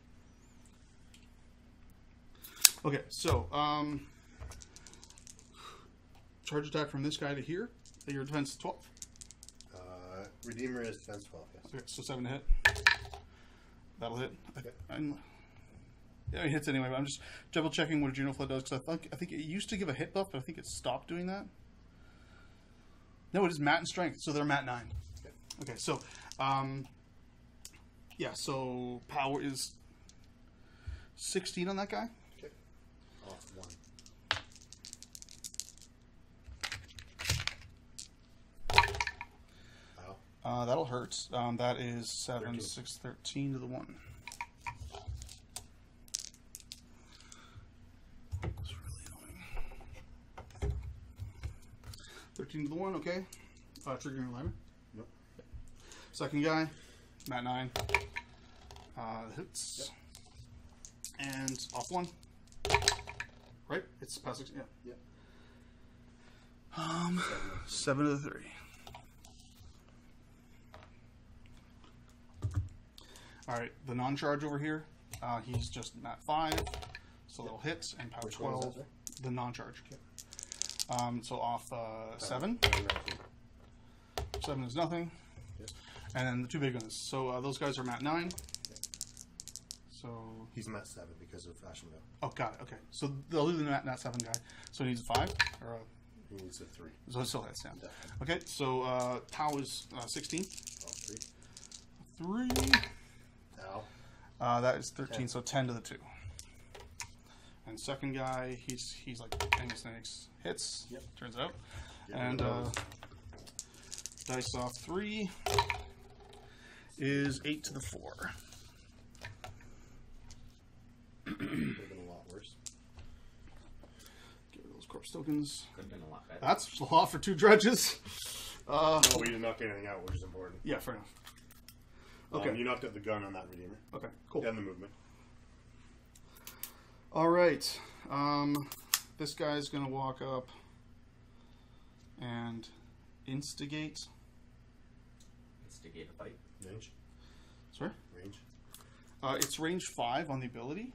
Okay, so um, charge attack from this guy to here. Your defense is twelve. Uh, Redeemer is defense twelve. Yes. Okay, so seven to hit. That'll hit. Okay. I, I'm, yeah, it hits anyway, but I'm just double checking what Adrenal Flood does, because I think, I think it used to give a hit buff, but I think it stopped doing that. No, it is Mat and Strength, so they're Mat nine. Okay. Okay, so, um, yeah, so power is sixteen on that guy. Okay. Off one. Ow. Uh, that'll hurt. Um, that is seven, thirteen. six, thirteen to the one. That's really annoying. thirteen to the one, okay. Uh, triggering alignment. Nope. Second guy, Mat nine. Uh, hits. Yep. And off one. Right? It's past six. Yeah. Yep. Um, seven to the three. All right, the non-charge over here. Uh, he's just Mat five, so they'll hit and power Which one is twelve. that, The non-charge. Okay. Um, so off uh, seven. Uh, nineteen. Seven is nothing. Yep. And then the two big ones. So uh, those guys are Mat nine. Yep. So He's Mat seven because of Fashion Go. oh, got it. Okay, so they'll do the Mat, Mat seven guy. So he needs a five or a. He needs a three. So it still hits, yeah. Yeah. Okay, so uh, Tau is uh, sixteen. Oh, three. Three. Ow. Uh, that is thirteen, ten. so ten to the two. And second guy, he's he's like Angus Snakes. Hits, Yep. turns out. Get And rid of uh, those. dice off three is eight to the four. Could have been a lot worse. Get rid of those corpse tokens. Could have been a lot better. That's a lot for two dredges. Uh, Oh, we didn't knock anything out, which is important. yeah, fair enough. Um, Okay. you knocked out the gun on that Redeemer. Okay, cool. And the movement. All right. Um, this guy's going to walk up and instigate. Instigate a fight. Range. Sorry? Range. Uh, it's range five on the ability.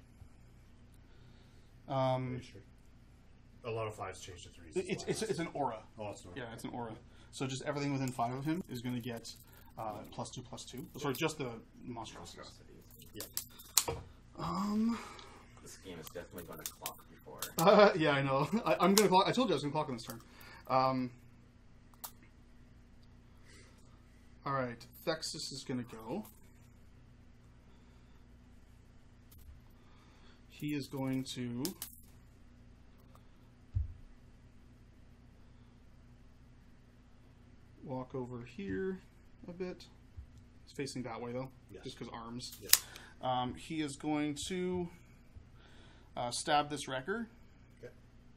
Um, Pretty sure. A lot of fives change to threes. it's, it's, it's an aura. Oh, it's not. Yeah, it's an aura. So just everything within five of him is going to get uh, plus two, plus two. Sorry, just the monstrosities. Yeah. Um. This game is definitely going to clock before. Uh, yeah, I know. I, I'm gonna clock. I told you I was gonna clock on this turn. Um. All right, Thexus is gonna go. He is going to walk over here a bit. He's facing that way though, Yes. just because arms. Yes. Um, he is going to uh, stab this wrecker. Okay.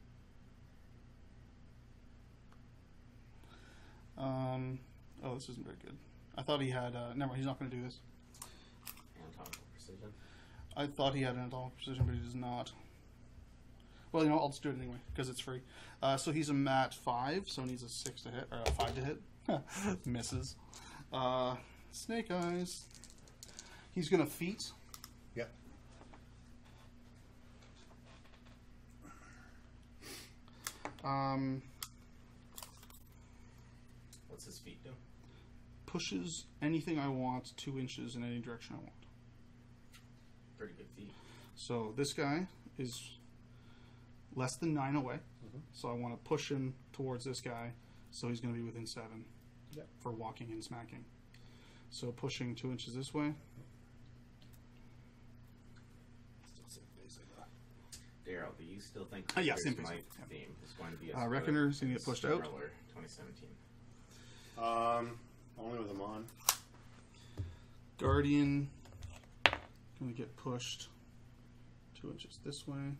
Um, oh, this isn't very good. I thought he had. Uh, never mind, he's not going to do this. Anatomical precision. I thought he had an anatomical precision, but he does not. Well, you know, I'll just do it anyway because it's free. Uh, so he's a mat five, so he needs a six to hit or a five to hit. Misses. Uh, snake eyes. He's gonna feet. Yep. Um, What's his feet do? pushes anything I want two inches in any direction I want. Pretty good feet. So this guy is less than nine away. Mhm. So I want to push him towards this guy, so he's going to be within seven Yep. for walking and smacking. So pushing two inches this way. Still same basic. Darrell, do you still think Uh, yeah, There's same my basic, yeah. theme is going to be a Uh, Reckoner's gonna get pushed out. Steamroller twenty seventeen. Um, only with him on. Guardian going to get pushed two inches this way.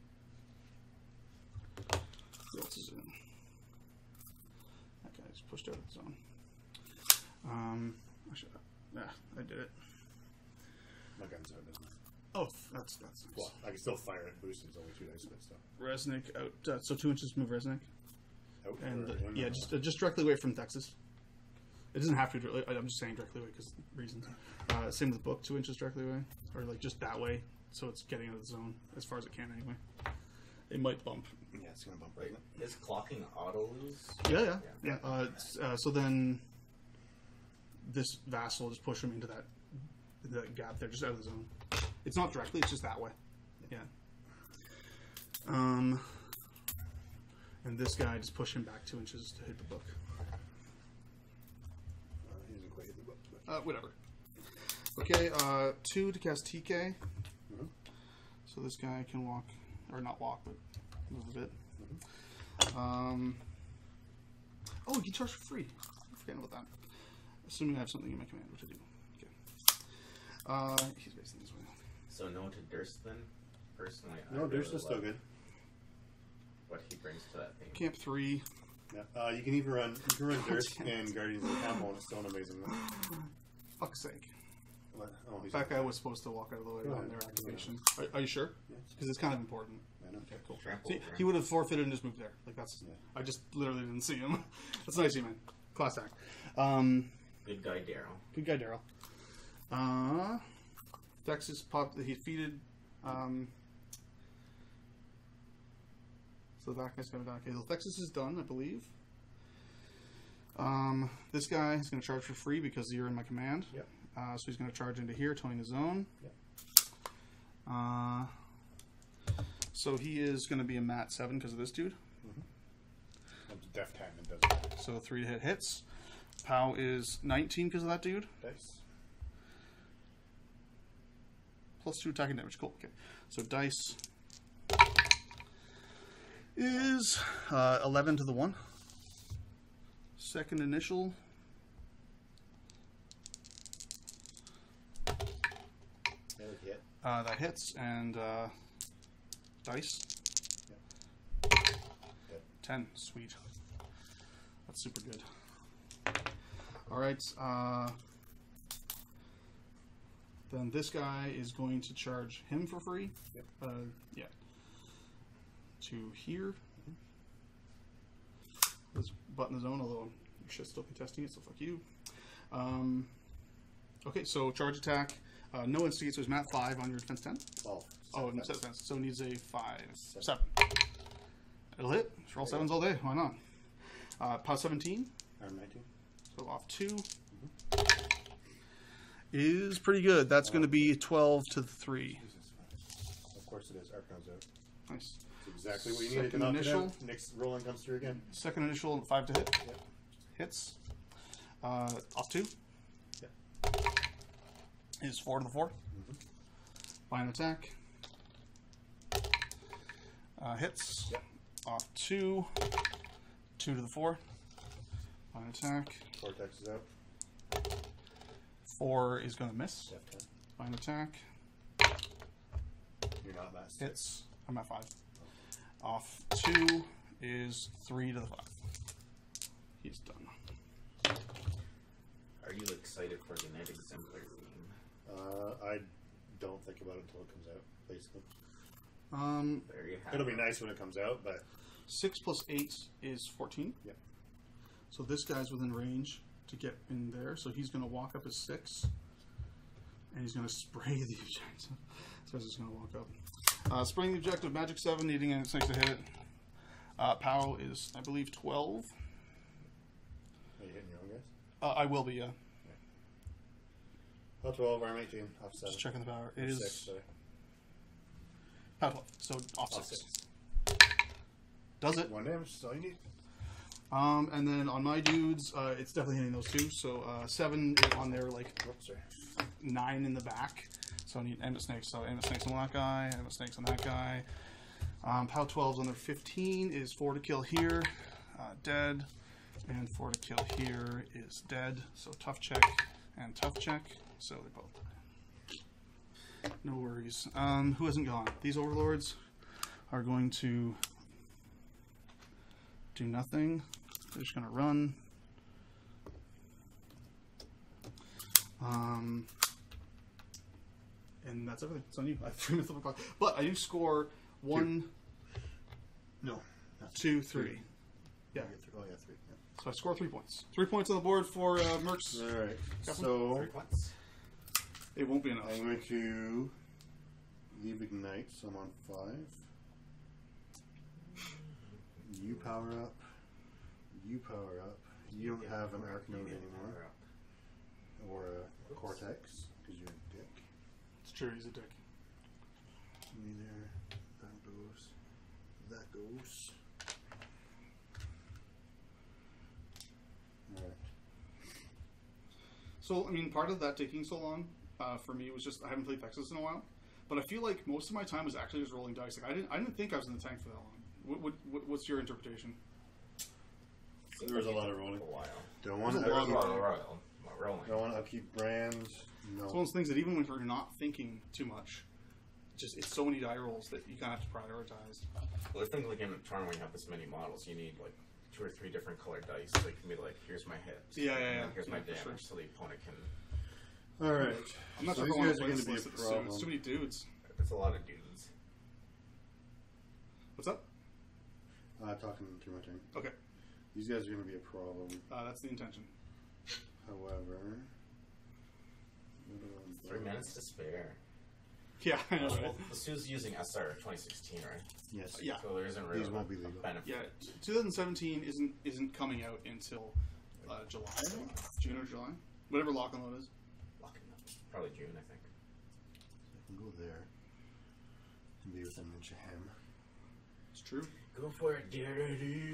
Who else is in? That guy's pushed out of the zone. Um, I should, yeah, I did it. My gun's out, doesn't it? Oh, that's that's nice. Well, I can still fire it. Boost is only two dice, but still. Resnick out. Uh, so two inches move Resnick, Out and or uh, in yeah, or just out? uh, just directly away from Thexus. It doesn't have to. Be, I'm just saying directly away because reasons. Uh, same with the book, two inches directly away, or like just that way, so it's getting out of the zone as far as it can anyway. It might bump. Yeah, it's gonna bump Wait, right. is clocking auto lose? Yeah, yeah, Yeah. yeah. Uh, it's, uh, so then this Vassal just push him into that the gap there, just out of the zone. It's not directly; it's just that way. Yeah. Um, and this guy just push him back two inches to hit the book. Uh, he doesn't quite hit the book. But. Uh, whatever. Okay, uh, two to cast T K. Mm-hmm. So this guy can walk, or not walk, but move a bit. Mm-hmm. Um. Oh, you can charge for free. I'm forgetting about that. Assuming I have something in my command, which I do. Okay. Uh, he's basically this way. So no to Durst then? Personally, I No, really Durst is still love good. what he brings to that thing. Camp three. Yeah. Uh, you can even run you can run Durst and Guardians of the Temple, and it's still an amazing one. Fuck's sake. What? Oh, he's That guy was supposed to walk out of the way Go on ahead. their activation. Are, are you sure? Yes. Because it's kind of important. I know. Okay, cool. Trample See, over he him. would have forfeited and just moved there. Like that's. Yeah. I just literally didn't see him. That's nice of you, man. Class act. Um, Good guy, Darrell. good guy, Darrell. Uh, Thexus popped. He defeated. Um, so that guy's going to die. Okay, so Thexus is done, I believe. Um, this guy is going to charge for free because you're in my command. Yep. Uh, so he's going to charge into here, towing the zone. Yep. Uh, so he is going to be a mat seven because of this dude. It's Deft Hand and does that. So three to hit hits. Pow is nineteen because of that dude. Dice. Plus two attacking damage. Cool. Okay. So dice is uh, eleven to the one. Second initial. That would hit. Uh, that hits and uh, dice. Yep. ten. Sweet. That's super good. All right. Uh, then this guy is going to charge him for free. Yep. Uh, yeah. To here. This button the zone, although you should still be testing it, so fuck you. Um, okay, so charge attack. Uh, no instigate, so it's mat five on your defense ten. twelve. Oh, and set defense. So it needs a five. Seven. It'll hit. Just roll sevens all day. Why not? Uh, pow seventeen. Arm nineteen. So off two. Is pretty good. That's going to be twelve to three. Jesus. Of course it is. Arc comes out. Nice. It's exactly what you need. Second Knock it initial. down. Next rolling comes through again. Second initial, five to hit. Yep. Hits. Uh, off two. Yep. Is four to the four. Mm-hmm. Line attack. Uh, hits. Yep. Off two. Two to the four. Line attack. Cortex is out. Four is going to miss. Deft Hand. Line attack. You're not last. Hits. I'm at five. Off two is three to the five. He's done. Are you excited for the Night Exemplar theme? Uh, I don't think about it until it comes out, basically. Um, There you have It'll it. be nice when it comes out, but six plus eight is fourteen. Yep. So this guy's within range to get in there. So he's going to walk up his six, and he's going to spray the objective. So he's just going to walk up. Uh, spraying the objective, magic seven, needing a six to hit it. Uh, Pow is, I believe, twelve. are you hitting your own guys? Uh, I will be, yeah. Oh, twelve, arm eighteen, off seven. Just checking the power. It Off is six, sorry. Pow twelve, so off Off six. six. Does it? One damage, that's all you need. Um, and then on my dudes, uh, it's definitely hitting those two. So uh, seven is on there, like Oops, sorry. nine in the back. So I need Emmet Snakes. So Emmet Snakes on that guy, Emmet Snakes on that guy. Um, Pow twelves on their fifteen is four to kill here, uh, dead. And four to kill here is dead. So tough check and tough check. So they both die. No worries. Um, who hasn't gone? These Overlords are going to do nothing. They're just going to run. Um, and that's everything. It's on you. I have three minutes of clock. But I do score one, No. Not two, three. Yeah. You get three. Oh, yeah, three. Yeah. So I score three points. Three points on the board for uh, Mercs. Alright, Captain? so Three points. It won't be enough. I'm going to leave Ignite, so I'm on five. You power up. You power up. You don't have an Arc Node anymore. Or a Cortex, because you're Sure, he's a dick. Me there. That goes. That goes. Alright. So, I mean, part of that taking so long uh, for me was just I haven't played Thexus in a while, but I feel like most of my time was actually just rolling dice. Like I didn't, I didn't think I was in the tank for that long. What, what, what what's your interpretation? There was a lot of rolling. A while. Don't want There's to a lot A of upkeep, lot of roll- rolling. don't want to upkeep brands. No. It's one of those things that even when you're not thinking too much, just it's so many die rolls that you kind of have to prioritize. Well, I think like in a tournament when you have this many models, you need like two or three different colored dice. So you can be like, here's my hits. Yeah, yeah, and yeah. then Here's my Yeah, for damage, sure. so the opponent can. Alright. I'm not so sure if these I want guys to are play going this to be a list at the soon. problem. It's too many dudes. It's a lot of dudes. What's up? Uh, talking through my turn. Okay, These guys are going to be a problem. uh, that's the intention. However, Three minutes to spare. Yeah, I know. Well, Right? the Sue's using S R twenty sixteen, right? Yes. Yeah. So there isn't really These won't be a legal. benefit. Yeah, twenty seventeen isn't isn't coming out until uh, July, I think? June or July, whatever lock and load is. Locking up. Probably June, I think. I can go there and be within an inch of him. It's true. Go for it, Darrell.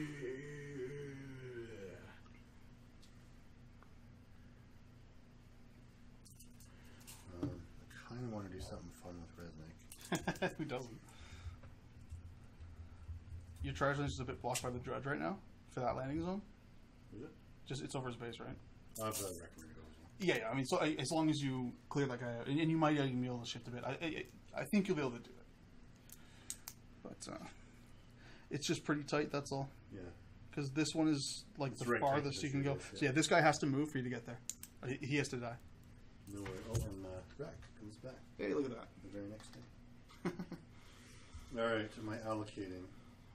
Um, I kind of want to do something fun with Reznik. Who doesn't? Your charge range is a bit blocked by the Drudge right now for that landing zone. Is it? Just it's over his base, right? I'll probably recommend it also. Yeah, yeah. I mean, so I, as long as you clear that guy out, and, and you might even be able to shift a bit. I, I, I think you'll be able to do it. But uh, it's just pretty tight. That's all. Yeah. Because this one is like It's the right farthest tight you can go. to this, So yeah, this guy has to move for you to get there. Uh, He, he has to die. No way. Oh, and uh, Wrack comes back Hey, look at that. the very next day. Alright, am I allocating?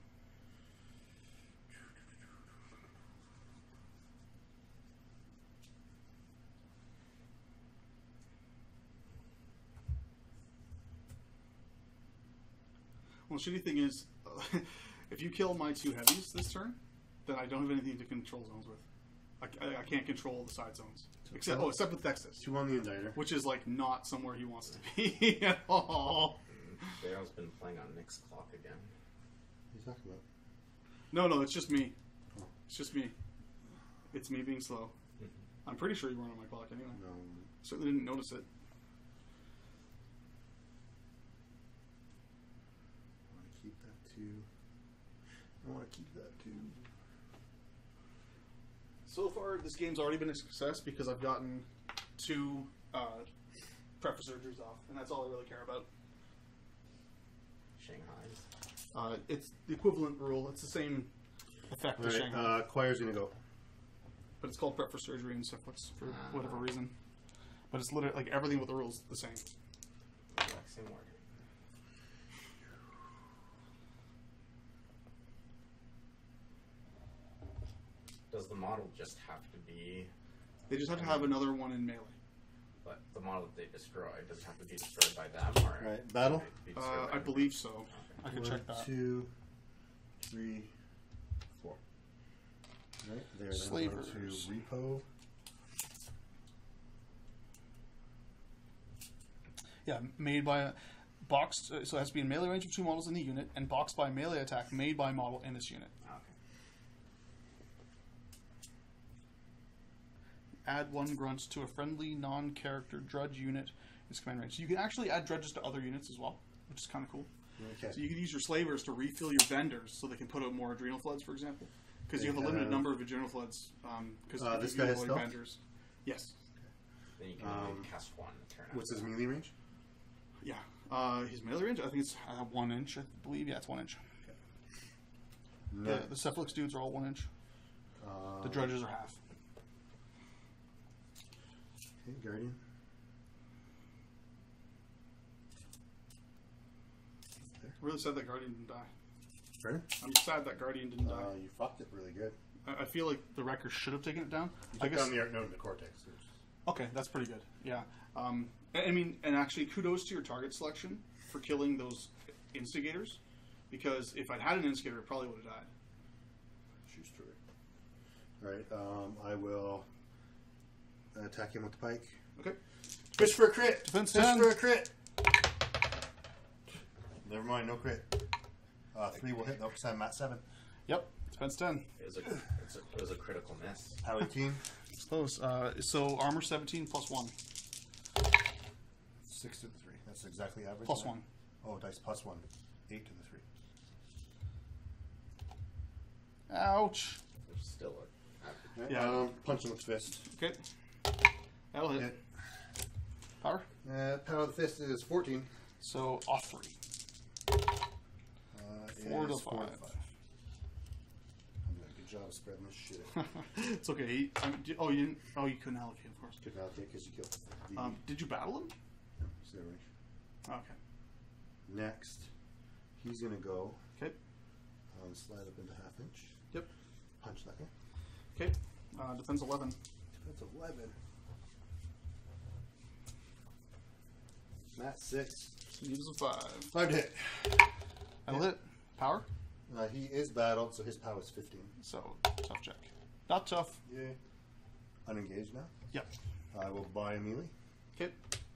Well, the shitty thing is, if you kill my two heavies this turn, then I don't have anything to control zones with. I, I, I can't control the side zones. Except, oh, except with Thexus, Two on the Indictor. which is like not somewhere he wants to be at all. Darrell's been playing on Nick's clock again. What are you talking about? No, no, it's just me. Oh. It's just me. It's me being slow. I'm pretty sure you weren't on my clock anyway. No. Certainly didn't notice it. I want to keep that two. I want to keep that two. So far, this game's already been a success because I've gotten two uh, prep for surgeries off, and that's all I really care about. Shanghai's. Uh, it's the equivalent rule. It's the same effect as Alright, Shanghai, uh, Choir's going to go. but it's called prep for surgery in syphilis for whatever reason. But it's literally like everything with the rules the same. Exact same order. Does the model just have to be, They just have to have another one in melee. but the model that they destroy, does it have to be destroyed by them, or Right, battle? can it be destroyed Uh, by I them? believe so. Okay. I can One, check that. two, three, four. Right, there. Then Slavers. go to repo. Yeah, made by a boxed. uh, So it has to be in melee range of two models in the unit, and boxed by melee attack made by model in this unit. Okay. Add one grunt to a friendly non-character Drudge unit in its command range. So you can actually add Drudges to other units as well, which is kind of cool. Okay. So you can use your slavers to refill your vendors so they can put out more adrenal floods, for example. Because you They have a limited have- number of adrenal floods. Because Uh, this guy has stealth? vendors. Yes. Then you can only Um, cast one turn. What's his after melee range? Yeah. Uh, his melee range, I think it's uh, one inch. I believe, yeah, it's one inch. No. The, the Cephalix dudes are all one inch. Uh, The Drudges are half. Okay, Guardian. Really sad that Guardian didn't die. Pardon? I'm sad that Guardian didn't die. Uh, you fucked it really good. I, I feel like the wrecker should have taken it down. You I took guess. down the art note in the cortex. which- Okay, that's pretty good. Yeah. Um, I I mean, and actually, kudos to your target selection for killing those instigators, because if I'd had an instigator, it probably would have died. Choose true. Alright, um, I will attack him with the pike. Okay. Fish for a crit! Defense Fish ten. for a crit! Never mind, no crit. Uh, three will hit though, because I'm at seven. Yep, defense ten. It was a, it's a, it was a critical miss. Power eighteen. It's close. Uh, so armor seventeen plus one. Six to the three. That's exactly average. Plus right? one. Oh, dice plus one. Eight to the three. Ouch. There's still a. Yeah. Um, punch him with fist. Okay. That'll hit. Hit. Power. Uh, power of the fist is fourteen. So off three. Uh, Four to is four five. I'm doing a good job of spreading this shit. It's okay. He, um, d- oh, you didn't. Oh, you couldn't allocate, of course. Couldn't allocate because you killed the Um, did you battle him? zero range. Okay. Next, he's gonna go Okay. um, slide up into half inch. Yep. Punch that guy. Okay. Uh, defense eleven. That's eleven. Matt six. Needs a five. Five to hit. That'll hit. Power. Uh, he is battled, so his power is fifteen. So tough check. Not tough. Yay. Unengaged now. Yep. I will buy a melee. Okay.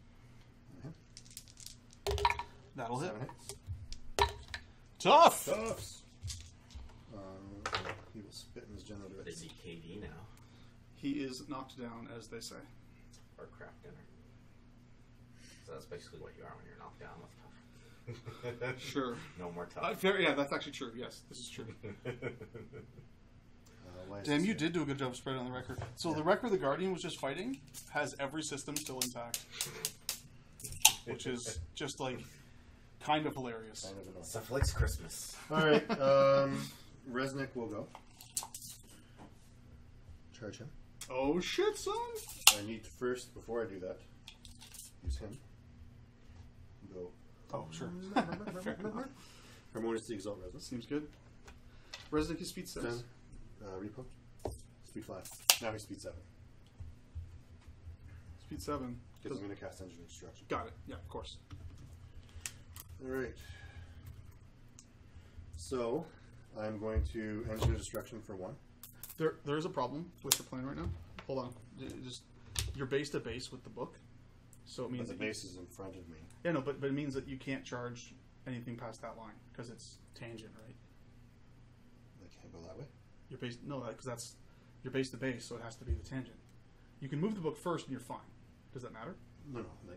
Mm-hmm. That'll hit. Seven hits. Tough. Toughs. Um, he will spit in his general What is direction. he, K D now? He is knocked down, as they say. Or crap dinner? So that's basically what you are when you're knocked down with tough. Sure. No more tough. Uh, fair, yeah, that's actually true. Yes, this is true. Uh, why is Damn, this you here? did do a good job of spreading on the record. So Yeah. the record the Guardian was just fighting has every system still intact, which is just like kind of hilarious. Kind of annoying. Stuff like Christmas. Alright, um, Reznik will go. Charge him. Oh shit, son! I need to first, before I do that, use him. Go. Oh sure. Fair enough. Harmonious to exalt Reznik. Seems good. Reznik is speed six. Then, uh, repo. Speed five. Now he's speed seven. Speed seven. Because I'm going to cast Engine of Destruction. Got it. Yeah, of course. Alright. So, I'm going to Engine of Destruction for one. There, there is a problem with your plan right now. Hold on. J- Just you're base to base with the book, so it But means the that you- base is in front of me. yeah, no, but but it means that you can't charge anything past that line because it's tangent, right? I can't go that way. You're base no, because that's you're base to base, so it has to be the tangent. You can move the book first, and you're fine. Does that matter? No, no. Like,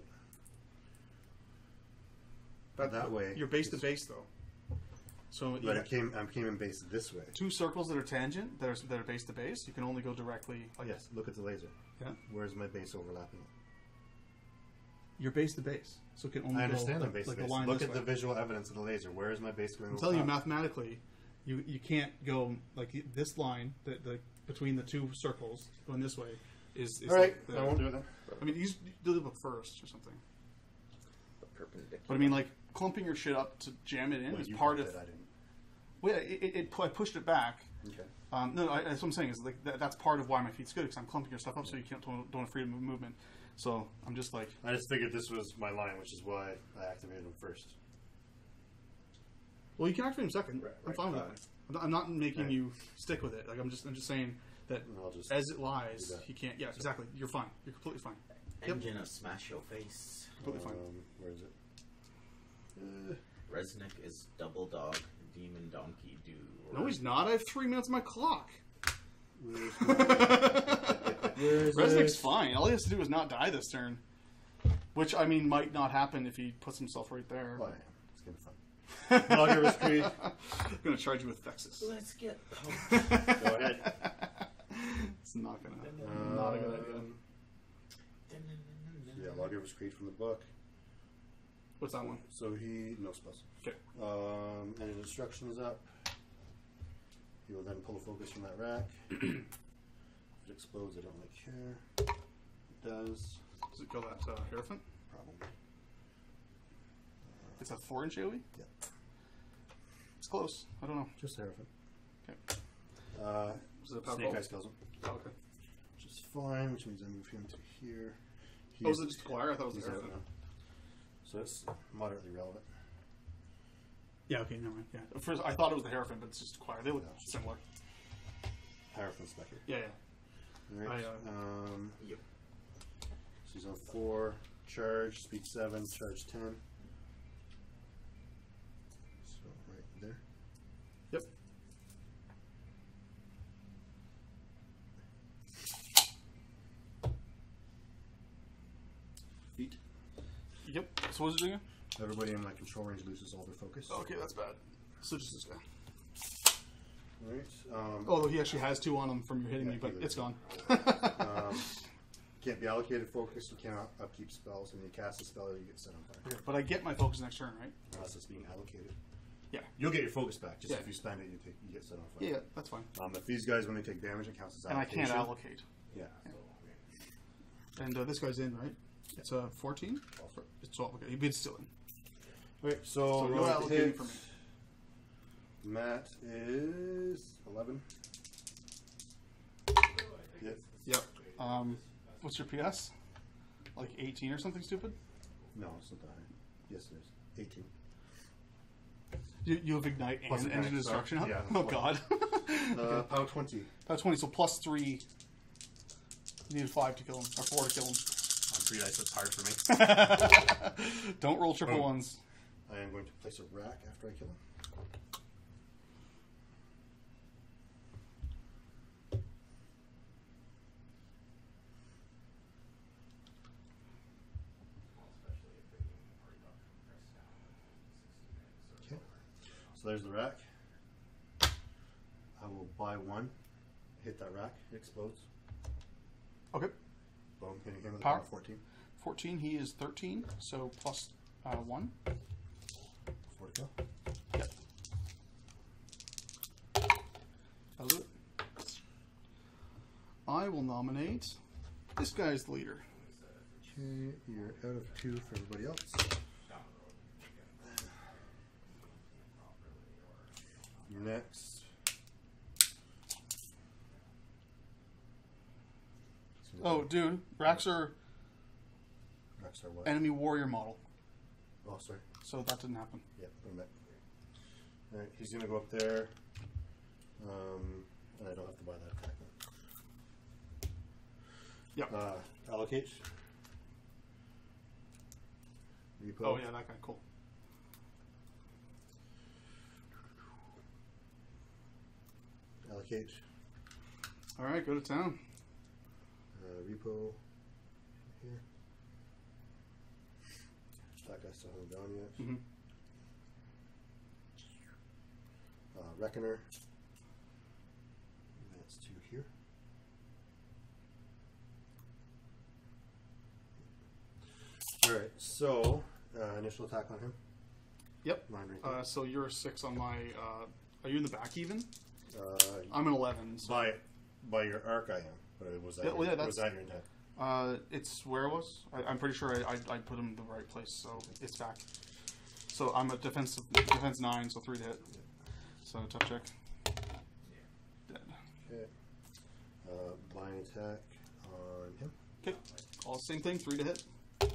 That, that way. You're base to is- base though. So But you I got came, I came in base this way. two circles that are tangent that are, that are base to base. You can only go directly. Like Yes, look at the laser. Yeah. Where's my base overlapping it? You're base to base, so it can only I understand go I'm base like, to like base. a line Look this at way. the visual evidence of the laser. Where is my base going I'm over telling you, top? mathematically, you you can't go like this line, the, the between the two circles going this way is. is All right, the, I won't do it then. I mean, you do the book first or something. Perpendicular. But I mean, like clumping your shit up to jam it in Well, is you part did, of. I didn't. Well, yeah, it, it, it, I pushed it back. Okay. Um, no, I, that's what I'm saying. Is like that, that's part of why my feet's good because I'm clumping your stuff up so you can't don't, don't have freedom of movement. So I'm just like, I just figured this was my line, which is why I activated him first. well, you can activate him second. Right, I'm right, fine with fine. that. I'm not, I'm not making Right. you stick with it. Like I'm just I'm just saying that And I'll just as it lies, do that. he can't. Yeah, exactly. You're fine. You're completely fine. Yep. Engine of Smash Your Face. Completely fine. um, where is it? Uh, Reznik is double dog, demon donkey do. No, he's not. I have three minutes on my clock. where's my- where is Reznik's it? fine. All he has to do is not die this turn. Which, I mean, might not happen if he puts himself right there. Well, yeah, it's gonna be fun. Logger's Creed. I'm going to charge you with Thexus. Let's get Go ahead. It's not going to Not a good idea. Um, Yeah, Lawgiver's Creed from the book. What's that one? So he no spells. Okay. Um, and his instruction is up. He will then pull a focus from that rack. If it explodes, I don't really care. It does. Does it kill that uh, Hierophant? Probably. It's a four inch AoE? Yeah. It's close. I don't know. Just Hierophant. Okay. Uh, Is it a power Snake call? Eyes kills him. Oh, okay. Which is fine, which means I move him to here. Oh, was it just Choir? I thought it was he's the out Hierophant. now. So it's moderately relevant. Yeah, okay, never mind. Yeah. At first, I thought it was the Hierophant, but it's just Choir. They look No, it's just- similar. Hierophant Spectre. Yeah, yeah. Alright. I, uh, um, Yep. so he's on four. Charge, speed seven, charge ten. feet. Yep. So what's it doing? Everybody in my control range loses all their focus. Okay, that's bad. So just this guy. Alright. Um, Although he actually has two on him from you hitting Yeah, me, but he it's does. gone. um, can't be allocated focus. You cannot upkeep spells. When you cast a spell, you get set on fire. Okay, but I get my focus next turn, right? Unless it's being allocated. Yeah. You'll get your focus back. Just Yeah. if you spend it, you take you get set on fire. Yeah, that's fine. Um, if these guys, when they take damage, it counts as And I allocation. can't allocate. Yeah. And uh, this guy's in, right? It's a uh, fourteen? It's twelve. Okay, he's still in. Okay, so, So no roll to allocating hit. for me. Matt is eleven. Yep. Yep. Um, what's your P S? Like eighteen or something stupid? No, it's not that high. Yes, it is. eighteen. You, you have Ignite Plus and Ignite, Engine Destruction? sorry. Huh? Yeah, Oh, plus- God. Uh, power twenty. That's twenty, so plus three. You needed five to kill him, or four to kill him. On three dice, that's hard for me. Don't roll triple Boom. ones. I am going to place a rack after I kill him. Okay. So there's the rack. I will buy one. Hit that rack. It explodes. Okay. Boom. Hitting him with a Power. power fourteen. fourteen, he is thirteen, so plus uh, one. Four to kill. Yep. That'll do it. I will nominate this guy's the leader. Okay, you're out of two for everybody else. Next. Oh, dude, Racks are Racks are what? enemy warrior model, Oh, sorry. so that didn't happen. Yeah, put him back. Alright, he's gonna go up there. Um, and I don't have to buy that attack now. Yep. Uh, allocate. Repo. Oh, yeah, that guy, cool. Allocate. Alright, go to town. Uh, repo. Here. That guy still hasn't gone yet. Mm-hmm. Uh, Reckoner. That's two here. Alright, so uh, initial attack on him. Yep. Mine right Uh, so you're a six on my. Uh, are you in the back even? there. Uh, I'm an eleven. So. by by your arc, I am. But was that Yeah, well, yeah, your, that's- was that your intent? Uh, it's where it was. I, I'm pretty sure I, I, I put him in the right place, so it's back. So I'm a defensive defense nine, so three to hit. So tough check. Dead. Okay. Uh, blind attack on him. Okay. All the same thing. Three to hit.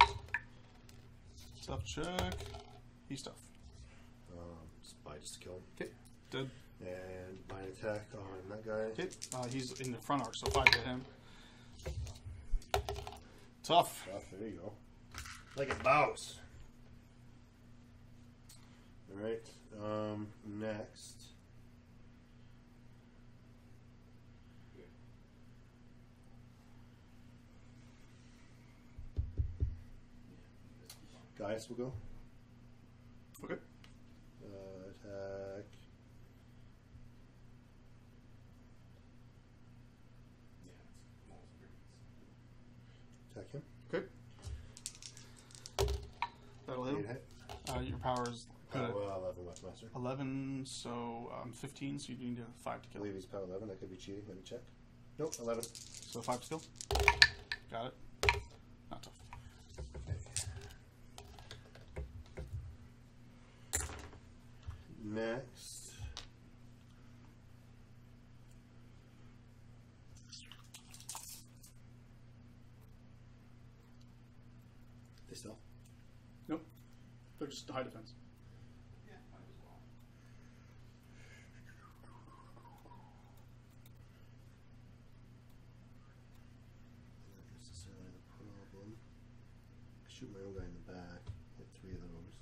Tough check. He's tough. Um, spy just to kill him. Okay. Dead. And blind attack on that guy. Okay. Uh, he's in the front arc, so five to hit him. Tough. Oh, there you go. Like it bows. Alright. Um, next. Gaius will go. Okay. Uh, attack. Attack him. Okay. That'll hit Eight him. hit. Uh, your power is Oh, good. uh, eleven Westmaster. eleven, so um, fifteen, so you need to five to I kill. believe he's power eleven. I could be cheating. Let me check. Nope, eleven. So five to kill. Got it. Not tough. Next. They still. Nope. They're just high defense. Not necessarily the problem. I shoot my own guy in the back. Hit three of those.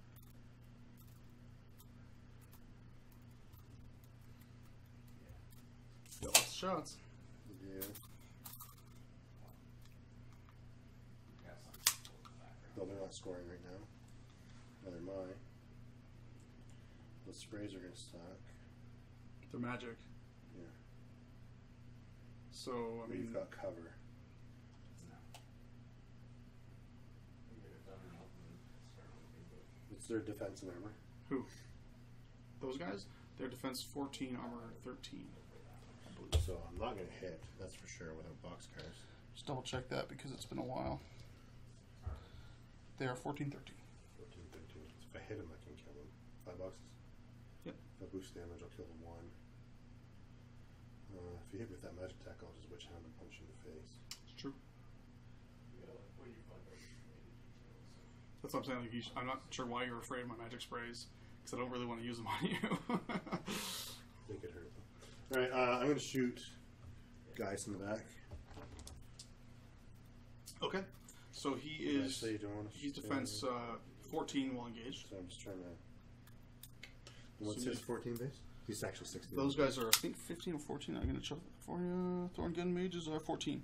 Lots of shots. Yeah. Well, they're not scoring right now. Neither am I. The sprays are going to suck. They're magic. Yeah. So, I But mean, you've got cover. What's their defense and armor? who? Those guys? Their defense fourteen, armor thirteen. So I'm not going to hit, that's for sure, without boxcars. Just double check that because it's been a while. They are fourteen, thirteen. fourteen, thirteen. So if I hit him, I can kill him. Five boxes? Yep. If I boost damage, I'll kill him one. Uh, if you hit me with that magic attack, I'll just witch hand and punch you in the face. It's true. That's what I'm saying. Like, you sh I'm not sure why you're afraid of my magic sprays because I don't really want to use them on you. They could hurt them. Alright, uh, I'm going to shoot guys in the back. Okay. So he is. Actually, you don't want to He's shoot defense him. uh, fourteen while engaged. So I'm just trying to. What's So his you- fourteen base? He's actually sixteen. Those guys are, I think, fifteen or fourteen. I'm going to check that for you. Thorn gun mages are fourteen.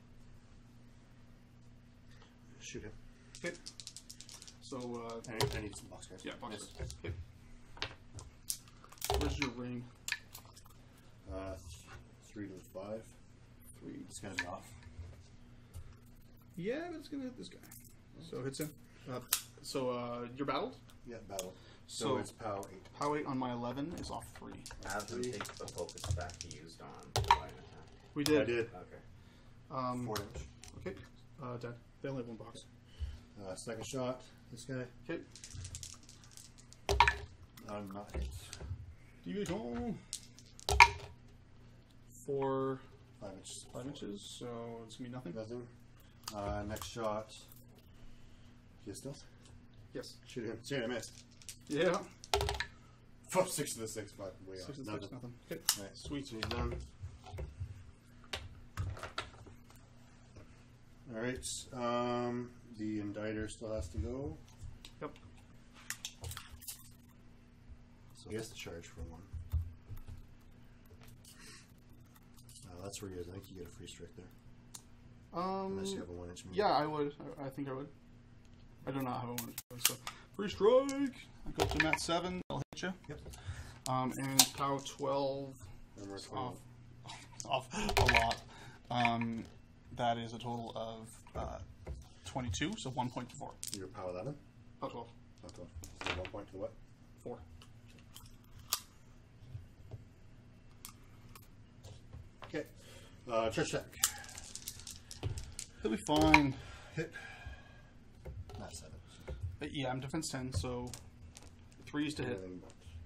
Shoot him. Okay. So, uh, I need, I need some boxcars. yeah, box Miss. cards. Okay. Where's your ring? Uh, three to five. Three. It's going to be off. Yeah, but it's going to hit this guy. So, hits him. Uh, so, uh, you're battled? Yeah, battle. So, So, it's POW eight. Pow eight on my eleven is off three. Have them Three. take the focus back you used on divine attack. We did. I did. Okay. Um, Four damage. okay. Uh, dead. They only have one box. Uh, second shot. This guy. Okay. I'm not hit. D H home. Four, Five inches. five inches, so it's going to be nothing. Nothing. Uh, next shot. He has stealth. Yes. Shoot him. See, I missed. Yeah. Oh, six to the six, but way off. Six and Nothing. six, nothing. Okay. Right, Sweet. so he's done. Alright, um, the Indictor still has to go. Yep. So he has to charge for one. Uh, that's where he is. I think you get a free strike there. Um, Unless you have a one inch. yeah, I would. I, I think I would. I do not have a one. So free strike. I go to mat seven. I'll hit you. Yep. Um, and pow twelve. Armor It's twenty-one. off, off a lot. Um, that is a total of uh, twenty-two. So one point to four. Your power eleven? Pow twelve. Not twelve. So one point to the what? Four. Okay. Uh, church check. He'll be fine. Hit. Not seven. So Uh, yeah, I'm defense ten, so threes to hit. anything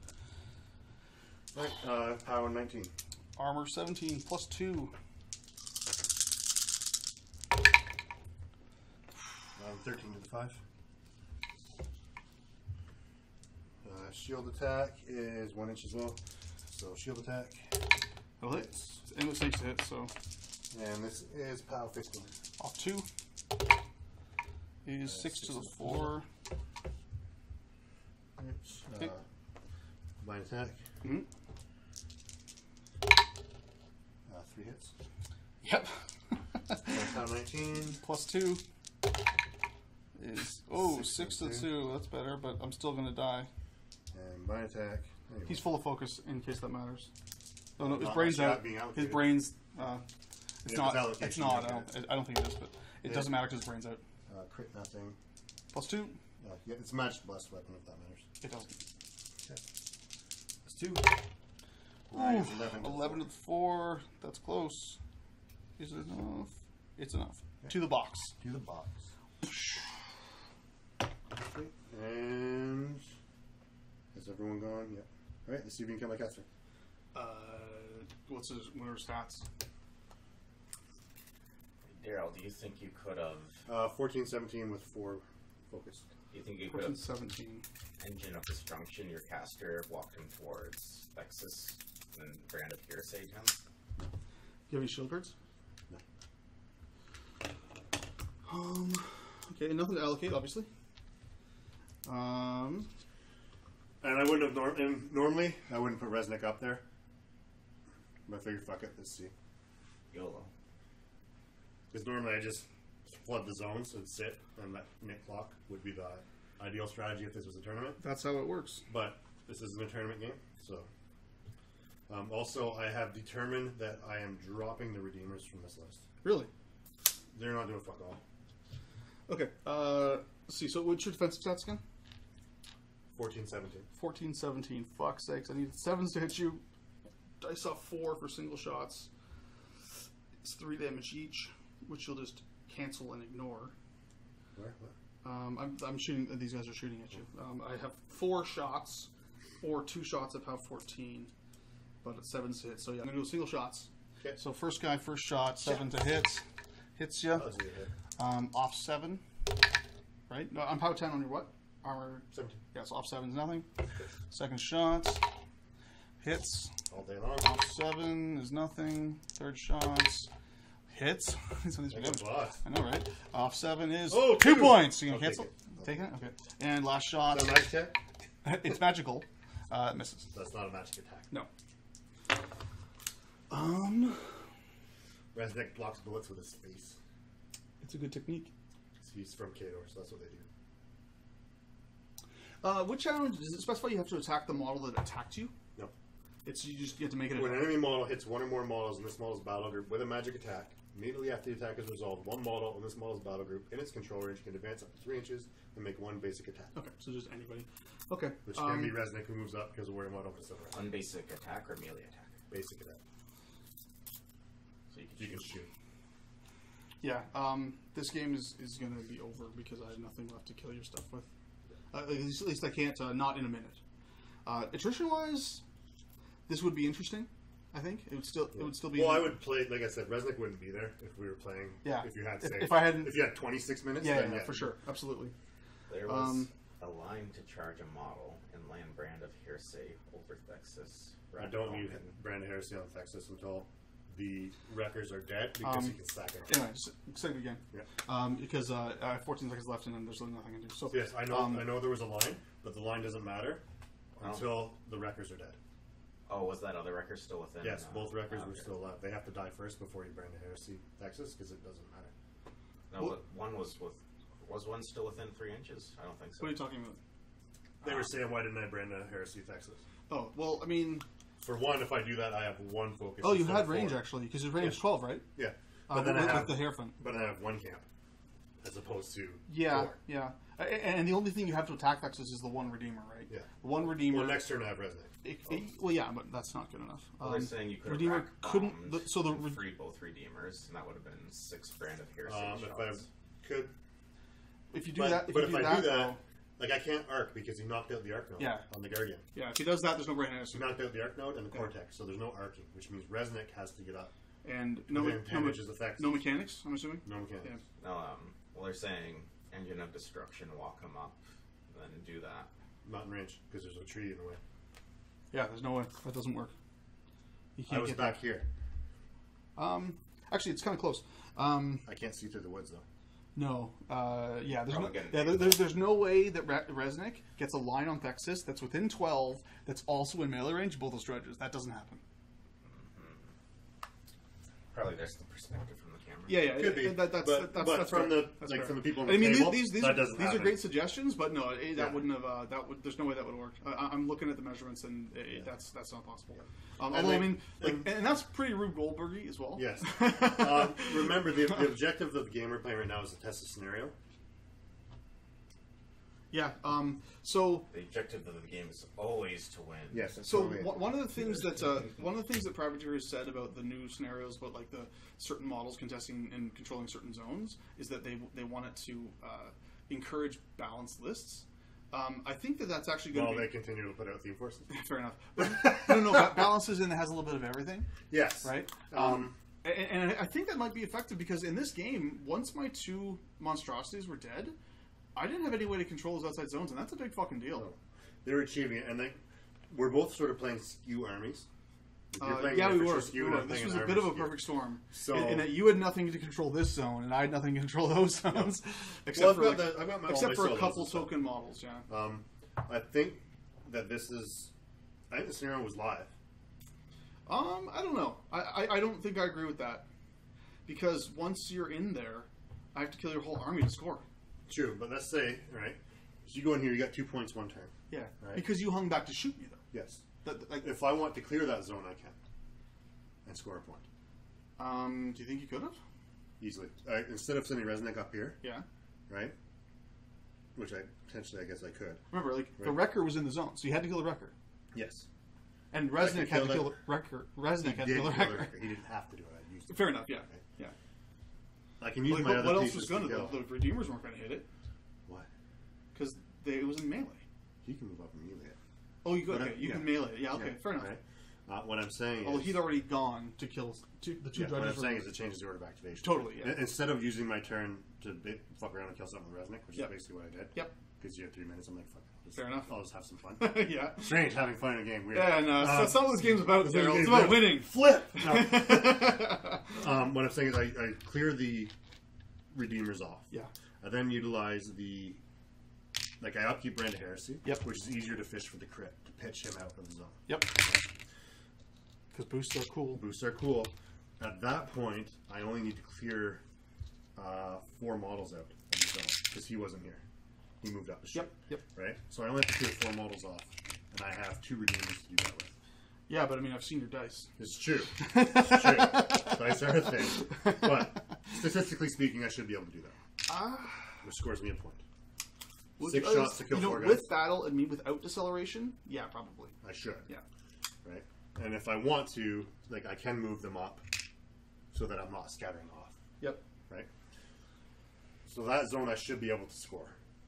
but. Right, uh, power nineteen. Armor seventeen plus two. Um, thirteen to the five. Uh, shield attack is one inch as well. So shield attack. It'll hit. And it's safe to hit, so And this is power fifteen. off two. Is Uh, six, six to the to the four. Okay. Uh, combined attack. Mm-hmm. Uh, three hits. Yep. So power nineteen. Plus two is oh Six six to to two. two. That's better, but I'm still gonna die. And combined attack. Anyway. He's full of focus in case that matters. Oh no, his Not brain's much out. not being His allocated. brain's uh, it's Yeah, not. it's allocation, It's not. I okay. don't, I don't think it is, but it Yeah. doesn't matter because his brain's out. Uh, crit nothing. Plus two. Uh, yeah, it's a magic blessed weapon if that matters. It doesn't. It's two. Ooh, Nine, eleven. eleven to the four. That's close. Is it enough? It's enough. Yeah. To the box. To the box. Okay. And is everyone gone? Yep. All right. Let's see if we can kill my caster. Uh, what's his winner stats? Darrell, do you think you could have? Uh, fourteen, seventeen with four focus. Do you think you could fourteen, have seventeen. engine of destruction your caster, walked him towards Thexus, and brand of heresy him? Do you have any shield cards? No. Um. Okay, nothing to allocate, obviously. Um. And I wouldn't have norm- and normally I wouldn't put Reznik up there. But I figured fuck it, let's see. YOLO. Because normally I just flood the zones and sit, and that Nick clock would be the ideal strategy if this was a tournament. That's how it works. But this isn't a tournament game, so. Um, also, I have determined that I am dropping the Redeemers from this list. Really? They're not doing fuck all. Okay. Uh, let's see. So what's your defensive stats again? fourteen seventeen. fourteen seventeen. Fuck's sakes. I need sevens to hit you. Dice off four for single shots. It's three damage each, which you'll just cancel and ignore. Where? What? Um, I'm, I'm shooting. These guys are shooting at you. Um, I have four shots, or two shots of have fourteen, but it's sevens to hit. So yeah, I'm gonna do single shots. Okay. So first guy, first shot, seven to hit, hits you. That was a hit. Um, off seven, right? No, I'm power ten on your what? Armor. seventeen. Yeah, so off seven is nothing. Second shot, hits. All day long. Off seven is nothing. Third shot, hits. Some of these are That's damage. a boss. I know, right? Off seven is Oh, two two. points. You can I'll cancel. take Take it. Okay. And last shot. Is that a magic attack? It's magical. Uh, it misses. That's not a magic attack. No. Um, Reznik blocks bullets with his face. it's a good technique. He's from Kador, so that's what they do. Uh, what challenge does it specify you have to attack the model that attacked you? No. It's you just get to make it. When A, an enemy model hits one or more models in this model's battle group with a magic attack, immediately after the attack is resolved, one model in this model's battle group in its control range can advance up to three inches and make one basic attack. okay, so just anybody. Okay. Which um, can be Reznik, who moves up because of where model to silver. One basic attack or melee attack. Basic attack. So you can You can choose. shoot. Yeah. Um, this game is is going to be over because I have nothing left to kill your stuff with. Uh, at, least, at least I can't. Uh, not in a minute. Uh, attrition wise, this would be interesting. I think it would still it would still be. Well, I would play, like I said, Reznik wouldn't be there if we were playing. Yeah. If you had, If- say, if I hadn't- if you had twenty-six minutes, Yeah, then yeah, yeah, for sure, absolutely. There was Um, a line to charge a model in land brand of Heresy over Thexus. I don't need Rhoven. Brand of Heresy on Thexus until the wreckers are dead because Um, you can stack it. Anyway, just say it again. Yeah. Um, because uh, I have fourteen seconds left and then there's really nothing I can do. So So yes, I know. um, I know there was a line, but the line doesn't matter Oh. until the wreckers are dead. Oh, was that other wrecker still within? Yes, uh, both wreckers oh, were okay. still alive. They have to die first before you Brand of Heresy Thexus because it doesn't matter. No, Well- but one was with. Was one still within three inches? I don't think so. What are you talking about? They Ah. were saying, why didn't I Brand of Heresy Thexus? Oh, well, I mean, For one, if I do that, I have one focus. oh, you instead had of range four. actually because your range Yeah. twelve, right? Yeah, Uh, but then with, I have with the Hierophant. but then I have one camp as opposed to Yeah, four. yeah. A- And the only thing you have to attack Thexus is the one Redeemer, right? Yeah. The one Redeemer. Well, next turn I have Reznik. it- it- well, yeah, but that's not good enough. Well, Um, they're saying you could have Redeemer rack couldn't. bombed The, so the and re- freed both Redeemers, and that would have been six brand of Heresy Um, if I shots. could, if you do but, that, if but you if do I that, do that, though, like I can't arc because he knocked out the arc node Yeah. on the Guardian. yeah, if he does that, there's no brain He knocked out the arc node and the Yeah. Cortex, so there's no arcing, which means Reznik has to get up. and no, Within me- ten no, inches of Thexus. no mechanics. I'm assuming. No mechanics. Yeah. No, um, well, they're saying Engine of Destruction, walk him up, then do that. Not in range because there's a tree in the way. Yeah, there's no way that doesn't work. You I can't was get back here. that. Um, actually, it's kind of close. Um, I can't see through the woods though. no, uh, yeah, there's no, Probably getting yeah, there, there's, there's no way that Re- Reznik gets a line on Thexus that's within twelve that's also in melee range of both those Drudges. That doesn't happen. Probably there's the perspective from the camera. Yeah, yeah, Could be, That, that's, but, that's, but that's from fair. the That's like fair. from the people on I the mean, table, these these that these, doesn't these are happen. great suggestions, but no, it, that Yeah. wouldn't have. Uh, that would. There's no way that would work. I, I'm looking at the measurements, and it, that's that's not possible. Um, And although I like- mean, like, and- and that's pretty Rube Goldbergy as well. Yes. um, remember, the, the objective of the game we're playing right now is to test a scenario. Yeah. Um. So The objective of the game is always to win. Yes. That's So totally it. one one of the things that uh, one of the things that Privateer has said about the new scenarios, about like the certain models contesting and controlling certain zones, is that they they want it to uh, encourage balanced lists. Um, I think that that's actually going While to they be continue to put out theme forces. fair enough. But no, no, ba- balance is in that has a little bit of everything, Yes. right? Um, Um, and, and I think that might be effective because in this game, once my two monstrosities were dead, I didn't have any way to control those outside zones, and that's a big fucking deal. They're achieving it, and they we're both sort of playing skew armies. If you're Uh, playing yeah, an we infantry were. skew we and were. I'm This playing was an a bit army of a skew. perfect storm. So- in, in that you had nothing to control this zone, and I had nothing to control those zones, except Well, I've for got like, the- I've got my- all except my for a solos couple and stuff. token models. Yeah. Um, I think that this is. I think the scenario was live. Um, I don't know. I, I, I don't think I agree with that because once you're in there, I have to kill your whole army to score. True, but let's say, right, so you go in here, you got two points one turn. Yeah, Right. because you hung back to shoot me, though. Yes. That, that- like, If I want to clear that zone, I can. And score a point. um, do you think you could have? Easily. Uh, instead of sending Reznik up here, Yeah. right? Which I potentially, I guess I could. Remember, like the Right. wrecker was in the zone, so you had to kill the wrecker. Yes. And I Reznik could had kill to kill the- the wrecker. Reznik He had to did kill the kill the wrecker. Wrecker. He didn't have to do it. I used to. Fair enough. Yeah. Okay. Yeah. I can use Like, my what, other what else pieces was going to to? kill. The, the redeemers weren't going to hit it What? because it was in melee. He can move up and melee it. Oh, you, But okay, I- you yeah. can melee it. Yeah. Okay. Yeah, Fair enough. Right? Uh, what I'm saying Although is... he'd already gone to kill two, the two yeah, what I'm judges. saying were- is it changes the order of activation. Totally, yeah. In- Instead of using my turn to bi- fuck around and kill something with Reznik, which Yep. is basically what I did. Yep. Because you have three minutes, I'm like, fuck it. I'll just, Fair enough. I'll just have some fun. yeah. Strange having fun in a game. Weird. Yeah, no, Um, that's not what this game's about, that's what Darrell. this It's game's about winning. Flip! No. um, what I'm saying is I, I clear the Redeemers off. Yeah. I then utilize the... Like, I upkeep Brand of Heresy, Yep. which is easier to fish for the crit, to pitch him out of the zone. Yep. Because boosts are cool. Boosts are cool. At that point, I only need to clear uh, four models out of the zone, because he wasn't here. He moved up the ship. Yep. Yep. Right? So I only have to clear four models off, and I have two Redeemers to do that with. Yeah, but I mean, I've seen your dice. It's true. It's true. Dice are a thing. But statistically speaking, I should be able to do that. Ah. Which scores me a point. Would Six you- shots to kill you know, four guys. with battle and me without deceleration, yeah, probably. I should. Yeah. Right? And if I want to, like, I can move them up so that I'm not scattering off. Yep. Right? So that zone I should be able to score.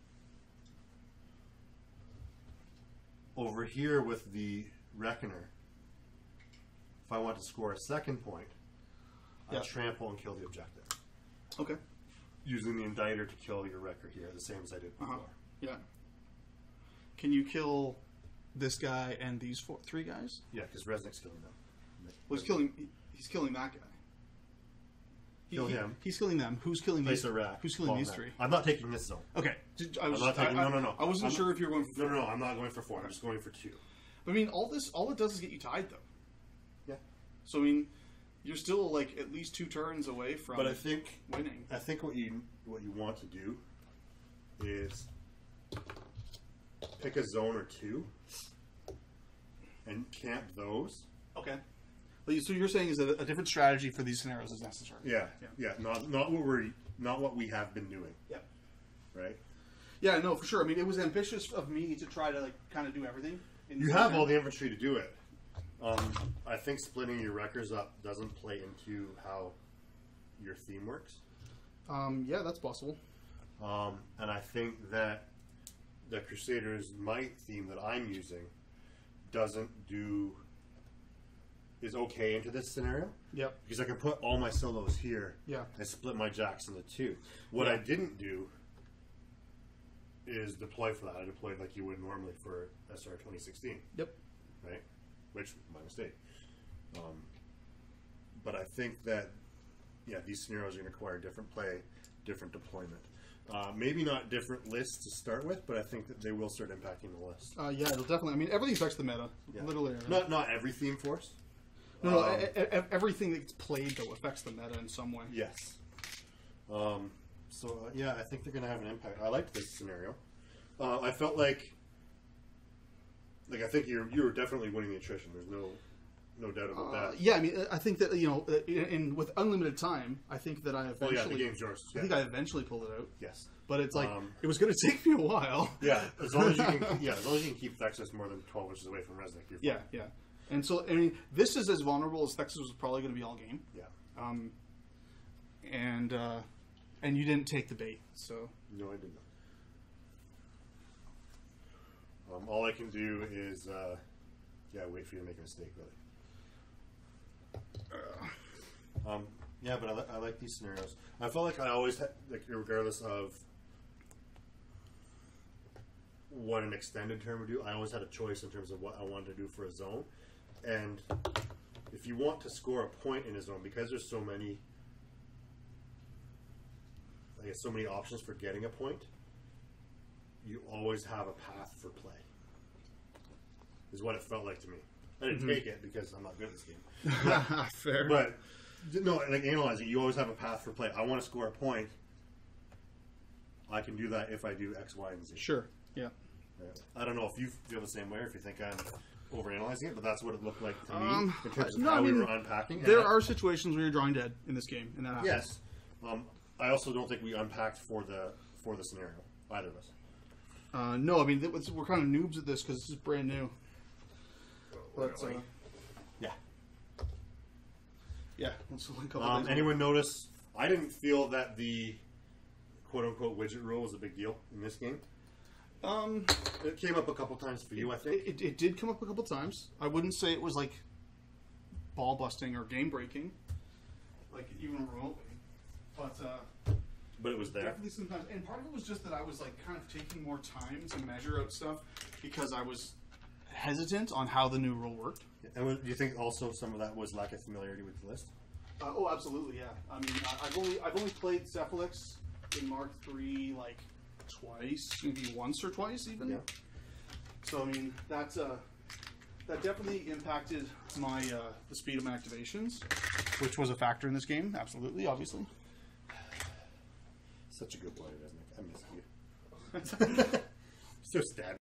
Over here with the Reckoner, if I want to score a second point, I Yeah. trample and kill the objective. Okay. Using the Indictor to kill your Wrecker here, the same as I did before. Uh-huh. Yeah. Can you kill this guy and these four, three guys? Yeah, because Reznik's killing them. Well, he's killing. he- He's killing that guy. He- Kill he- him. He's killing them. Who's killing Place these? a rack. Who's killing bomb these that. three? I'm not taking this zone. Okay. Did- I was I'm not just- taking. I, no, no, no. I wasn't I'm- sure if you were going for. No, no, no. I'm not going for four. I'm just going for two. But I mean, all this, all it does is get you tied, though. Yeah. So I mean, you're still like at least two turns away from But I think winning. I think what you what you want to do is pick a zone or two and camp those. Okay. But you, so you're saying is that a different strategy for these scenarios is necessary? Yeah, Yeah. yeah. Not not what we're not what we have been doing. Yeah. Right. Yeah, no, for sure. I mean, it was ambitious of me to try to like kind of do everything. in You the have same all time. the infantry to do it. Um, I think splitting your wreckers up doesn't play into how your theme works. Um, yeah, that's possible. Um, and I think that the Crusaders Might theme that I'm using doesn't do is okay into this scenario Yep. because I can put all my solos here Yeah. and split my jacks into two. What I didn't do is deploy for that. I deployed like you would normally for S R twenty sixteen, Yep. right? Which my mistake. Um, but I think that yeah, these scenarios are going to require different play, different deployment. Uh, maybe not different lists to start with, but I think that they will start impacting the list. Uh, yeah, it'll definitely. I mean, everything affects the meta. Yeah. Literally. Not not every theme force. No, no. Um, e- e- everything that's played though affects the meta in some way. Yes. Um, so uh, yeah, I think they're going to have an impact. I liked this scenario. Uh, I felt like, like I think you're you were definitely winning the attrition. There's no no doubt about Uh, that. yeah, I mean, I think that you know, in, in with unlimited time, I think that I Oh eventually. yeah, the game's yours. I Yeah. think I eventually pulled it out, yes. but it's like Um, it was going to take me a while. Yeah, as long as you can. Yeah, as long as you can keep Thexus more than twelve inches away from Reznik, you're fine. Yeah, yeah. And so, I mean, this is as vulnerable as Thexus was probably going to be all game. Yeah. Um, and uh, and you didn't take the bait, so No, I did not. Um, all I can do is, uh, yeah, wait for you to make a mistake, really. Um, yeah, but I, li- I like these scenarios. I felt like I always had, like, regardless of what an extended term would do, I always had a choice in terms of what I wanted to do for a zone. And if you want to score a point in a zone, because there's so many, I guess, so many options for getting a point, you always have a path for play. Is what it felt like to me. I didn't Mhm. take it because I'm not good at this game. fair. But no, like analyzing, you always have a path for play. I want to score a point. I can do that if I do X, Y, and Z. Sure. Yeah. Yeah. I don't know if you feel the same way or if you think I'm overanalyzing it, but that's what it looked like to me Um, in terms of no, how I we mean, were unpacking. There And I- are situations where you're drawing dead in this game, and that happens. Yes. Um, I also don't think we unpacked for the for the scenario, either of us. Uh, no, I mean th- it's- we're kind of noobs at this because this is brand new. But uh, Yeah. yeah, let's look a couple Um, days anyone notice? I didn't feel that the quote unquote widget rule was a big deal in this game. Um, It came up a couple times for you, I think. it, it, it did come up a couple times. I wouldn't say it was like ball busting or game breaking, like even remotely. But uh, But it was there. definitely sometimes, and part of it was just that I was like kind of taking more time to measure out stuff because I was hesitant on how the new rule worked. And was- do you think also some of that was lack of familiarity with the list? Uh, oh, absolutely, yeah. I mean, I, I've only I've only played Cephalix in Mark three like twice, maybe once or twice even. Yeah. So I mean, that's uh, that definitely impacted my uh, the speed of my activations, which was a factor in this game. Absolutely, obviously. Such a good player, Reznik. I miss you. So stab.